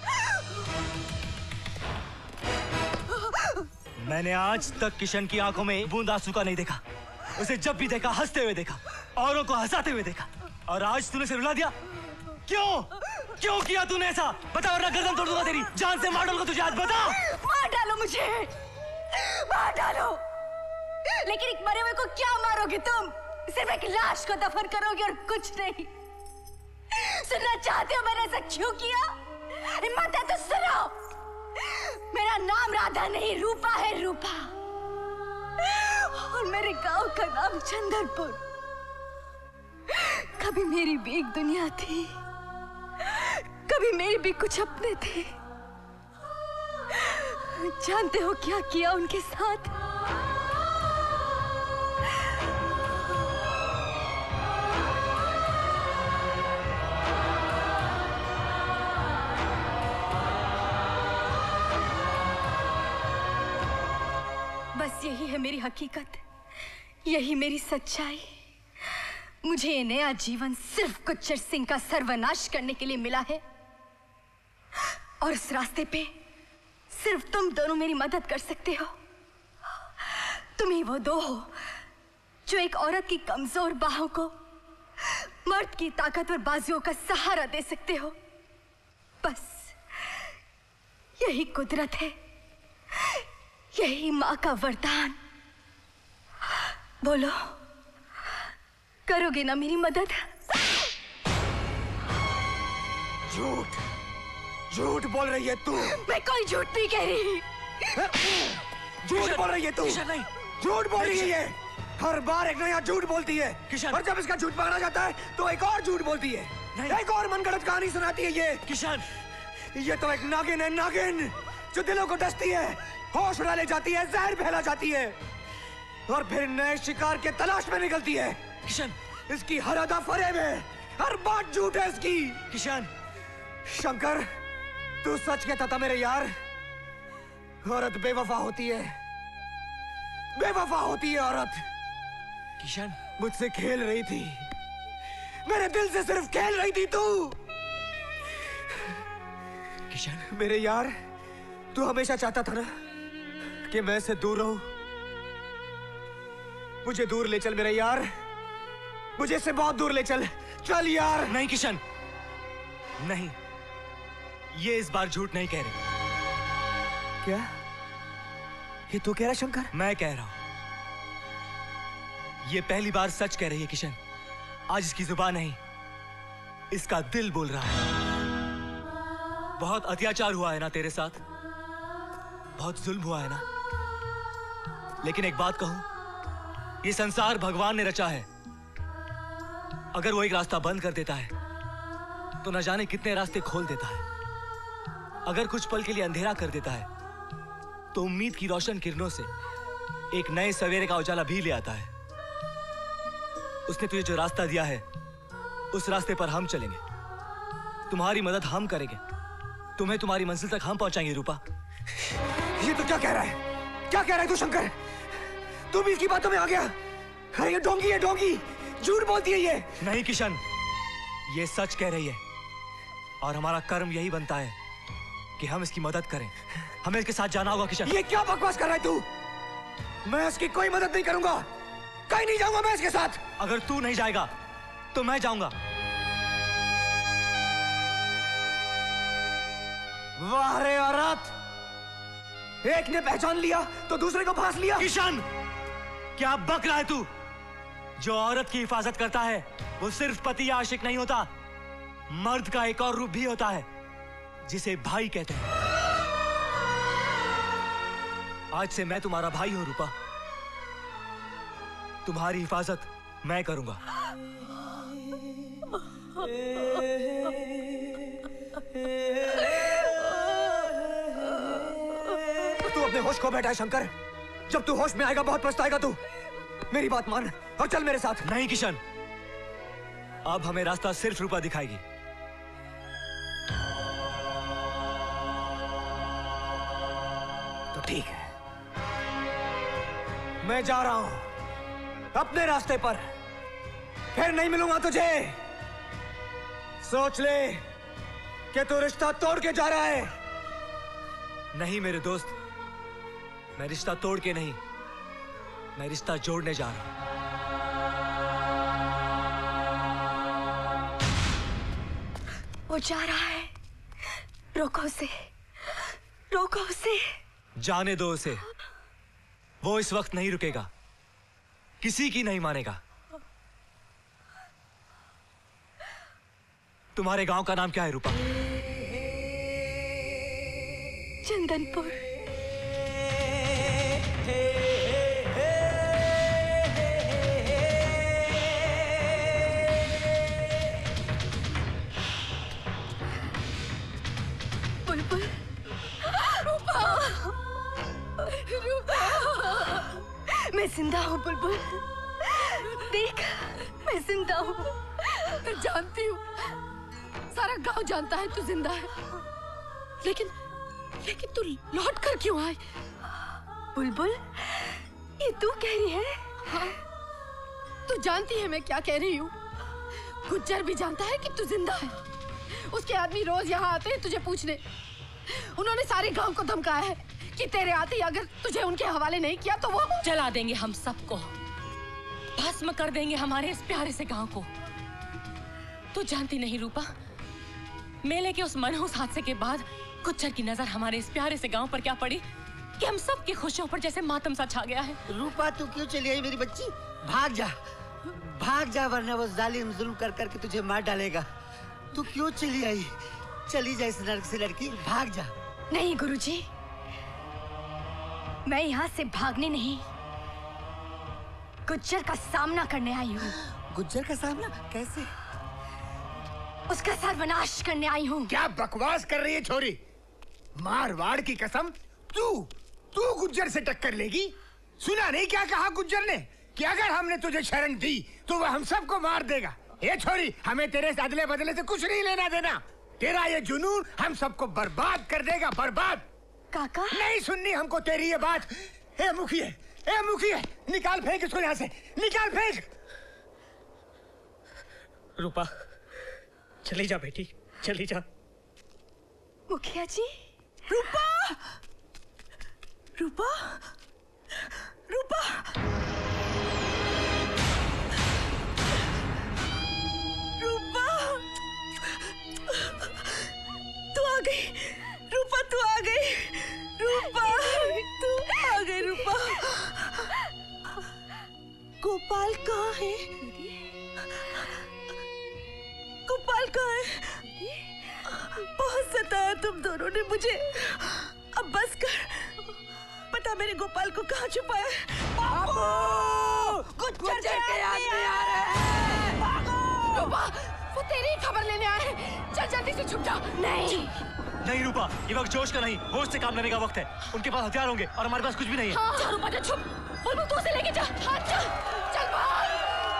मैंने आज तक किशन की आंखों में बूंद आंसू का नहीं देखा। उसे जब भी देखा हंसते हुए देखा, औरों को हंसाते हुए देखा। और आज तूने उसे रुला दिया। क्यों? क्यों किया तूने ऐसा? बता, वरना गर्दन तोड़ दूंगा तेरी। जान से मार डालूंगा तुझे आज, बता। मार डालो मुझे, मार डालो। लेकिन एक मरे हुए को क्या मारोगे तुम? सिर्फ एक लाश को दफन करोगे और कुछ नहीं। सुनना चाहते हो मैंने ऐसा क्यों किया? हिम्मत है तो सुनो। मेरा नाम राधा नहीं, रूपा है, रूपा। और मेरे गांव का नाम चंदनपुर। कभी मेरी भी एक दुनिया थी, कभी मेरे भी कुछ अपने थे। जानते हो क्या किया उनके साथ? बस यही है मेरी हकीकत, यही मेरी सच्चाई। मुझे ये नया जीवन सिर्फ गुज्जर सिंह का सर्वनाश करने के लिए मिला है, और इस रास्ते पे सिर्फ तुम दोनों मेरी मदद कर सकते हो। तुम ही वो दो हो जो एक औरत की कमजोर बाहों को मर्द की ताकतवर बाजुओं का सहारा दे सकते हो। बस यही कुदरत है, यही माँ का वरदान। बोलो, करोगे ना मेरी मदद? झूठ, झूठ बोल रही है तू। मैं कोई झूठ नहीं कह रही। झूठ बोल रही है तू। झूठ बोल रही है ये। हर बार एक नया झूठ बोलती है किशन। और जब इसका झूठ पकड़ा जाता है तो एक और झूठ बोलती है, एक और मनगढ़ंत कहानी सुनाती है ये। किशन, ये तो एक नागिन है, नागिन जो दिलों को डसती है, होश उड़ा ले जाती है, जहर फैला जाती है और फिर नए शिकार के तलाश में निकलती है। किशन, इसकी हर अदा फरेब है, हर बात झूठ है इसकी। किशन, शंकर, तू सच कहता था मेरे यार, औरत बेवफा होती है, बेवफा होती है औरत। किशन, मुझसे खेल रही थी, मेरे दिल से सिर्फ खेल रही थी तू। किशन, मेरे यार, तू हमेशा चाहता था ना कि मैं इससे दूर रहूं। मुझे दूर ले चल मेरे यार, मुझे इससे बहुत दूर ले चल। चल यार। नहीं किशन, नहीं, ये इस बार झूठ नहीं कह रहे। क्या ये तू कह रहा शंकर? मैं कह रहा हूं, ये पहली बार सच कह रही है किशन। आज इसकी जुबान नहीं, इसका दिल बोल रहा है। बहुत अत्याचार हुआ है ना तेरे साथ, बहुत जुल्म हुआ है ना, लेकिन एक बात कहूं, ये संसार भगवान ने रचा है। अगर वो एक रास्ता बंद कर देता है तो न जाने कितने रास्ते खोल देता है। अगर कुछ पल के लिए अंधेरा कर देता है तो उम्मीद की रोशन किरणों से एक नए सवेरे का उजाला भी ले आता है। उसने तुझे जो रास्ता दिया है उस रास्ते पर हम चलेंगे, तुम्हारी मदद हम करेंगे, तुम्हें तुम्हारी मंजिल तक हम पहुंचाएंगे। रूपा, ये तो क्या कह रहा है? क्या कह रहा है तू शंकर? तू भी इसकी बातों में आ गया? अरे ये ढोंगी है, ढोंगी, झूठ बोलती है ये। नहीं किशन, ये सच कह रही है और हमारा कर्म यही बनता है कि हम इसकी मदद करें। हमें इसके साथ जाना होगा किशन। ये क्या बकवास कर रहा है तू? मैं इसकी कोई मदद नहीं करूंगा, कहीं नहीं जाऊंगा मैं इसके साथ। अगर तू नहीं जाएगा तो मैं जाऊंगा। वाह रे औरत, एक ने पहचान लिया तो दूसरे को फांस लिया। किशन, क्या बक रहा है तू? जो औरत की हिफाजत करता है वो सिर्फ पति या आशिक नहीं होता, मर्द का एक और रूप भी होता है जिसे भाई कहते हैं। आज से मैं तुम्हारा भाई हूं रूपा, तुम्हारी हिफाजत मैं करूंगा। तू अपने होश खो बैठा है शंकर, जब तू होश में आएगा बहुत पछताएगा तू। मेरी बात मान और चल मेरे साथ। नहीं किशन, अब हमें रास्ता सिर्फ रूपा दिखाएगी। तो ठीक है, मैं जा रहा हूं अपने रास्ते पर, फिर नहीं मिलूंगा तुझे। सोच ले कि तू रिश्ता तोड़ के जा रहा है। नहीं मेरे दोस्त, मैं रिश्ता तोड़ के नहीं, मैं रिश्ता जोड़ने जा रहा हूं। वो जा रहा है, रोको उसे, रोको उसे। जाने दो उसे, वो इस वक्त नहीं रुकेगा, किसी की नहीं मानेगा। तुम्हारे गांव का नाम क्या है रूपा? चंदनपुर। बुलबुल, रूपा, रूपा, मैं जिंदा हूँ बुलबुल, देख मैं जिंदा हूँ। जानती हूँ, सारा गांव जानता है तू जिंदा है, लेकिन तू लौट कर क्यों आई? बुलबुल, ये तू कह रही है? हाँ, तू जानती है मैं क्या कह रही हूँ। गुज्जर भी जानता है कि तू जिंदा है। उसके आदमी रोज यहाँ आते हैं तुझे पूछने। उन्होंने सारे गांव को धमकाया है कि तेरे आते ही अगर तुझे उनके हवाले नहीं किया तो वो जला देंगे, हम सबको भस्म कर देंगे, हमारे इस प्यारे से गांव को। तू जानती नहीं रूपा, मेले के उस मनहूस हादसे के बाद गुज्जर की नजर हमारे इस प्यारे से गांव पर क्या पड़ी कि हम सब की खुशियों पर जैसे मातम सा छा गया है। रूपा, तू क्यों चली आई मेरी बच्ची? भाग जा, भाग जा, वरना वो जालिम जुल्म कर करके तुझे मार डालेगा। तू क्यों चली आई? चली जा इस नरक से लड़की, भाग जा। नहीं गुरुजी, मैं यहाँ से भागने नहीं, गुज्जर का सामना करने आई हूँ। गुज्जर का सामना कैसे? उसका सर्वनाश करने आई हूँ। क्या बकवास कर रही है छोरी? मारवाड़ की कसम, तू गुज्जर से टक्कर लेगी? सुना नहीं क्या कहा गुज्जर ने कि अगर हमने तुझे शरण दी तो वह हम सबको मार देगा। ये छोरी, हमें तेरे अदले बदले से कुछ नहीं लेना देना। तेरा ये जुनून हम सबको बर्बाद कर देगा, बर्बाद। काका नहीं सुननी हमको तेरी ये बात। ए मुखिया, निकाल फेंक इसको यहाँ से, निकाल फेंक। रूपा, चली जा बेटी, चली जा। मुखिया जी। रूपा, रूपा, रूपा, रूपा, तू आ गई। रूपा तू आ गई। रूपा तू आ गई। रूपा, गोपाल कहाँ है? गोपाल कहाँ है? बहुत सताया तुम दोनों ने मुझे। अब बस कर, पता मेरे गोपाल को कहाँ छुपाया है। गुज्जर के आदमी आ रहे हैं। रूपा, वो तेरी खबर लेने आए हैं। चल जल्दी से छुप जा। नहीं रूपा, ये वक्त जोश का नहीं, होश से काम लेने का वक्त है। उनके पास हथियार होंगे और हमारे पास कुछ भी नहीं है। हाँ, जा रूपा, जा छुप। बुलबुल तू उसे लेके जा। हाँ चल, चल भाग,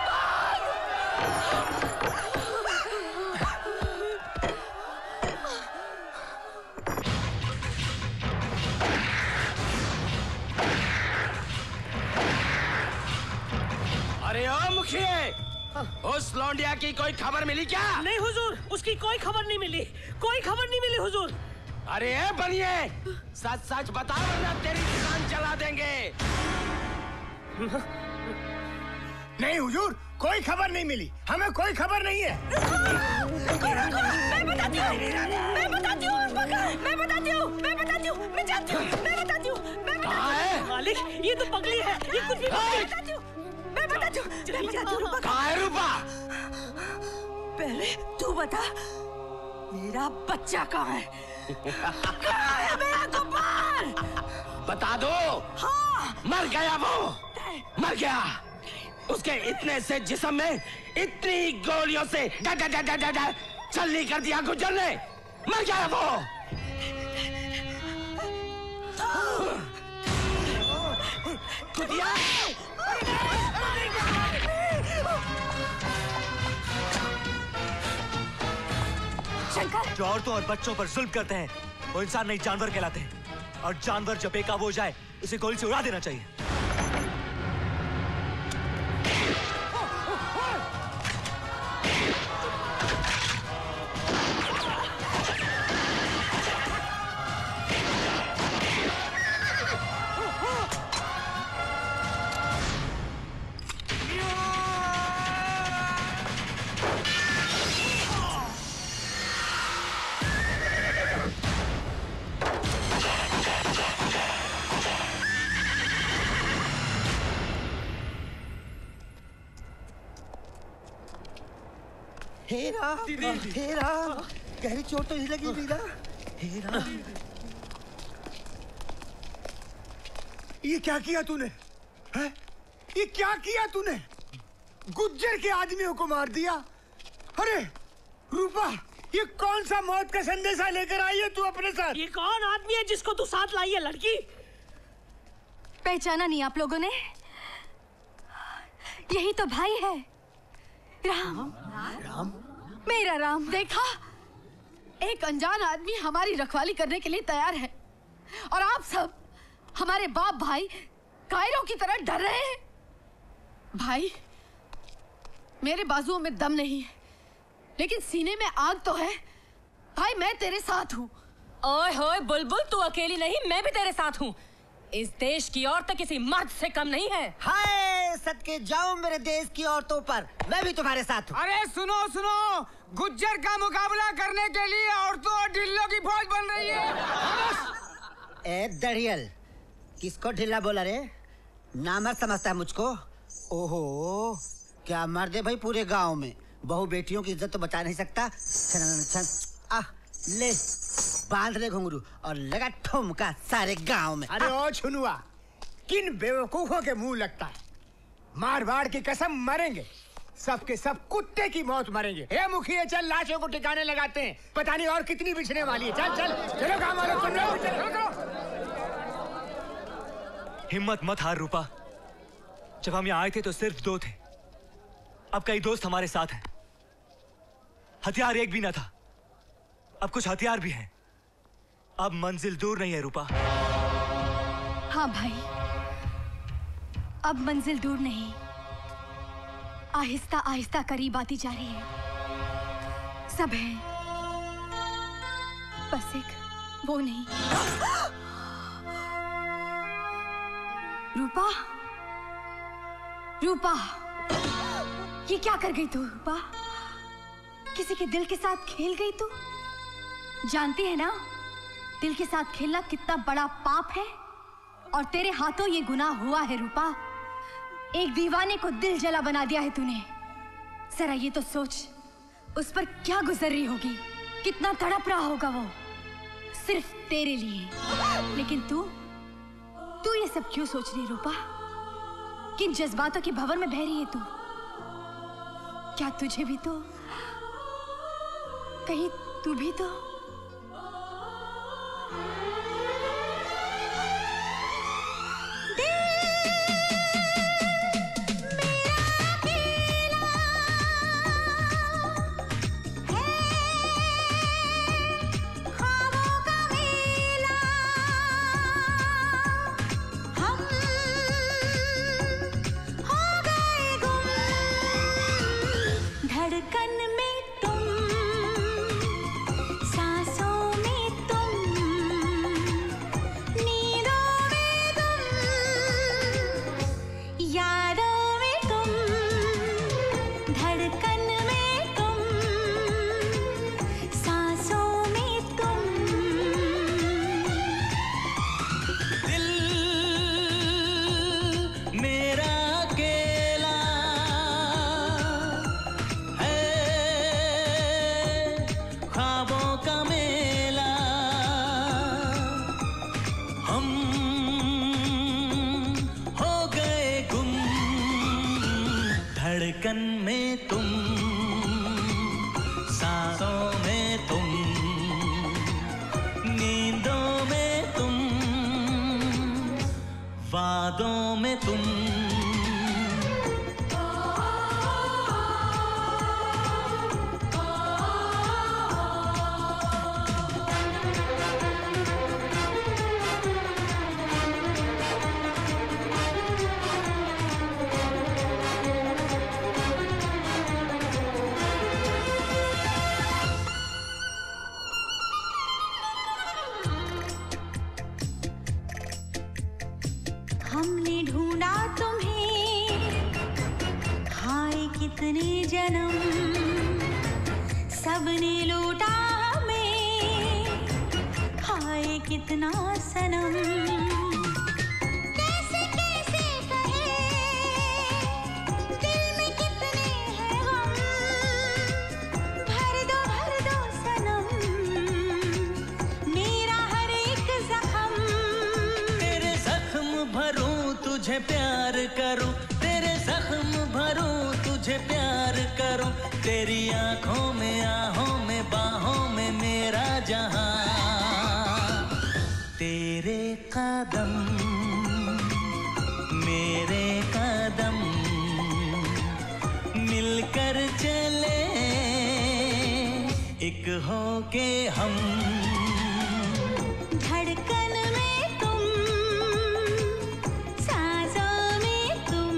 अरे ओ मुखिया, उस लौंडिया की कोई खबर मिली क्या? नहीं हुजूर, उसकी कोई खबर नहीं मिली, कोई खबर नहीं मिली हुजूर। अरे बनिए, सच सच बता वरना तेरी दुकान जला देंगे। नहीं हुजूर, कोई खबर नहीं मिली, हमें कोई खबर नहीं है। मैं बताती हूँ, मैं बताती हूँ, मैं बताती हूँ, मैं बताती हूँ, मैं जानती हूँ, मैं बताती हूँ, मैं बताती हूँ। मालिक, ये तो पगली है, ये कुछ भी बताती हूँ, मैं बताती हूँ, मैं बताती हूँ। रूपा कहाँ है रूपा? पहले तू बता, मेरा बच्चा कहाँ है? कहाँ है मेरा गोपाल? बता दो। हाँ। मर गया वो, मर गया। उसके इतने से जिस्म में इतनी गोलियों से छलनी कर दिया गुज्जर ने। मर गया वो। कुतिया, शंकर, जो औरतों और बच्चों पर जुल्म करते हैं वो इंसान नहीं जानवर कहलाते हैं, और जानवर जब बेकाबू हो जाए उसे गोली से उड़ा देना चाहिए। हेरा, हेरा, गहरी चोट तो नहीं लगी मीरा? हेरा, ये क्या किया तूने? है? ये क्या किया तूने? गुज्जर के आदमियों को मार दिया। अरे रूपा, ये कौन सा मौत का संदेशा लेकर आई है तू अपने साथ? ये कौन आदमी है जिसको तू साथ लाई है लड़की? पहचाना नहीं आप लोगों ने? यही तो भाई है, राम। राम? मेरा राम। देखा, एक अनजान आदमी हमारी रखवाली करने के लिए तैयार है, और आप सब हमारे बाप भाई कायरों की तरह डर रहे हैं। भाई, मेरे बाजुओं में दम नहीं है, लेकिन सीने में आग तो है। भाई, मैं तेरे साथ हूँ। ओए होए बुलबुल, तू अकेली नहीं, मैं भी तेरे साथ हूँ। इस देश की औरत किसी मर्द से कम नहीं है। हाय सदके जाओ मेरे देश की औरतों पर, मैं भी तुम्हारे साथ हूँ। अरे सुनो सुनो, गुज्जर का मुकाबला करने के लिए औरतों और ढिल्लों की फौज बन रही है। ए दड़ियल, किसको ढिल्ला बोला रे? नामर्द समझता है मुझको? ओहो, क्या मर्द है भाई पूरे गांव में, बहू बेटियों की इज्जत तो बचा नहीं सकता। ले बांध ले घुंघरू और लगा ठुमका सारे गांव में। अरे ओ छुनुआ, किन बेवकूफों के मुंह लगता है? मारवाड़ की कसम मरेंगे, सबके सब कुत्ते की मौत मरेंगे। हे मुखिया चल लाशों को ठिकाने लगाते हैं, पता नहीं और कितनी बिछने वाली है। चल चल चलो काम वालों, सुन लो, चलो। हिम्मत मत हार रूपा। जब हम यहाँ आए थे तो सिर्फ 2 थे, अब कई दोस्त हमारे साथ हैं। हथियार एक भी ना था, अब कुछ हथियार भी हैं। अब मंजिल दूर नहीं है रूपा। हाँ भाई, अब मंजिल दूर नहीं, आहिस्ता आहिस्ता करीब आती जा रही है। सब है, बस एक वो नहीं। रूपा, रूपा, ये क्या कर गई तू? रूपा, किसी के दिल के साथ खेल गई तू। जानती है ना दिल के साथ खेलना कितना बड़ा पाप है, और तेरे हाथों ये गुनाह हुआ है रूपा। एक दीवाने को दिल जला बना दिया है तूने। जरा ये तो सोच, उस पर क्या गुजर रही होगी, कितना तड़प रहा होगा वो सिर्फ तेरे लिए। लेकिन तू ये सब क्यों सोच रही रूपा? किन जज्बातों के भंवर में बह रही है तू? क्या तुझे भी तो, कहीं तू भी तो धड़कन में तुम, सांसों में तुम, नींदों में तुम, वादों में तुम। हमने ढूंढा तुम्हें, हाय कितने जन्म, सबने लूटा हमें, हाय कितना सनम। कैसे कैसे कहे, दिल में कितने हैं गम, भर दो सनम, मेरा हर एक जख्म। तेरे जख्म भरूं तुझे प्यार करूं, तेरे जख्म भरूं तुझे प्यार करूं, तेरी आंखों में आहों में बाहों में मेरा जहां। तेरे कदम मेरे कदम मिलकर चले, एक होके हम। धड़कन में तुम, सांसों में तुम।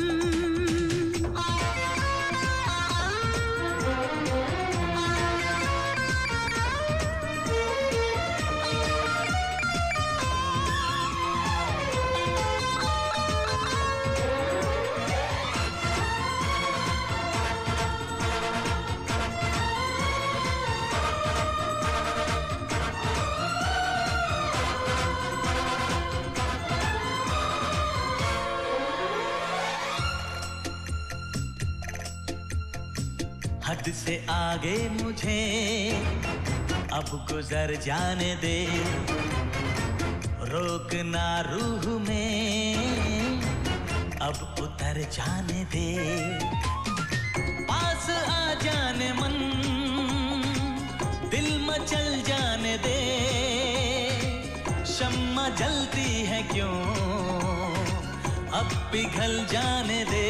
हद से आगे मुझे अब गुजर जाने दे, रोकना रूह में अब उतर जाने दे, पास आ जाने मन, दिल मचल जाने दे, शम्मा जलती है क्यों, अब पिघल जाने दे।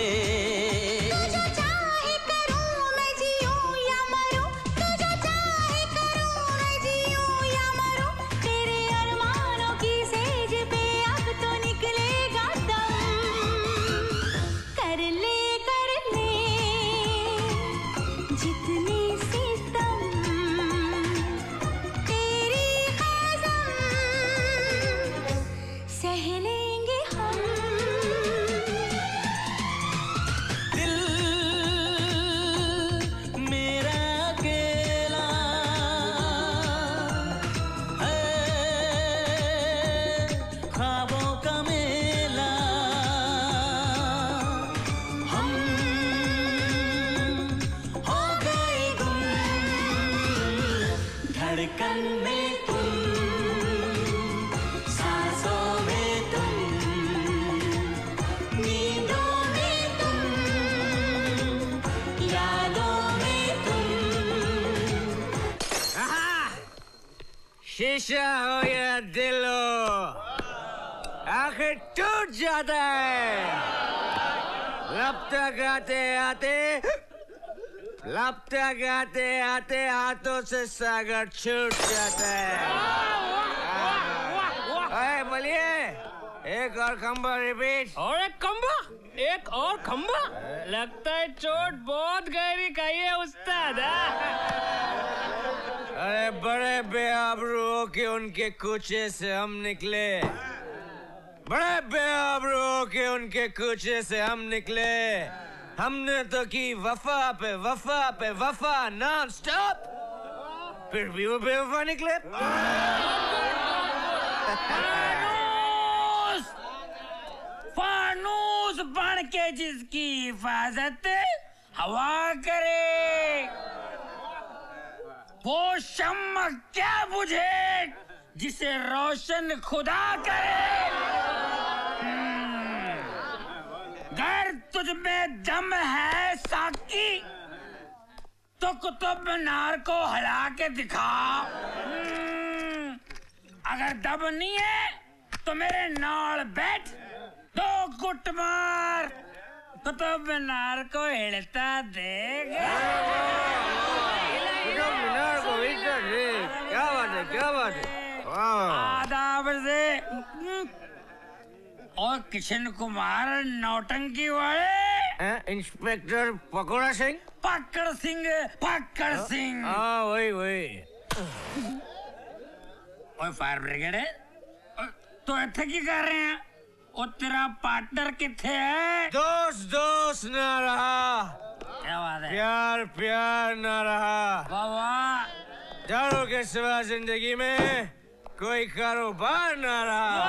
शीशा हो या दिल हो, आखिर टूट जाता है। लपटा गाते आते, लपटा गाते आते हाथों से सागर छूट जाता है। अरे बोलिए, एक और खंबा रिपीट। और एक खंबा, एक और खंबा। लगता है चोट बहुत गहरी खाई है उस्ताद। अरे बड़े बेआबरू के उनके कूचे से हम निकले, बड़े बेआबरू के उनके कूचे से हम निकले। हमने तो की वफा पे वफा पे वफा नॉन स्टॉप, फिर भी वो बेवफा निकले। फानूस बन के जिसकी हिफाजत हवा करे, वो शम्मा क्या बुझे जिसे रोशन खुदा करे। गर तुझ में दम है साकी, तो कुतुब मीनार को हिला के दिखा। अगर दम नहीं है तो मेरे नाल बैठ, दो गुट मार, कुतुब मीनार को हिलता देगा। क्या बात है, क्या बात है। आदाब से। और किशन कुमार नौटंकी वाले, इंस्पेक्टर पकौड़ा सिंह। पकड़ सिंह, पकड़ सिंह। हाँ वही वही। और फायर ब्रिगेड है तो इत्थे की कर रहे हैं? और तेरा पार्टनर किथे है? दोस्त दोस्त ना रहा, क्या बात है? प्यार प्यार ना रहा। वाह वाह। दारू के सिवा जिंदगी में कोई कारोबार ना रहा।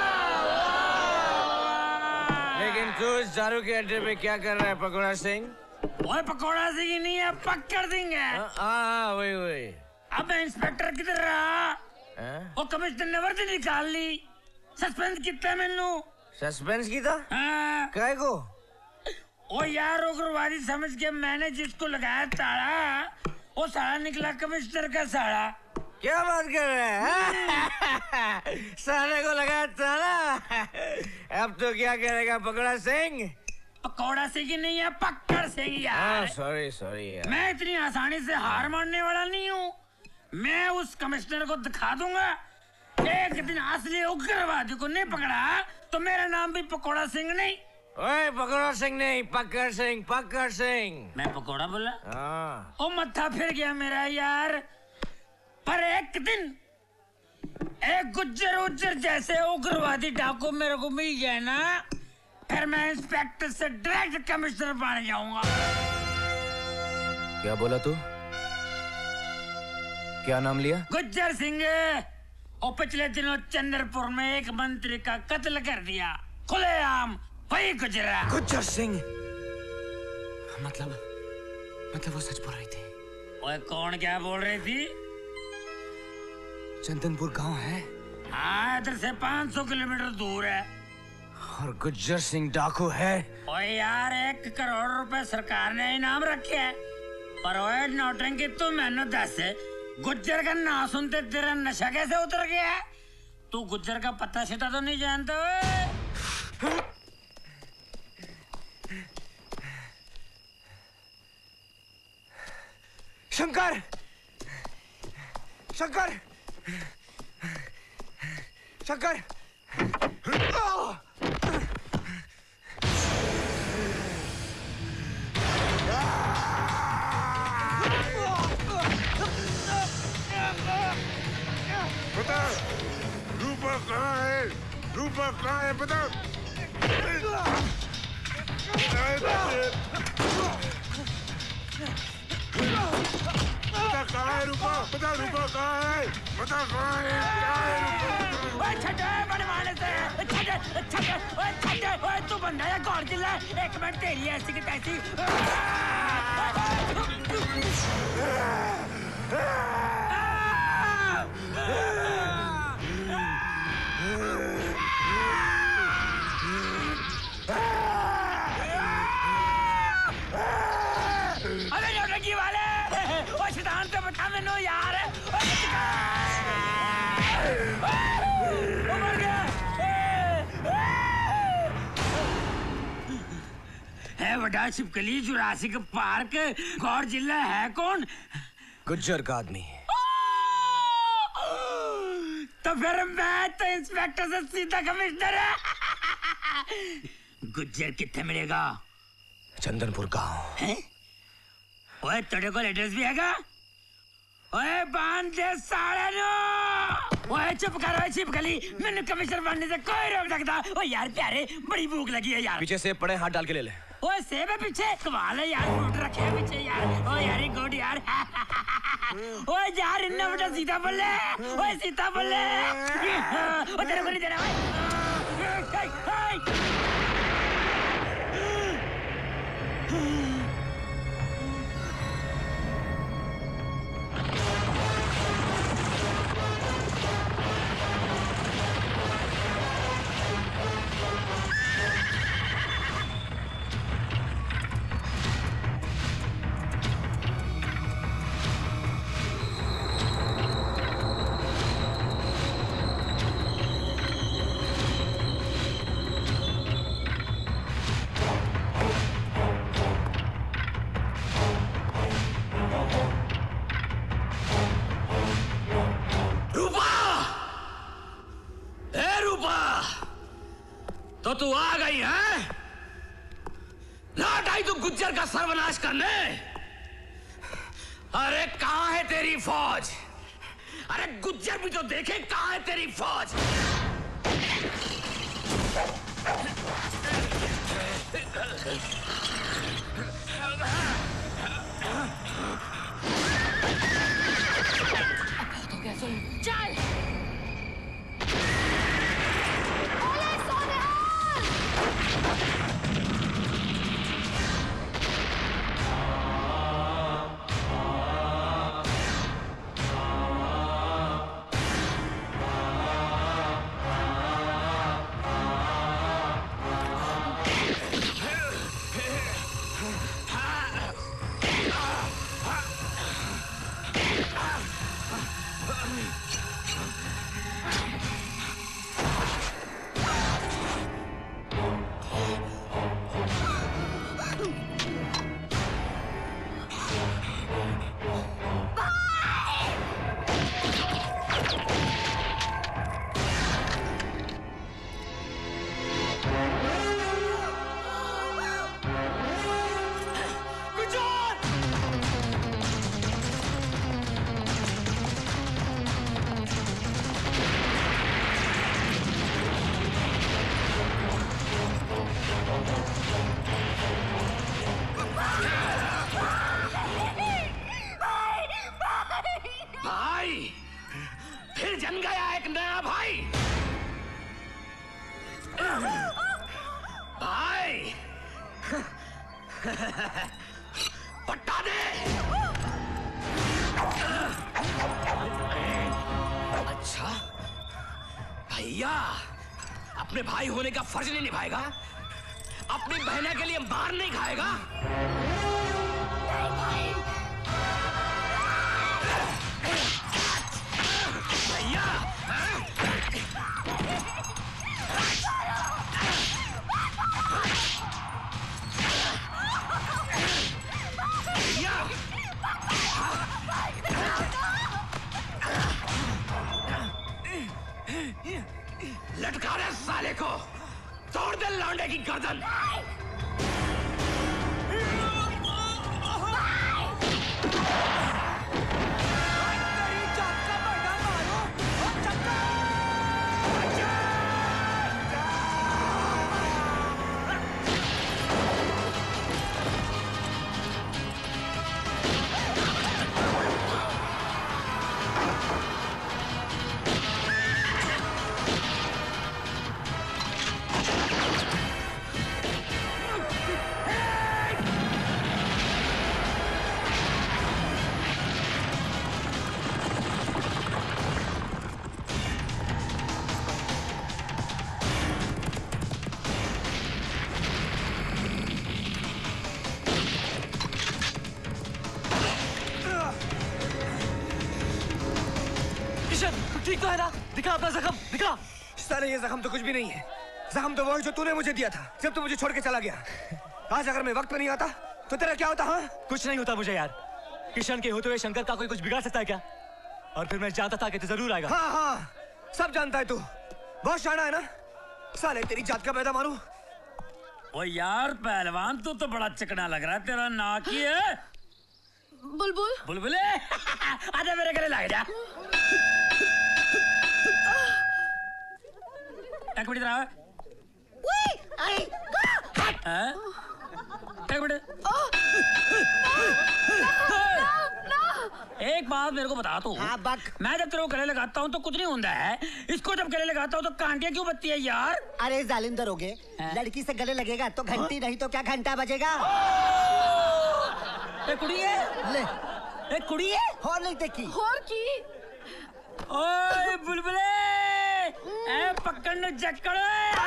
लेकिन तू इस दारू के अड्डे पे क्या कर रहा है पकौड़ा सिंह? वो पकौड़ा सिंह नहीं है, पकड़ सिंह है। हाँ वही वही। अब इंस्पेक्टर किधर रहा? वो कमिश्नर ने वर्दी निकाल ली, सस्पेंस कितना मैनू? सस्पेंस की था? हाँ। काय को? ओ यार उग्रवादी समझ के मैंने जिसको लगाया ताड़ा, वो साला निकला कमिश्नर का साला। क्या बात कर रहे हैं? साले को लगाया ताड़ा। अब तो क्या करेगा पकौड़ा सिंह? पकौड़ा सिंह ही नहीं है, पकड़ सिंह यार। सॉरी सॉरी यार। मैं इतनी आसानी से हार मानने वाला नहीं हूँ। मैं उस कमिश्नर को दिखा दूंगा, एक दिन असली उग्रवादी को नहीं पकड़ा तो मेरा नाम भी पकौड़ा सिंह नहीं। ओए पकौड़ा सिंह नहीं, पकड़ सिंह, पकड़ सिंह। मैं पकौड़ा बोला? हाँ। ओ मत्था फिर गया मेरा यार। पर एक दिन एक गुज्जर उज्जर जैसे उग्रवादी डाकू मेरे को मिल जाए ना, फिर मैं इंस्पेक्टर से डायरेक्ट कमिश्नर बन जाऊंगा। क्या बोला तू? क्या नाम लिया? गुज्जर सिंह। और पिछले दिनों चंद्रपुर में एक मंत्री का कत्ल कर दिया, खुलेआम वही गुजरा। गुज्जर सिंह। मतलब वो सच बोल रही थी। ओए कौन क्या बोल रही थी? चंदनपुर गांव है। हाँ इधर से 500 किलोमीटर दूर है। और गुज्जर सिंह डाकू है। ओए यार 1 करोड़ रुपए सरकार ने इनाम रखे है, पर ओए नौटंकी तू मैंने दस गुज्जर का नाम सुनते तेरा नशा कैसे उतर गया है? तू गुज्जर का पता सीधा तो नहीं जानता ओए? शंकर, शंकर, शंकर! बता, रूपा कहाँ है? रूपा कहाँ है? बता। बता कहाँ है रूपा? बता रूपा कहाँ है? बता कहाँ है? ओए छटे बनवाने से, छटे, ओए तू बंदा है गौर जिला, 1 मिनट तेरी ऐसी की तैसी। अरे नौटंकी वाले, ओ शैतान से बचा मैनू यार। मर गया। है बड़ा छिपकली जुरासिक पार्क गौर जिला है कौन? गुज्जर का आदमी। तो फिर मैं तो इंस्पेक्टर से सीधा कमिश्नर है। गुज्जर कितने मिलेगा? चंदनपुर गांव है? ओए तेरे को एड्रेस भी हैगा? ओए बांध दे साले नो। ओए चुप कर ओए छिपकली, मैंने कमिश्नर बनने से कोई रोक सकता। ओ यार प्यारे, बड़ी भूख लगी है यार। पीछे से पड़े, हाथ डाल के ले ले। ओए सेब है पीछे, कमाल है यार, फ्रूट रखे हैं पीछे यार। ओ यार गुड यार। ओए यार इन्ना बड़ा सीता बल्ले, ओए सीता बल्ले। ओ तेरे को नहीं देना ओए। तो तू आ गई है? लौट आई तू गुज्जर का सर्वनाश करने? अरे कहां है तेरी फौज? अरे गुज्जर भी तो देखे कहां है तेरी फौज? चल पट्टा दे। अच्छा भैया, अपने भाई होने का फर्ज नहीं निभाएगा? अपनी बहना के लिए मार नहीं खाएगा? भैया लटका रहे साले को, तोड़ दे लौंडे की गर्दन। ठीक तो है ना? दिखा अपना जख्म, दिखा। साले ये जख्म तो कुछ भी नहीं है। जख्म तो वही जो तूने मुझे दिया था जब तू मुझे छोड़ के चला गया। आज अगर मैं वक्त पे नहीं आता तो तेरा क्या होता? हाँ, कुछ नहीं होता मुझे यार। किशन के होते हुए शंकर का कोई कुछ बिगाड़ सकता है क्या? और फिर मैं जानता था कि तू जरूर आएगा। हाँ हाँ, सब जानता है तू। बहुत शाना है ना? साले तेरी जात का पैदा मारूं। ओ यार पहलवान तू तो बड़ा चिकना लग रहा है, तेरा नाक ही है। बुलबुल बुलबुले आजा मेरे गले लग जा। एक मिनट रहा। एक मिनट। एक बात मेरे को बता तू। हाँ बक। मैं जब तेरे को गले लगाता हूँ तो कुछ नहीं होता है, इसको जब गले लगाता हूँ तो कांटियाँ क्यों बजती है यार? अरे जालिम दरोगे, लड़की से गले लगेगा तो घंटी नहीं तो क्या घंटा बजेगा? एक कुड़ी है? ले एक कुड़ी है? और नहीं देखी? और की? ओए बुलबुले, ए पकड़ जक्कड़।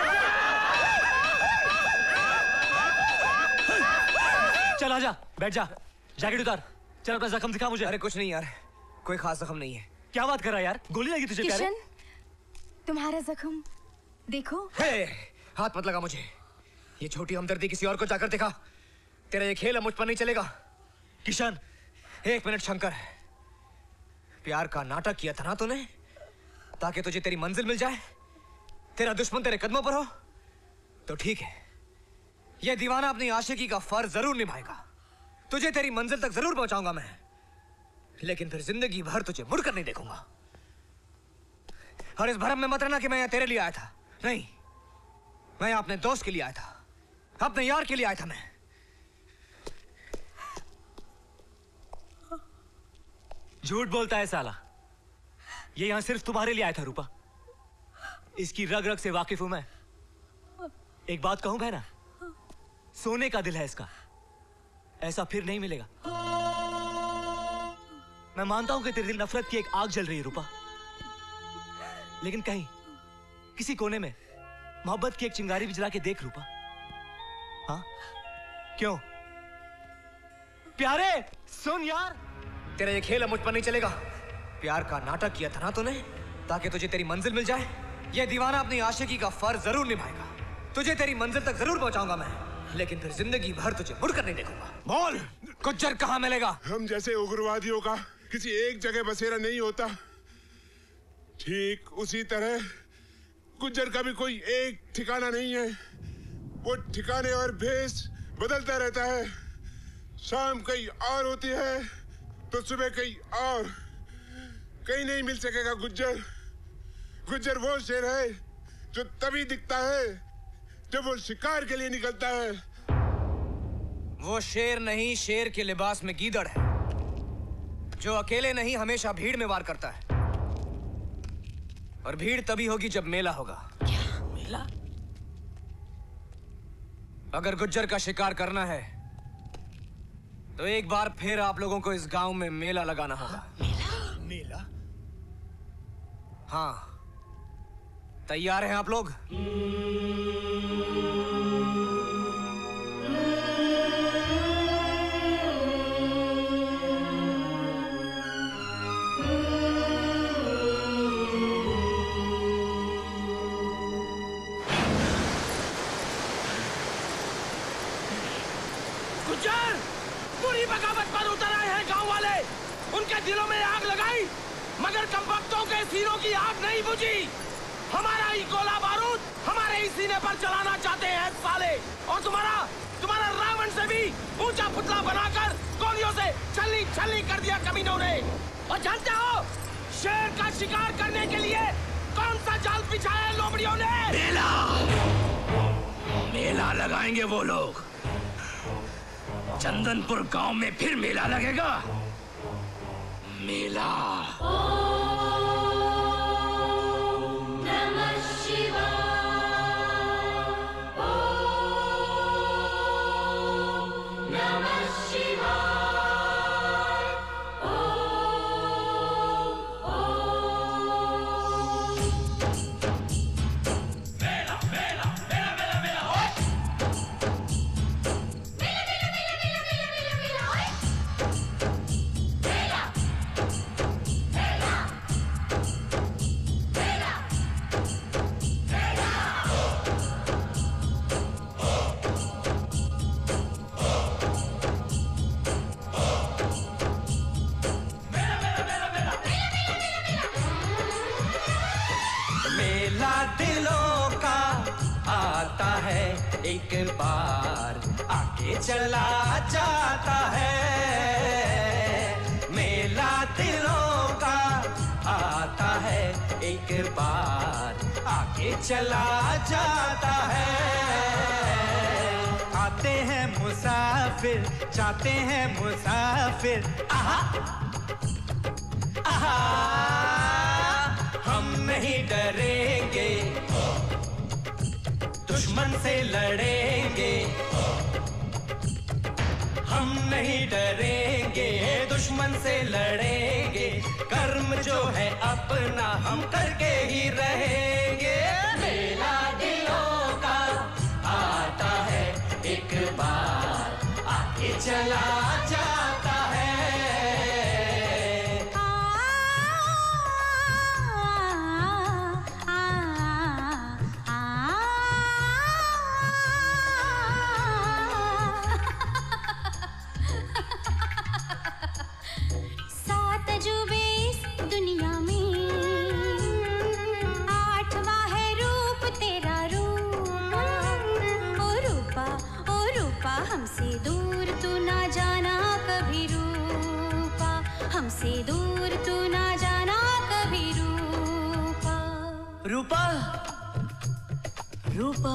चल आजा, बैठ जा, जैकेट उतार, चल अपना जख्म दिखा मुझे। अरे कुछ नहीं यार, कोई खास जख्म नहीं है। क्या बात कर रहा है यार? गोली लगी तुझे प्यारे? किशन, तुम्हारा जख्म देखो। हे, हाथ मत लगा मुझे। ये छोटी हमदर्दी किसी और को जाकर दिखा। तेरा ये खेल मुझ पर नहीं चलेगा। किशन, एक मिनट शंकर, प्यार का नाटक किया था ना तूने ताकि तुझे तेरी मंजिल मिल जाए, तेरा दुश्मन तेरे कदमों पर हो, तो ठीक है, यह दीवाना अपनी आशिकी का फर्ज जरूर निभाएगा। तुझे तेरी मंजिल तक जरूर पहुंचाऊंगा मैं, लेकिन फिर जिंदगी भर तुझे मुड़कर नहीं देखूंगा। और इस भरम में मत रहना कि मैं यहाँ तेरे लिए आया था। नहीं, मैं अपने दोस्त के लिए आया था, अपने यार के लिए आया था। मैं झूठ बोलता है साला। ये यहां सिर्फ तुम्हारे लिए आया था रूपा। इसकी रग रग से वाकिफ हूं मैं। एक बात कहूं बहना, सोने का दिल है इसका, ऐसा फिर नहीं मिलेगा। मैं मानता हूं कि तेरे दिल नफरत की एक आग जल रही है रूपा, लेकिन कहीं किसी कोने में मोहब्बत की एक चिंगारी भी जला के देख रूपा। हाँ क्यों प्यारे? सुन यार, तेरा ये खेल मुझ पर नहीं चलेगा। प्यार का नाटक किया था ना तूने ताकि तुझे तेरी मंजिल मिल जाए, यह दीवाना अपनी आशिकी का फर्ज जरूर निभाएगा। तुझे तेरी मंजिल तक जरूर पहुंचाऊंगा मैं, लेकिन फिर जिंदगी भर तुझे मुड़कर नहीं देखूंगा। बोल, गुज्जर कहाँ मिलेगा? हम जैसे उग्रवादियों का किसी एक जगह बसेरा नहीं होता, ठीक उसी तरह गुज्जर का भी कोई एक ठिकाना नहीं है। वो ठिकाने और भेष बदलता रहता है। शाम कहीं और होती है तो सुबह कहीं और। कहीं नहीं मिल सकेगा गुज्जर। गुज्जर वो शेर है जो तभी दिखता है जब वो शिकार के लिए निकलता है। वो शेर नहीं, शेर के लिबास में गीदड़ है, जो अकेले नहीं हमेशा भीड़ में वार करता है। और भीड़ तभी होगी जब मेला होगा। क्या मेला? अगर गुज्जर का शिकार करना है तो एक बार फिर आप लोगों को इस गांव में मेला लगाना होगा। मेला? हाँ, तैयार हैं आप लोग? गुज्जर पूरी बगावत पर उतर आए हैं गांव वाले। उनके दिलों में आग लगाई मगर कमबख्तों के सीनों की आग नहीं बुझी। हमारा ही गोला बारूद हमारे ही सीने पर चलाना चाहते हैं साले। और तुम्हारा रावण से भी ऊंचा पुतला बनाकर गोलियों से छलनी छलनी कर दिया कमीनों ने। और जानते हो शेर का शिकार करने के लिए कौन सा जाल बिछाया है लोमड़ियों ने? मेला लगाएंगे वो लोग। चंदनपुर गांव में फिर मेला लगेगा। मेला। नमः शिवाय। नमः शिवाय। मेला दिलों का आता है एक बार आके चला जाता है। मेला दिलों का आता है एक बार आके चला जाता है। आते हैं मुसाफिर जाते हैं मुसाफिर। आहा आहा हम नहीं डरेंगे दुश्मन से लड़ेंगे। हम नहीं डरेंगे दुश्मन से लड़ेंगे। कर्म जो है अपना हम करके ही रहेंगे। मेला दिलों का आता है एक बार आके चला जाता है। सात अजूबे इस दुनिया में, आठवां है रूप तेरा रूप। ओ रूपा हमसे दूर तू ना जाना कभी रूपा। हमसे दूर तू ना जाना कभी रूपा। रूपा रूपा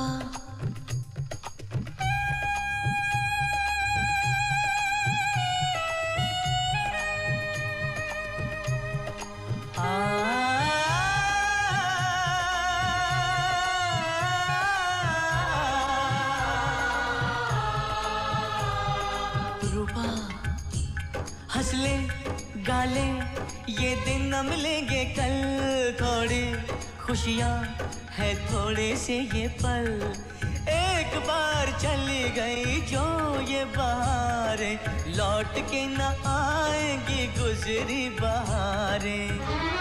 रूपा हंस ले गा ले ये दिन न मिलेंगे कल। थोड़ी खुशियाँ है थोड़े से ये पल। एक बार चली गई जो ये बहारें लौट के न आएंगी गुजरी बहारें।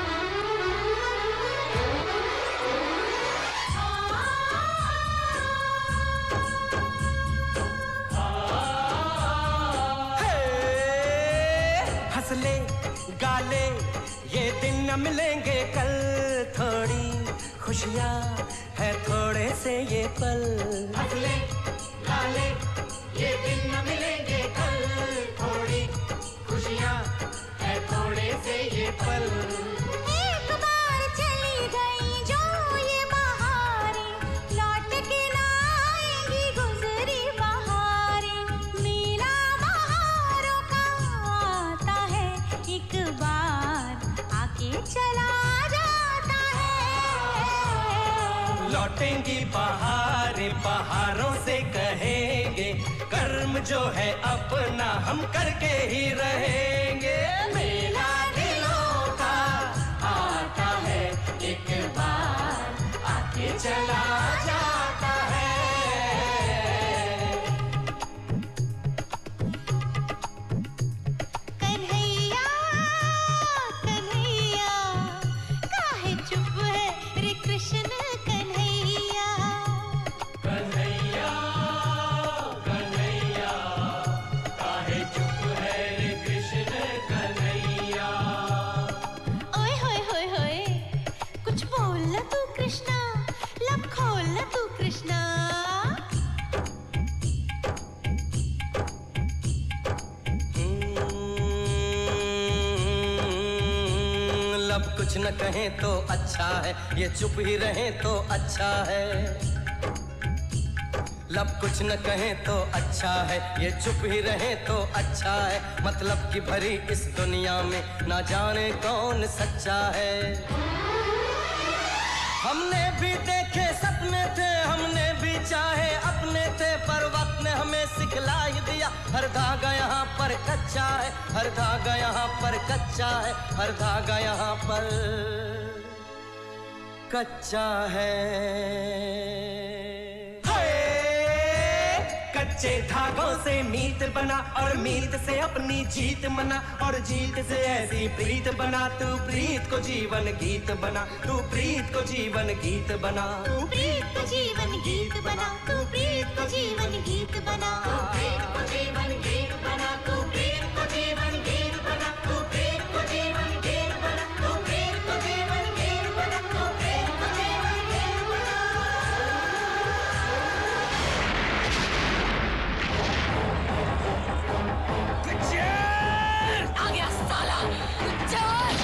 हंस ले गा ले ये दिन न मिलेंगे कल। थोड़ी खुशियाँ है थोड़े से ये पल। हंस ले गा ले ये दिन न मिलेंगे कल। थोड़ी खुशियाँ है थोड़े से ये पल। एक बार चली गई जो ये बहारें लौट के ना आएंगी गुजरी बहारें। मेला बहारों का आता है एक बार आके चला जाता है। लौटेंगी बहारें बहारों से कहेंगे कर्म जो है अपना हम करके ही रहेंगे। मेला दिलों का आता है एक बार चला जाता है। कन्हैया कन्हैया काहे चुप है रे कृष्ण कन्हैया। कन्हैया कन्हैया काहे चुप है रे कृष्ण कन्हैया। ओए होए होए होए कुछ बोल ना तू कृष्णा, लब खोल ना तू कृष्णा। लब कुछ न कहें तो अच्छा है, ये चुप ही रहें तो अच्छा है। लब कुछ न कहें तो अच्छा है, ये चुप ही रहें तो अच्छा है। मतलब की भरी इस दुनिया में ना जाने कौन सच्चा है। हमने भी देखे सपने थे, हमने भी चाहे अपने थे, पर वक्त ने हमें सिखला ही दिया हर धागा यहाँ पर कच्चा है, हर धागा यहाँ पर कच्चा है, हर धागा यहाँ पर कच्चा है। कच्चे धागों से मीत बना और मीत से अपनी जीत मना और जीत से ऐसी प्रीत बना। तू प्रीत को जीवन गीत बना, तू प्रीत को जीवन गीत बना, तू प्रीत को जीवन गीत बना, तू प्रीत को जीवन गीत बना, तू प्रीत को जीवन गीत बना, तू प्रीत को जीवन गीत बना, तू प्रीत को जीवन गीत बना, तू प्रीत को जीवन गीत बना, तू प्रीत को जीवन गीत बना। आ गया साला गुज्जर।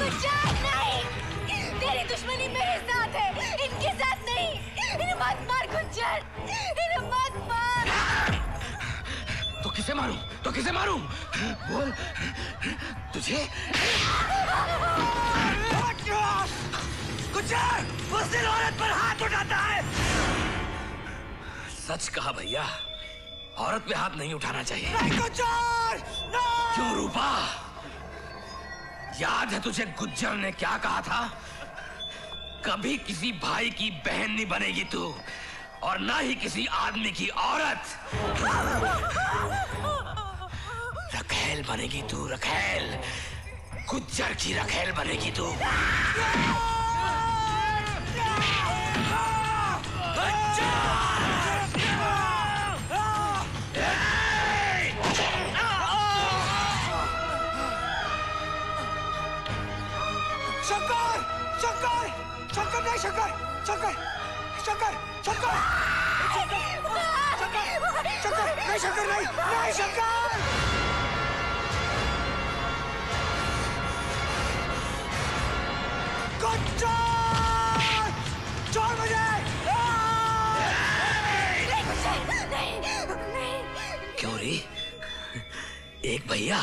गुज्जर नहीं, तेरी दुश्मनी मेरे साथ है, इनके साथ नहीं। इन्हें मत मार गुज्जर, इन्हें मत मार। तो किसे मारूं? तो किसे मारूं? बोल तुझे। गुज्जर उस दिन औरत पर हाथ उठाता है। सच कहा भैया, औरत पे हाथ नहीं उठाना चाहिए। नहीं गुज्जर, क्यों रूपा? याद है तुझे गुज्जर ने क्या कहा था? कभी किसी भाई की बहन नहीं बनेगी तू, और ना ही किसी आदमी की औरत। रखेल बनेगी तू, रखेल। गुज्जर की रखेल बनेगी तू। शंकर, शंकर, शंकर नहीं, शंकर, शंकर, शंकर, शंकर, शंकर, शंकर, नहीं, शंकर नहीं, नहीं, शंकर। गुज्जर, छोड़ मुझे। क्यों रे? एक भैया,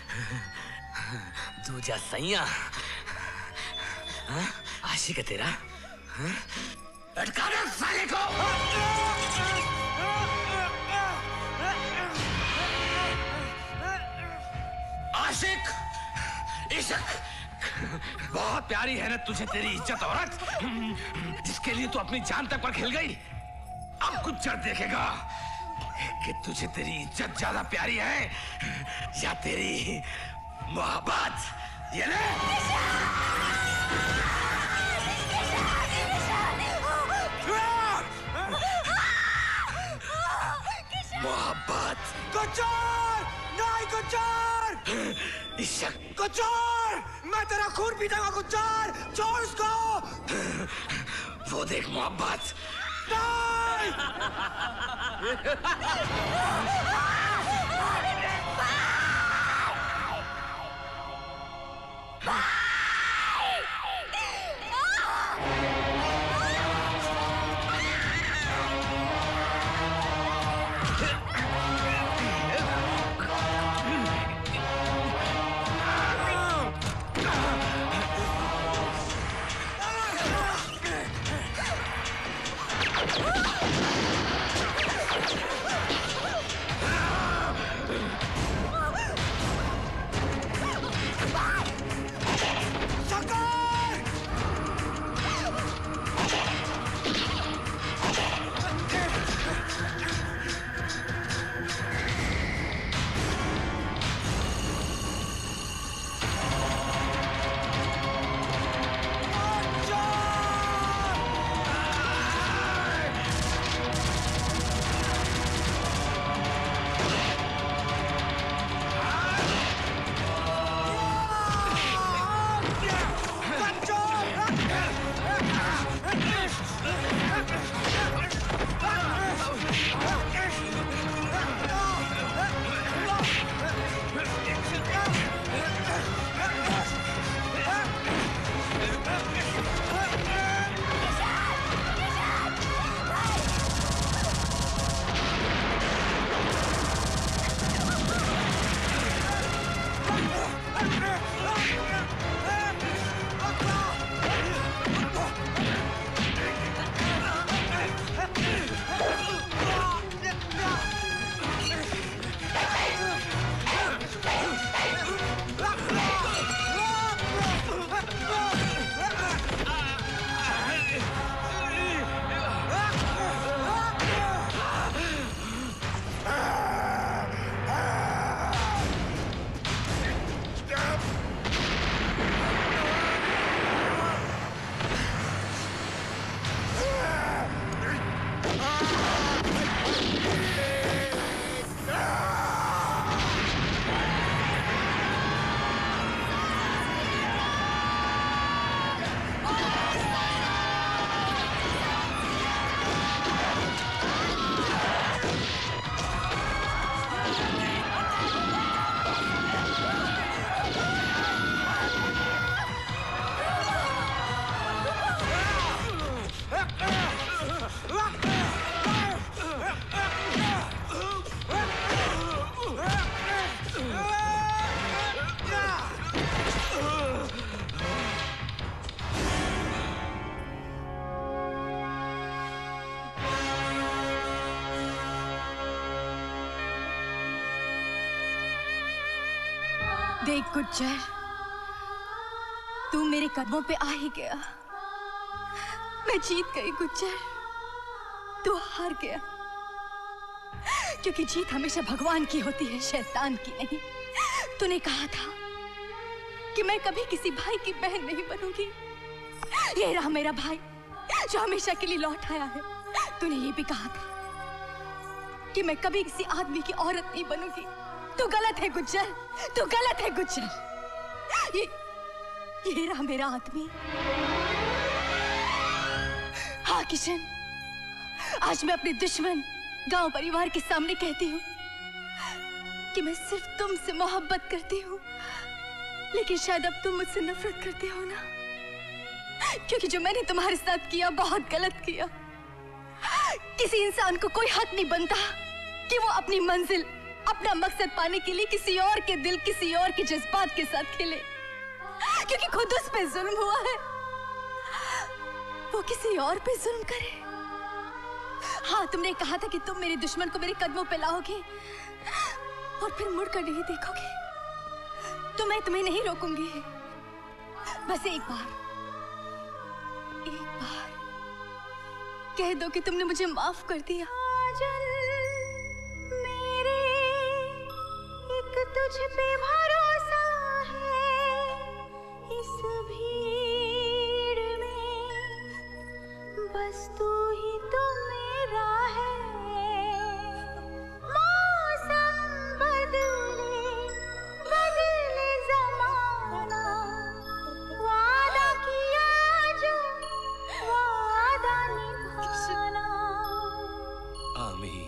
दूजा सैया। हाँ? आशिक है तेरा? हाँ? लटका दे साले को! आशिक, इश्क, बहुत प्यारी है ना तुझे तेरी इज्जत औरत, जिसके लिए तू अपनी जान तक पर खेल गई। अब गुज्जर देखेगा कि तुझे तेरी इज्जत ज्यादा प्यारी है या तेरी मोहब्बत। ये ले! मोहब्बत। गुज्जर, नहीं गुज्जर, इश्क। गुज्जर, मैं तेरा खून पीता गुज्जर, छोड़ उसको। वो देख मोहब्बत। देख गुज्जर, तू मेरे कदमों पे आ ही गया। मैं जीत गई गुज्जर, तू हार गया। क्योंकि जीत हमेशा भगवान की होती है, शैतान की नहीं। तूने कहा था कि मैं कभी किसी भाई की बहन नहीं बनूंगी। ये रहा मेरा भाई जो हमेशा के लिए लौट आया है। तूने ये भी कहा था कि मैं कभी किसी आदमी की औरत नहीं बनूंगी। तू गलत है गुज्जर, तू गलत है गुज्जर। ये रहा मेरा आदमी। हाँ किशन, आज मैं अपने दुश्मन गांव परिवार के सामने कहती हूँ कि मैं सिर्फ तुमसे मोहब्बत करती हूँ, लेकिन शायद अब तुम मुझसे नफरत करते हो ना, क्योंकि जो मैंने तुम्हारे साथ किया बहुत गलत किया। किसी इंसान को कोई हक नहीं बनता कि वो अपनी मंजिल, अपना मकसद पाने के लिए किसी और के दिल, किसी और के जज्बात के साथ खेले, क्योंकि खुद उस पे जुल्म हुआ है, वो किसी और पे जुल्म करे। हाँ, तुमने कहा था कि तुम मेरे दुश्मन को मेरे कदमों पे लाओगे और फिर मुड़कर नहीं देखोगे, तो मैं तुम्हें नहीं रोकूंगी। बस एक बार कह दो कि तुमने मुझे माफ कर दिया। मेरे एक तुझ पे भरोसा है, इस भीड़ में बस तू ही तो मेरा है। मौसम बदले ज़माना, वादा किया जो वादा निभाना। आमीन।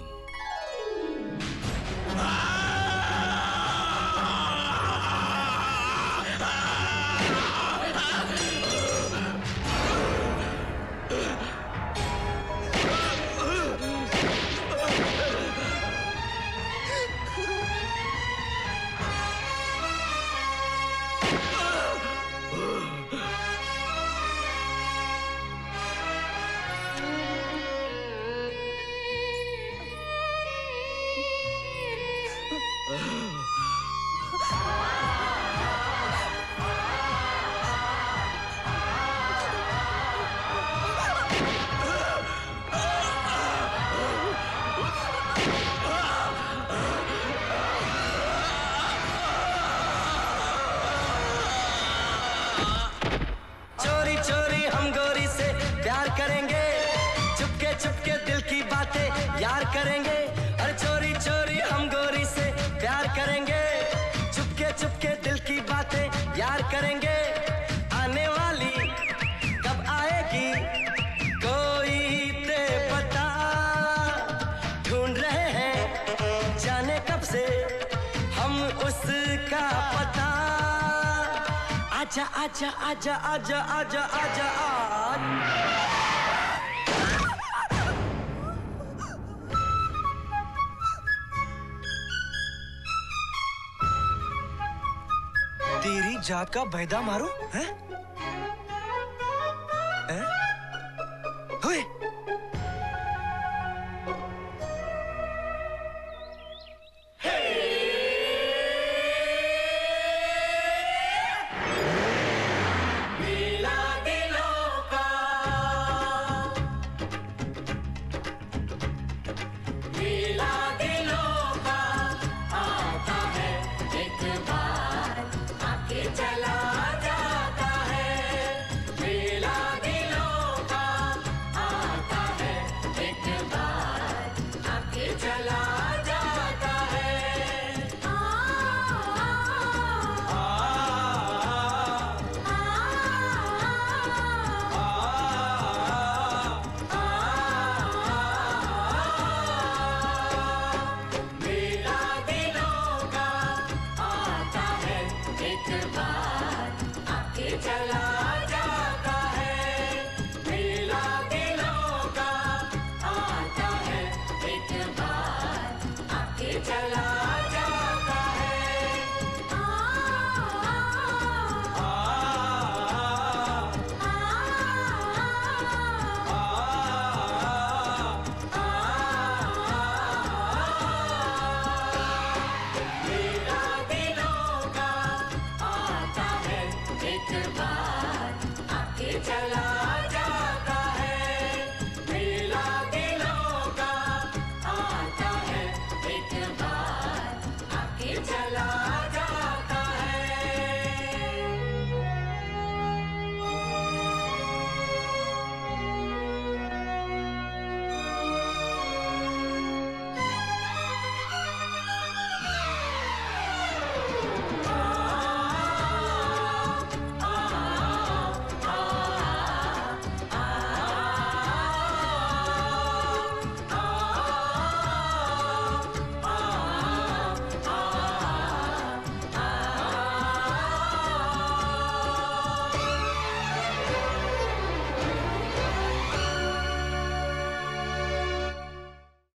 चोरी चोरी हम गोरी से प्यार करेंगे, चुपके चुपके दिल की बातें यार करेंगे। और चोरी चोरी हम गोरी से प्यार करेंगे, चुपके चुपके दिल की बातें यार करेंगे। आने वाली कब आएगी कोई ते बता, ढूंढ रहे हैं जाने कब से हम उसका पता। आजा आजा आजा आजा आजा आजा तेरी जात का बैदा मारो हैं? हैं?